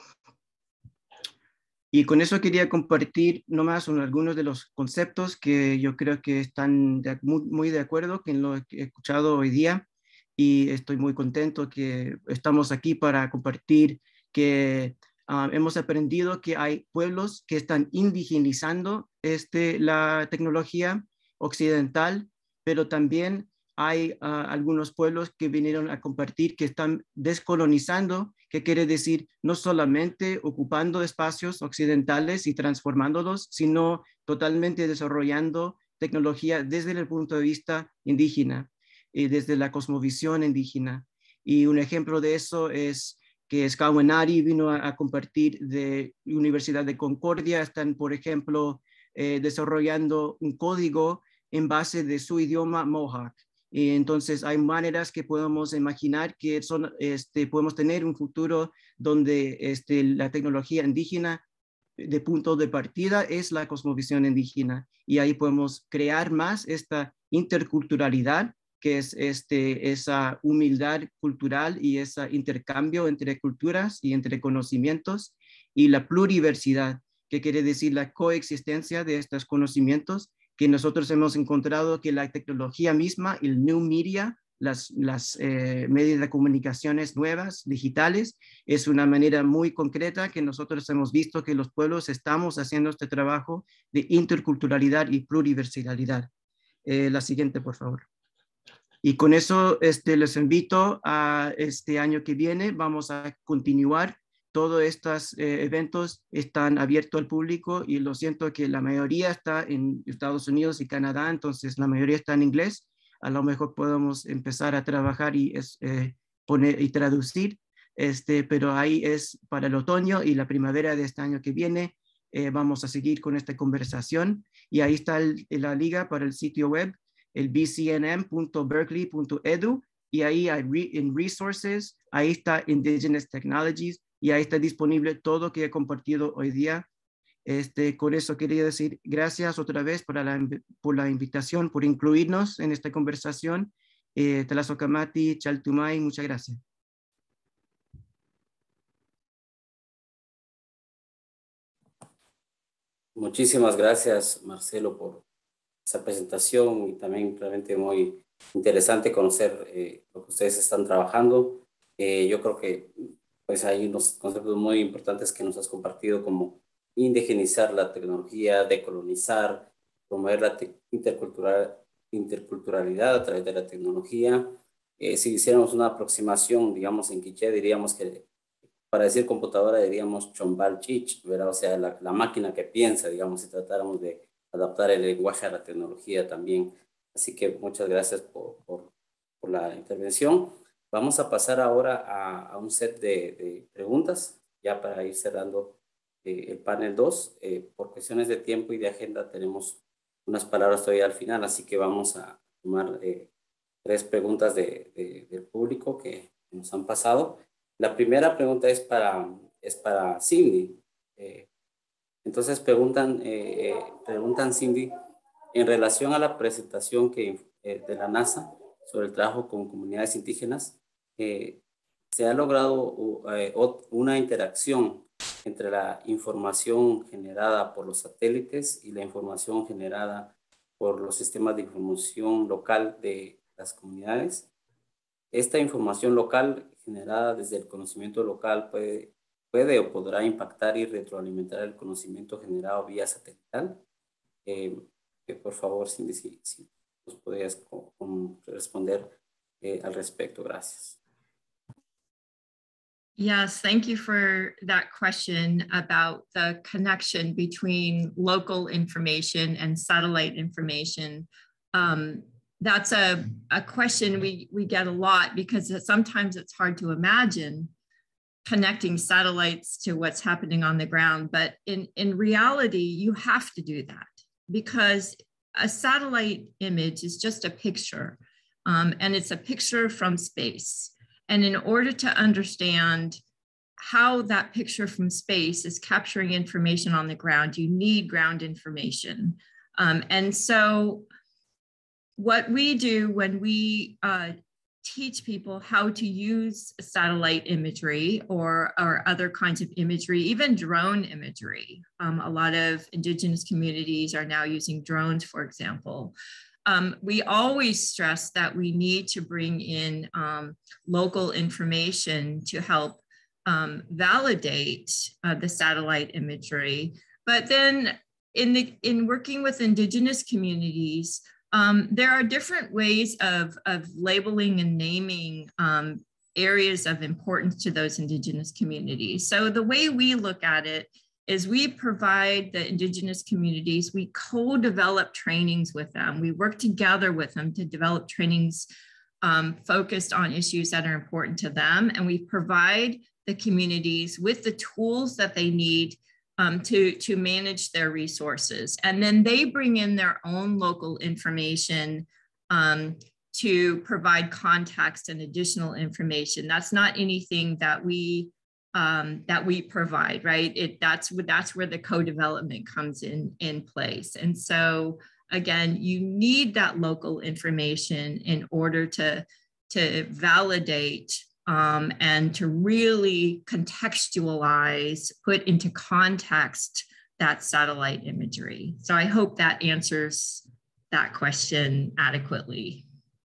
Y con eso quería compartir nomás algunos de los conceptos que yo creo que están de, muy, muy de acuerdo con lo que he escuchado hoy día. Y estoy muy contento que estamos aquí para compartir que uh, hemos aprendido que hay pueblos que están indigenizando este, la tecnología occidental, pero también hay uh, algunos pueblos que vinieron a compartir que están descolonizando, que quiere decir no solamente ocupando espacios occidentales y transformándolos, sino totalmente desarrollando tecnología desde el punto de vista indígena y desde la cosmovisión indígena. Y un ejemplo de eso es que Skawinari vino a, a compartir de Universidad de Concordia. Están, por ejemplo, eh, desarrollando un código en base de su idioma Mohawk. Y entonces hay maneras que podemos imaginar que son, este, podemos tener un futuro donde este, la tecnología indígena de punto de partida es la cosmovisión indígena, y ahí podemos crear más esta interculturalidad, que es este, esa humildad cultural y ese intercambio entre culturas y entre conocimientos, y la pluriversidad, que quiere decir la coexistencia de estos conocimientos, que nosotros hemos encontrado que la tecnología misma, el new media, las, las eh, medios de comunicaciones nuevas, digitales, es una manera muy concreta que nosotros hemos visto que los pueblos estamos haciendo este trabajo de interculturalidad y pluriversalidad. Eh, la siguiente, por favor. Y con eso este, les invito a este año que viene, vamos a continuar. Todos estos eh, eventos están abiertos al público, y lo siento que la mayoría está en Estados Unidos y Canadá, entonces la mayoría está en inglés. A lo mejor podemos empezar a trabajar y es, eh, poner y traducir, este, pero ahí es para el otoño y la primavera de este año que viene. Eh, vamos a seguir con esta conversación, y ahí está el, la liga para el sitio web, el b c n m punto berkeley punto edu, y ahí hay re, en Resources, ahí está Indigenous Technologies y ahí está disponible todo lo que he compartido hoy día. Este, con eso quería decir gracias otra vez por la, por la invitación, por incluirnos en esta conversación. Eh, Tlazohcamati, Chaltumay, muchas gracias. Muchísimas gracias, Marcelo, por esa presentación y también realmente muy interesante conocer eh, lo que ustedes están trabajando. Eh, yo creo que pues hay unos conceptos muy importantes que nos has compartido, como indigenizar la tecnología, decolonizar, promover la intercultural, interculturalidad a través de la tecnología. Eh, si hiciéramos una aproximación, digamos, en quiché, diríamos que para decir computadora diríamos chombal chich, ¿verdad? O sea, la, la máquina que piensa, digamos, si tratáramos de adaptar el lenguaje a la tecnología también. Así que muchas gracias por, por, por la intervención. Vamos a pasar ahora a, a un set de, de preguntas, ya para ir cerrando eh, el panel dos. Eh, por cuestiones de tiempo y de agenda tenemos unas palabras todavía al final, así que vamos a tomar eh, tres preguntas de, de, del público que nos han pasado. La primera pregunta es para, es para Cindy. Eh, entonces preguntan, eh, eh, preguntan Cindy, en relación a la presentación que, eh, de la NASA sobre el trabajo con comunidades indígenas, eh, se ha logrado eh, una interacción entre la información generada por los satélites y la información generada por los sistemas de información local de las comunidades. Esta información local generada desde el conocimiento local puede, puede o podrá impactar y retroalimentar el conocimiento generado vía satelital. Eh, eh, por favor, Cindy, si, si nos podrías con, con responder eh, al respecto. Gracias. Yes, thank you for that question about the connection between local information and satellite information. Um, that's a, a question we, we get a lot, because sometimes it's hard to imagine connecting satellites to what's happening on the ground. But in, in reality, you have to do that, because a satellite image is just a picture, um, and it's a picture from space. And in order to understand how that picture from space is capturing information on the ground, you need ground information. Um, and so what we do when we uh, teach people how to use satellite imagery or, or other kinds of imagery, even drone imagery. Um, a lot of indigenous communities are now using drones, for example. Um, we always stress that we need to bring in um, local information to help um, validate uh, the satellite imagery. But then in, the, in working with indigenous communities, um, there are different ways of, of labeling and naming um, areas of importance to those indigenous communities. So the way we look at it is we provide the indigenous communities, we co-develop trainings with them. We work together with them to develop trainings um, focused on issues that are important to them. And we provide the communities with the tools that they need um, to, to manage their resources. And then they bring in their own local information um, to provide context and additional information. That's not anything that we Um, that we provide, right? It that's that's where the co-development comes in in place. And so again, you need that local information in order to to validate um, and to really contextualize, put into context that satellite imagery. So I hope that answers that question adequately.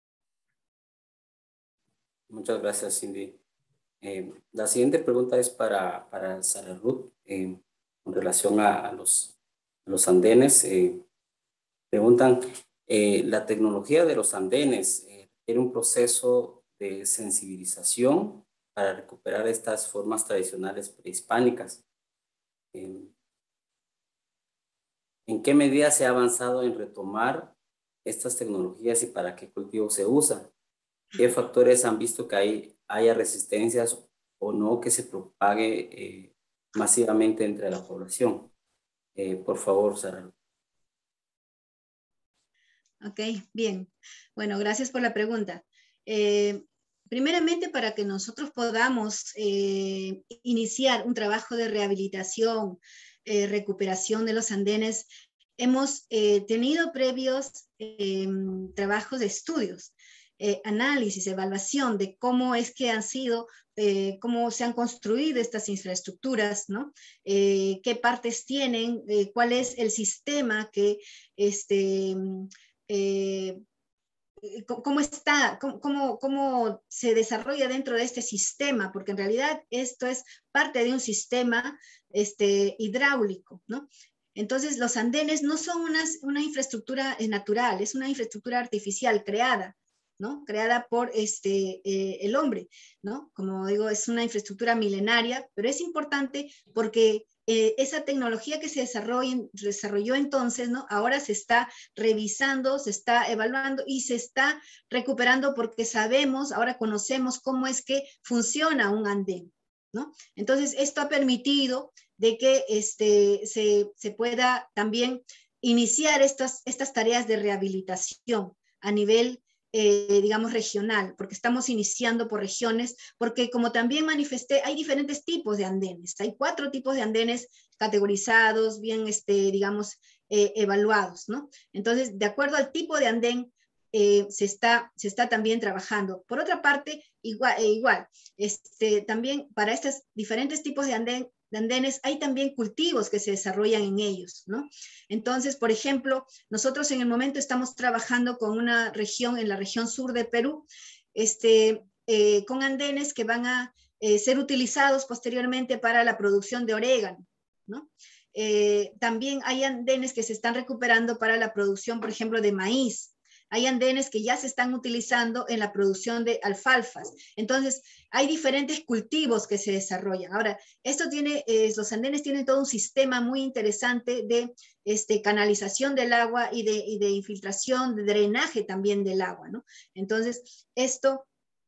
Muchas gracias, Cindy. Eh, la siguiente pregunta es para, para Sara Ruth, eh, en relación a, a, los, a los andenes. Eh, preguntan, eh, ¿la tecnología de los andenes eh, tiene un proceso de sensibilización para recuperar estas formas tradicionales prehispánicas? Eh, ¿En qué medida se ha avanzado en retomar estas tecnologías y para qué cultivo se usa? ¿Qué factores han visto que hay, haya resistencias o no que se propague eh, masivamente entre la población? Eh, por favor, Sara. Ok, bien. Bueno, gracias por la pregunta. Eh, primeramente para que nosotros podamos eh, iniciar un trabajo de rehabilitación, eh, recuperación de los andenes, hemos eh, tenido previos eh, trabajos de estudios, eh, análisis, evaluación de cómo es que han sido, eh, cómo se han construido estas infraestructuras, ¿no? Eh, qué partes tienen, eh, cuál es el sistema que, este, eh, cómo está, cómo, cómo, cómo se desarrolla dentro de este sistema, porque en realidad esto es parte de un sistema este, hidráulico, ¿no? Entonces, los andenes no son una, una infraestructura natural, es una infraestructura artificial creada, ¿no? Creada por este, eh, el hombre, ¿no? Como digo, es una infraestructura milenaria, pero es importante porque eh, esa tecnología que se desarrolló, desarrolló entonces, ¿no? Ahora se está revisando, se está evaluando y se está recuperando porque sabemos, ahora conocemos cómo es que funciona un andén, ¿no? Entonces, esto ha permitido de que este, se, se pueda también iniciar estas, estas tareas de rehabilitación a nivel, eh, digamos, regional, porque estamos iniciando por regiones, porque como también manifesté, hay diferentes tipos de andenes, hay cuatro tipos de andenes categorizados, bien, este, digamos, eh, evaluados, ¿no? Entonces, de acuerdo al tipo de andén, Eh, se, está, se está también trabajando. Por otra parte, igual, eh, igual este, también para estos diferentes tipos de, andén, de andenes hay también cultivos que se desarrollan en ellos, ¿no? Entonces, por ejemplo, nosotros en el momento estamos trabajando con una región, en la región sur de Perú, este, eh, con andenes que van a eh, ser utilizados posteriormente para la producción de orégano, ¿no? Eh, también hay andenes que se están recuperando para la producción, por ejemplo, de maíz. Hay andenes que ya se están utilizando en la producción de alfalfas. Entonces, hay diferentes cultivos que se desarrollan. Ahora, esto tiene, eh, los andenes tienen todo un sistema muy interesante de este, canalización del agua y de, y de infiltración, de drenaje también del agua, ¿no? Entonces, esto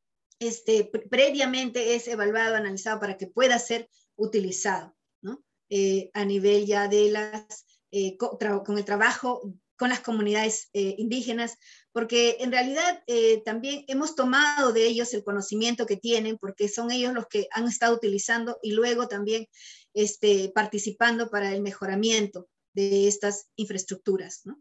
este, previamente es evaluado, analizado para que pueda ser utilizado, ¿no? Eh, a nivel ya de las, eh, con, con el trabajo con las comunidades eh, indígenas, porque en realidad eh, también hemos tomado de ellos el conocimiento que tienen, porque son ellos los que han estado utilizando y luego también este, participando para el mejoramiento de estas infraestructuras, ¿no?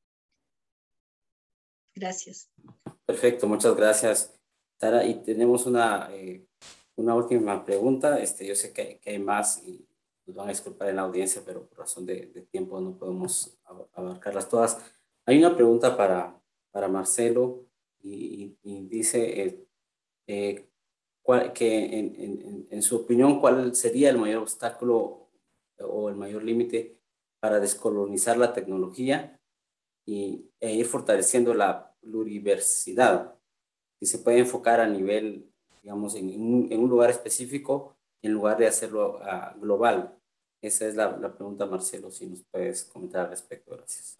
Gracias. Perfecto, muchas gracias, Sara. Y tenemos una, eh, una última pregunta. Este, yo sé que, que hay más y nos van a disculpar en la audiencia, pero por razón de, de tiempo no podemos abarcarlas todas. Hay una pregunta para, para Marcelo y, y dice eh, eh, cuál, que en, en, en su opinión, ¿cuál sería el mayor obstáculo o el mayor límite para descolonizar la tecnología y, e ir fortaleciendo la pluriversidad? Si se puede enfocar a nivel, digamos, en, en, un, en un lugar específico en lugar de hacerlo uh, global. Esa es la, la pregunta, Marcelo, si nos puedes comentar al respecto. Gracias.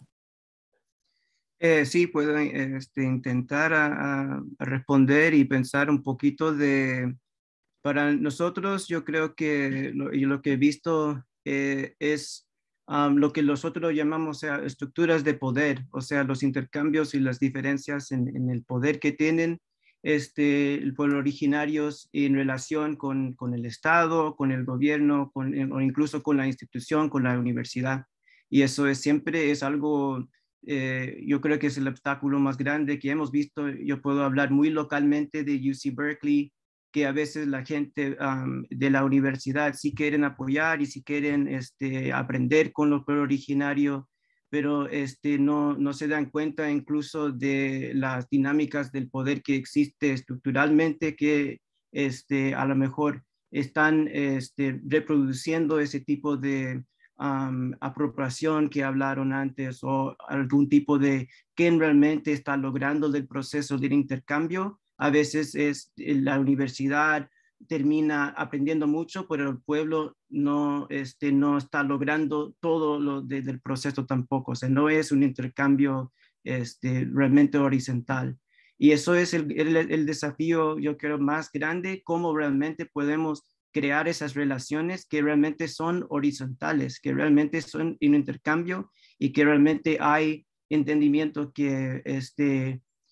Eh, sí, puedo este, intentar a, a responder y pensar un poquito de, para nosotros, yo creo que lo, y lo que he visto eh, es um, lo que nosotros llamamos o sea, estructuras de poder, o sea, los intercambios y las diferencias en, en el poder que tienen este, el pueblo originarios en relación con, con el Estado, con el gobierno, con, o incluso con la institución, con la universidad. Y eso es, siempre es algo, eh, yo creo que es el obstáculo más grande que hemos visto. Yo puedo hablar muy localmente de U C Berkeley, que a veces la gente um, de la universidad sí quieren apoyar y sí quieren este, aprender con lo pueblo originario, pero este, no, no se dan cuenta incluso de las dinámicas del poder que existe estructuralmente, que este, a lo mejor están este, reproduciendo ese tipo de um, apropiación que hablaron antes o algún tipo de quién realmente está logrando del proceso del intercambio. A veces es la universidad termina aprendiendo mucho, pero el pueblo no, este, no está logrando todo lo de, del proceso tampoco. O sea, no es un intercambio este, realmente horizontal. Y eso es el, el, el desafío, yo creo, más grande, cómo realmente podemos crear esas relaciones que realmente son horizontales, que realmente son un intercambio y que realmente hay entendimiento que este,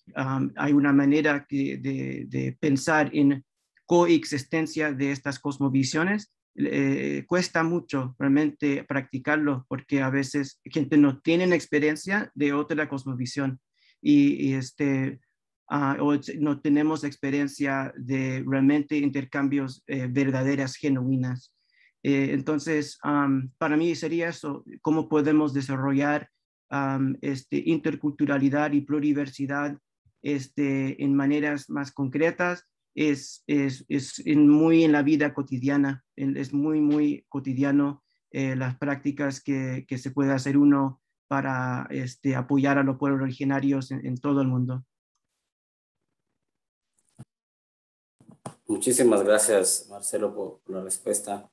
um, hay una manera que de, de pensar en coexistencia de estas cosmovisiones. Eh, cuesta mucho realmente practicarlo porque a veces gente no tiene experiencia de otra cosmovisión y, y este, uh, o no tenemos experiencia de realmente intercambios eh, verdaderas, genuinas. Eh, entonces, um, para mí sería eso, cómo podemos desarrollar um, este, interculturalidad y pluriversidad este, en maneras más concretas. Es, es, es en muy en la vida cotidiana, es muy, muy cotidiano eh, las prácticas que, que se puede hacer uno para este, apoyar a los pueblos originarios en, en todo el mundo. Muchísimas gracias, Marcelo, por, por la respuesta.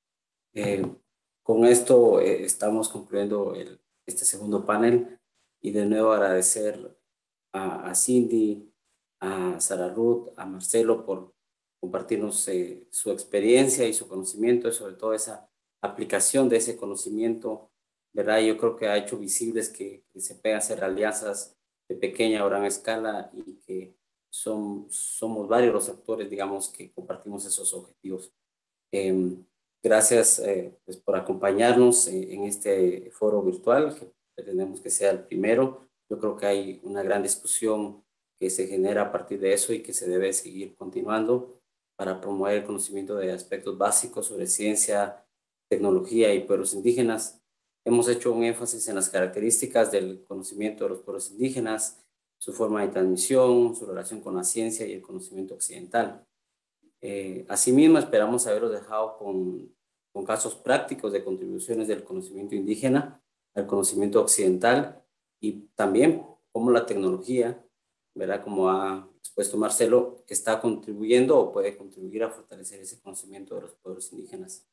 Eh, con esto eh, estamos concluyendo el, este segundo panel y de nuevo agradecer a, a Cindy, a Sara Ruth, a Marcelo por compartirnos eh, su experiencia y su conocimiento y sobre todo esa aplicación de ese conocimiento, ¿verdad? Yo creo que ha hecho visibles que, que se pueden hacer alianzas de pequeña o gran escala y que son, somos varios los actores, digamos, que compartimos esos objetivos. Eh, gracias eh, pues por acompañarnos en, en este foro virtual, que pretendemos que sea el primero. Yo creo que hay una gran discusión que se genera a partir de eso y que se debe seguir continuando para promover el conocimiento de aspectos básicos sobre ciencia, tecnología y pueblos indígenas. Hemos hecho un énfasis en las características del conocimiento de los pueblos indígenas, su forma de transmisión, su relación con la ciencia y el conocimiento occidental. Eh, asimismo, esperamos haberos dejado con, con casos prácticos de contribuciones del conocimiento indígena al conocimiento occidental y también cómo la tecnología, ¿verdad? Como ha expuesto Marcelo, está contribuyendo o puede contribuir a fortalecer ese conocimiento de los pueblos indígenas.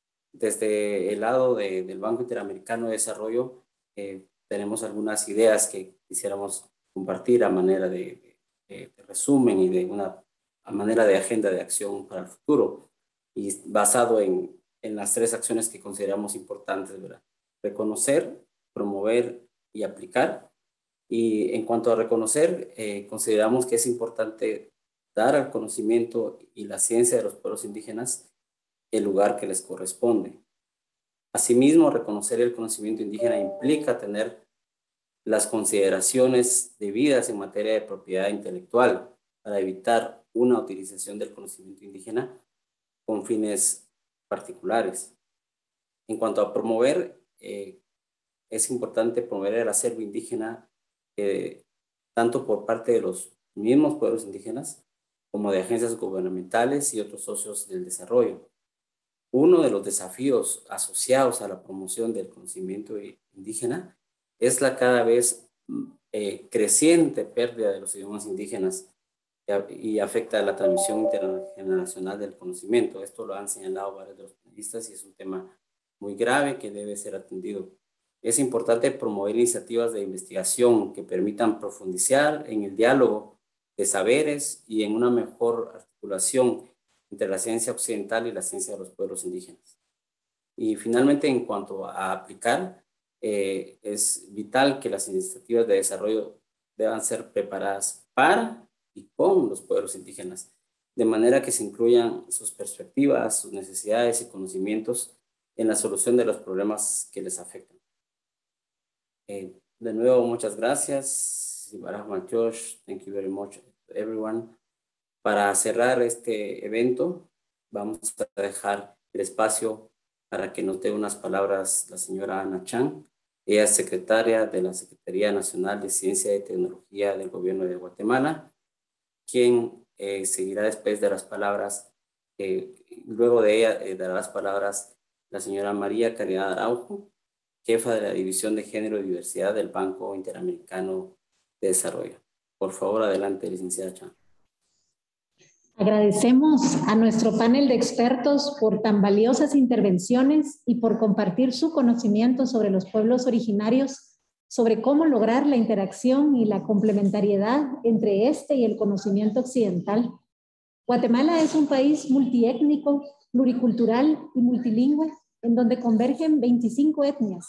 Desde el lado de, del Banco Interamericano de Desarrollo, eh, tenemos algunas ideas que quisiéramos compartir a manera de, de, de resumen y de una a manera de agenda de acción para el futuro y basado en, en las tres acciones que consideramos importantes, ¿verdad? Reconocer, promover y aplicar. Y en cuanto a reconocer, eh, consideramos que es importante dar al conocimiento y la ciencia de los pueblos indígenas el lugar que les corresponde. Asimismo, reconocer el conocimiento indígena implica tener las consideraciones debidas en materia de propiedad intelectual para evitar una utilización del conocimiento indígena con fines particulares. En cuanto a promover, eh, es importante promover el acervo indígena eh, tanto por parte de los mismos pueblos indígenas como de agencias gubernamentales y otros socios del desarrollo. Uno de los desafíos asociados a la promoción del conocimiento indígena es la cada vez eh, creciente pérdida de los idiomas indígenas y afecta a la transmisión intergeneracional del conocimiento. Esto lo han señalado varios de los panelistas y es un tema muy grave que debe ser atendido. Es importante promover iniciativas de investigación que permitan profundizar en el diálogo de saberes y en una mejor articulación entre la ciencia occidental y la ciencia de los pueblos indígenas. Y finalmente, en cuanto a aplicar, eh, es vital que las iniciativas de desarrollo deban ser preparadas para y con los pueblos indígenas, de manera que se incluyan sus perspectivas, sus necesidades y conocimientos en la solución de los problemas que les afectan. Eh, de nuevo, muchas gracias. Thank you very much to everyone. Para cerrar este evento, vamos a dejar el espacio para que nos dé unas palabras la señora Ana Chan. Ella es secretaria de la Secretaría Nacional de Ciencia y Tecnología del Gobierno de Guatemala, quien eh, seguirá después de las palabras, eh, luego de ella eh, dará las palabras la señora María Caridad Araujo, jefa de la División de Género y Diversidad del Banco Interamericano de Desarrollo. Por favor, adelante, licenciada Chan. Agradecemos a nuestro panel de expertos por tan valiosas intervenciones y por compartir su conocimiento sobre los pueblos originarios, sobre cómo lograr la interacción y la complementariedad entre este y el conocimiento occidental. Guatemala es un país multiétnico, pluricultural y multilingüe, en donde convergen veinticinco etnias,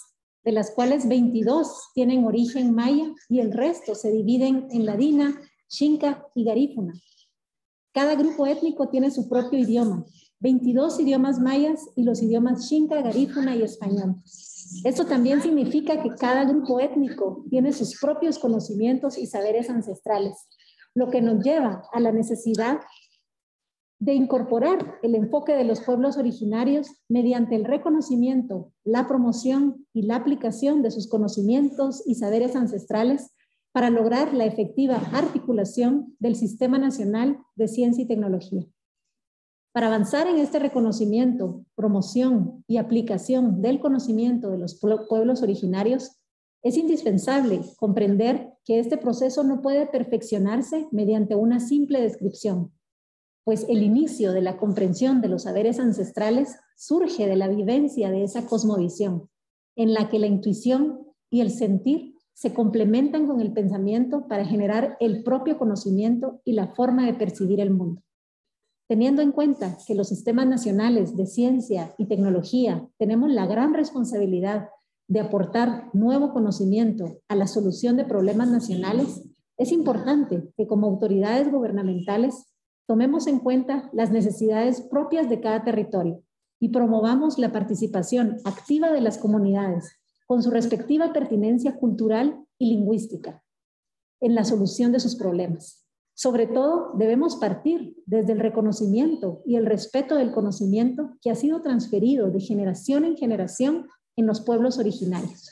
de las cuales veintidós tienen origen maya y el resto se dividen en ladina, xinca y garífuna. Cada grupo étnico tiene su propio idioma, veintidós idiomas mayas y los idiomas xinca, garífuna y español. Esto también significa que cada grupo étnico tiene sus propios conocimientos y saberes ancestrales, lo que nos lleva a la necesidad de incorporar el enfoque de los pueblos originarios mediante el reconocimiento, la promoción y la aplicación de sus conocimientos y saberes ancestrales para lograr la efectiva articulación del Sistema Nacional de Ciencia y Tecnología. Para avanzar en este reconocimiento, promoción y aplicación del conocimiento de los pueblos originarios, es indispensable comprender que este proceso no puede perfeccionarse mediante una simple descripción, pues el inicio de la comprensión de los saberes ancestrales surge de la vivencia de esa cosmovisión, en la que la intuición y el sentir se complementan con el pensamiento para generar el propio conocimiento y la forma de percibir el mundo. Teniendo en cuenta que los sistemas nacionales de ciencia y tecnología tenemos la gran responsabilidad de aportar nuevo conocimiento a la solución de problemas nacionales, es importante que como autoridades gubernamentales tomemos en cuenta las necesidades propias de cada territorio y promovamos la participación activa de las comunidades con su respectiva pertinencia cultural y lingüística en la solución de sus problemas. Sobre todo, debemos partir desde el reconocimiento y el respeto del conocimiento que ha sido transferido de generación en generación en los pueblos originarios.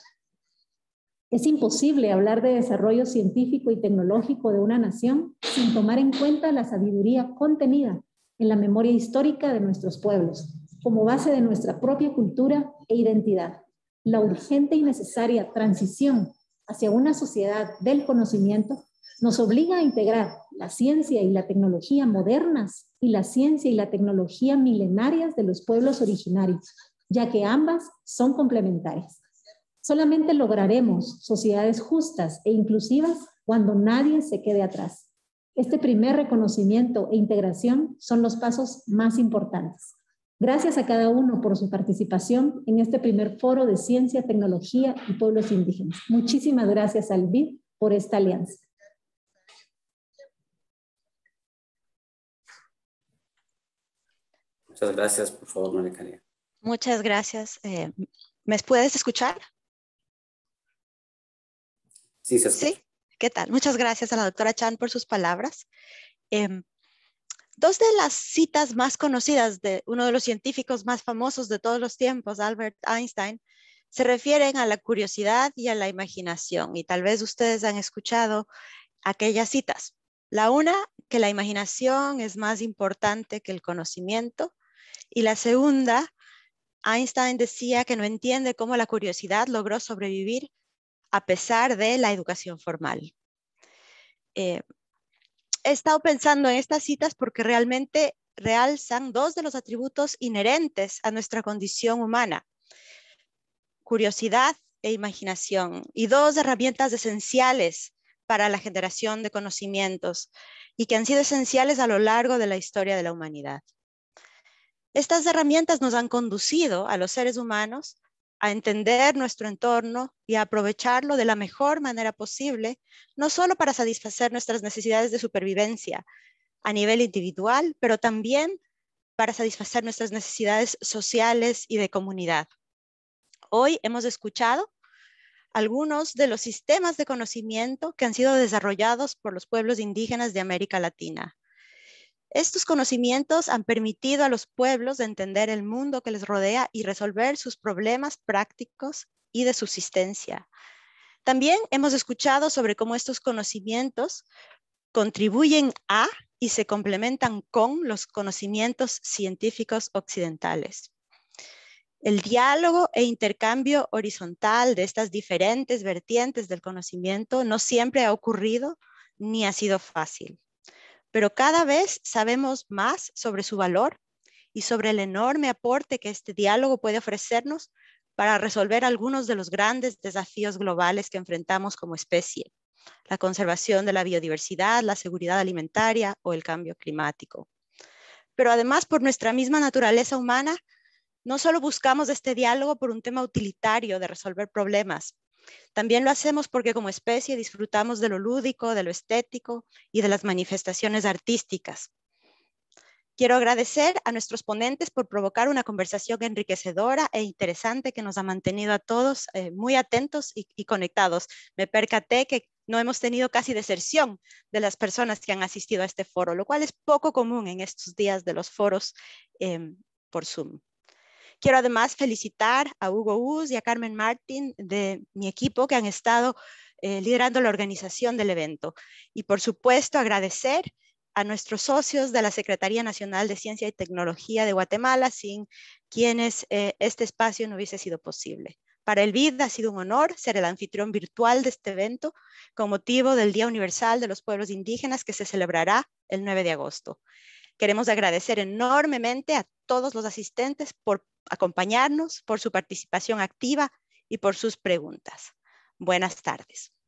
Es imposible hablar de desarrollo científico y tecnológico de una nación sin tomar en cuenta la sabiduría contenida en la memoria histórica de nuestros pueblos, como base de nuestra propia cultura e identidad. La urgente y necesaria transición hacia una sociedad del conocimiento nos obliga a integrar la ciencia y la tecnología modernas y la ciencia y la tecnología milenarias de los pueblos originarios, ya que ambas son complementarias. Solamente lograremos sociedades justas e inclusivas cuando nadie se quede atrás. Este primer reconocimiento e integración son los pasos más importantes. Gracias a cada uno por su participación en este primer foro de ciencia, tecnología y pueblos indígenas. Muchísimas gracias al B I D por esta alianza. Muchas gracias, por favor, María Caria. Muchas gracias. Eh, ¿Me puedes escuchar? Sí, se escucha. Sí, ¿qué tal? Muchas gracias a la doctora Chan por sus palabras. Eh, dos de las citas más conocidas de uno de los científicos más famosos de todos los tiempos, Albert Einstein, se refieren a la curiosidad y a la imaginación. Y tal vez ustedes han escuchado aquellas citas. La una, que la imaginación es más importante que el conocimiento. Y la segunda, Einstein decía que no entiende cómo la curiosidad logró sobrevivir a pesar de la educación formal. Eh, he estado pensando en estas citas porque realmente realzan dos de los atributos inherentes a nuestra condición humana: curiosidad e imaginación, y dos herramientas esenciales para la generación de conocimientos y que han sido esenciales a lo largo de la historia de la humanidad. Estas herramientas nos han conducido a los seres humanos a entender nuestro entorno y a aprovecharlo de la mejor manera posible, no solo para satisfacer nuestras necesidades de supervivencia a nivel individual, pero también para satisfacer nuestras necesidades sociales y de comunidad. Hoy hemos escuchado algunos de los sistemas de conocimiento que han sido desarrollados por los pueblos indígenas de América Latina. Estos conocimientos han permitido a los pueblos entender el mundo que les rodea y resolver sus problemas prácticos y de subsistencia. También hemos escuchado sobre cómo estos conocimientos contribuyen a y se complementan con los conocimientos científicos occidentales. El diálogo e intercambio horizontal de estas diferentes vertientes del conocimiento no siempre ha ocurrido ni ha sido fácil. Pero cada vez sabemos más sobre su valor y sobre el enorme aporte que este diálogo puede ofrecernos para resolver algunos de los grandes desafíos globales que enfrentamos como especie: la conservación de la biodiversidad, la seguridad alimentaria o el cambio climático. Pero además, por nuestra misma naturaleza humana, No solo buscamos este diálogo por un tema utilitario de resolver problemas, también lo hacemos porque como especie disfrutamos de lo lúdico, de lo estético y de las manifestaciones artísticas. Quiero agradecer a nuestros ponentes por provocar una conversación enriquecedora e interesante que nos ha mantenido a todos eh, muy atentos y, y conectados. Me percaté que no hemos tenido casi deserción de las personas que han asistido a este foro, lo cual es poco común en estos días de los foros eh, por Zoom. Quiero además felicitar a Hugo Uz y a Carmen Martín de mi equipo que han estado eh, liderando la organización del evento. Y por supuesto agradecer a nuestros socios de la Secretaría Nacional de Ciencia y Tecnología de Guatemala, sin quienes eh, este espacio no hubiese sido posible. Para el B I D ha sido un honor ser el anfitrión virtual de este evento con motivo del Día Universal de los Pueblos Indígenas que se celebrará el nueve de agosto. Queremos agradecer enormemente a todos los asistentes por acompañarnos, por su participación activa y por sus preguntas. Buenas tardes.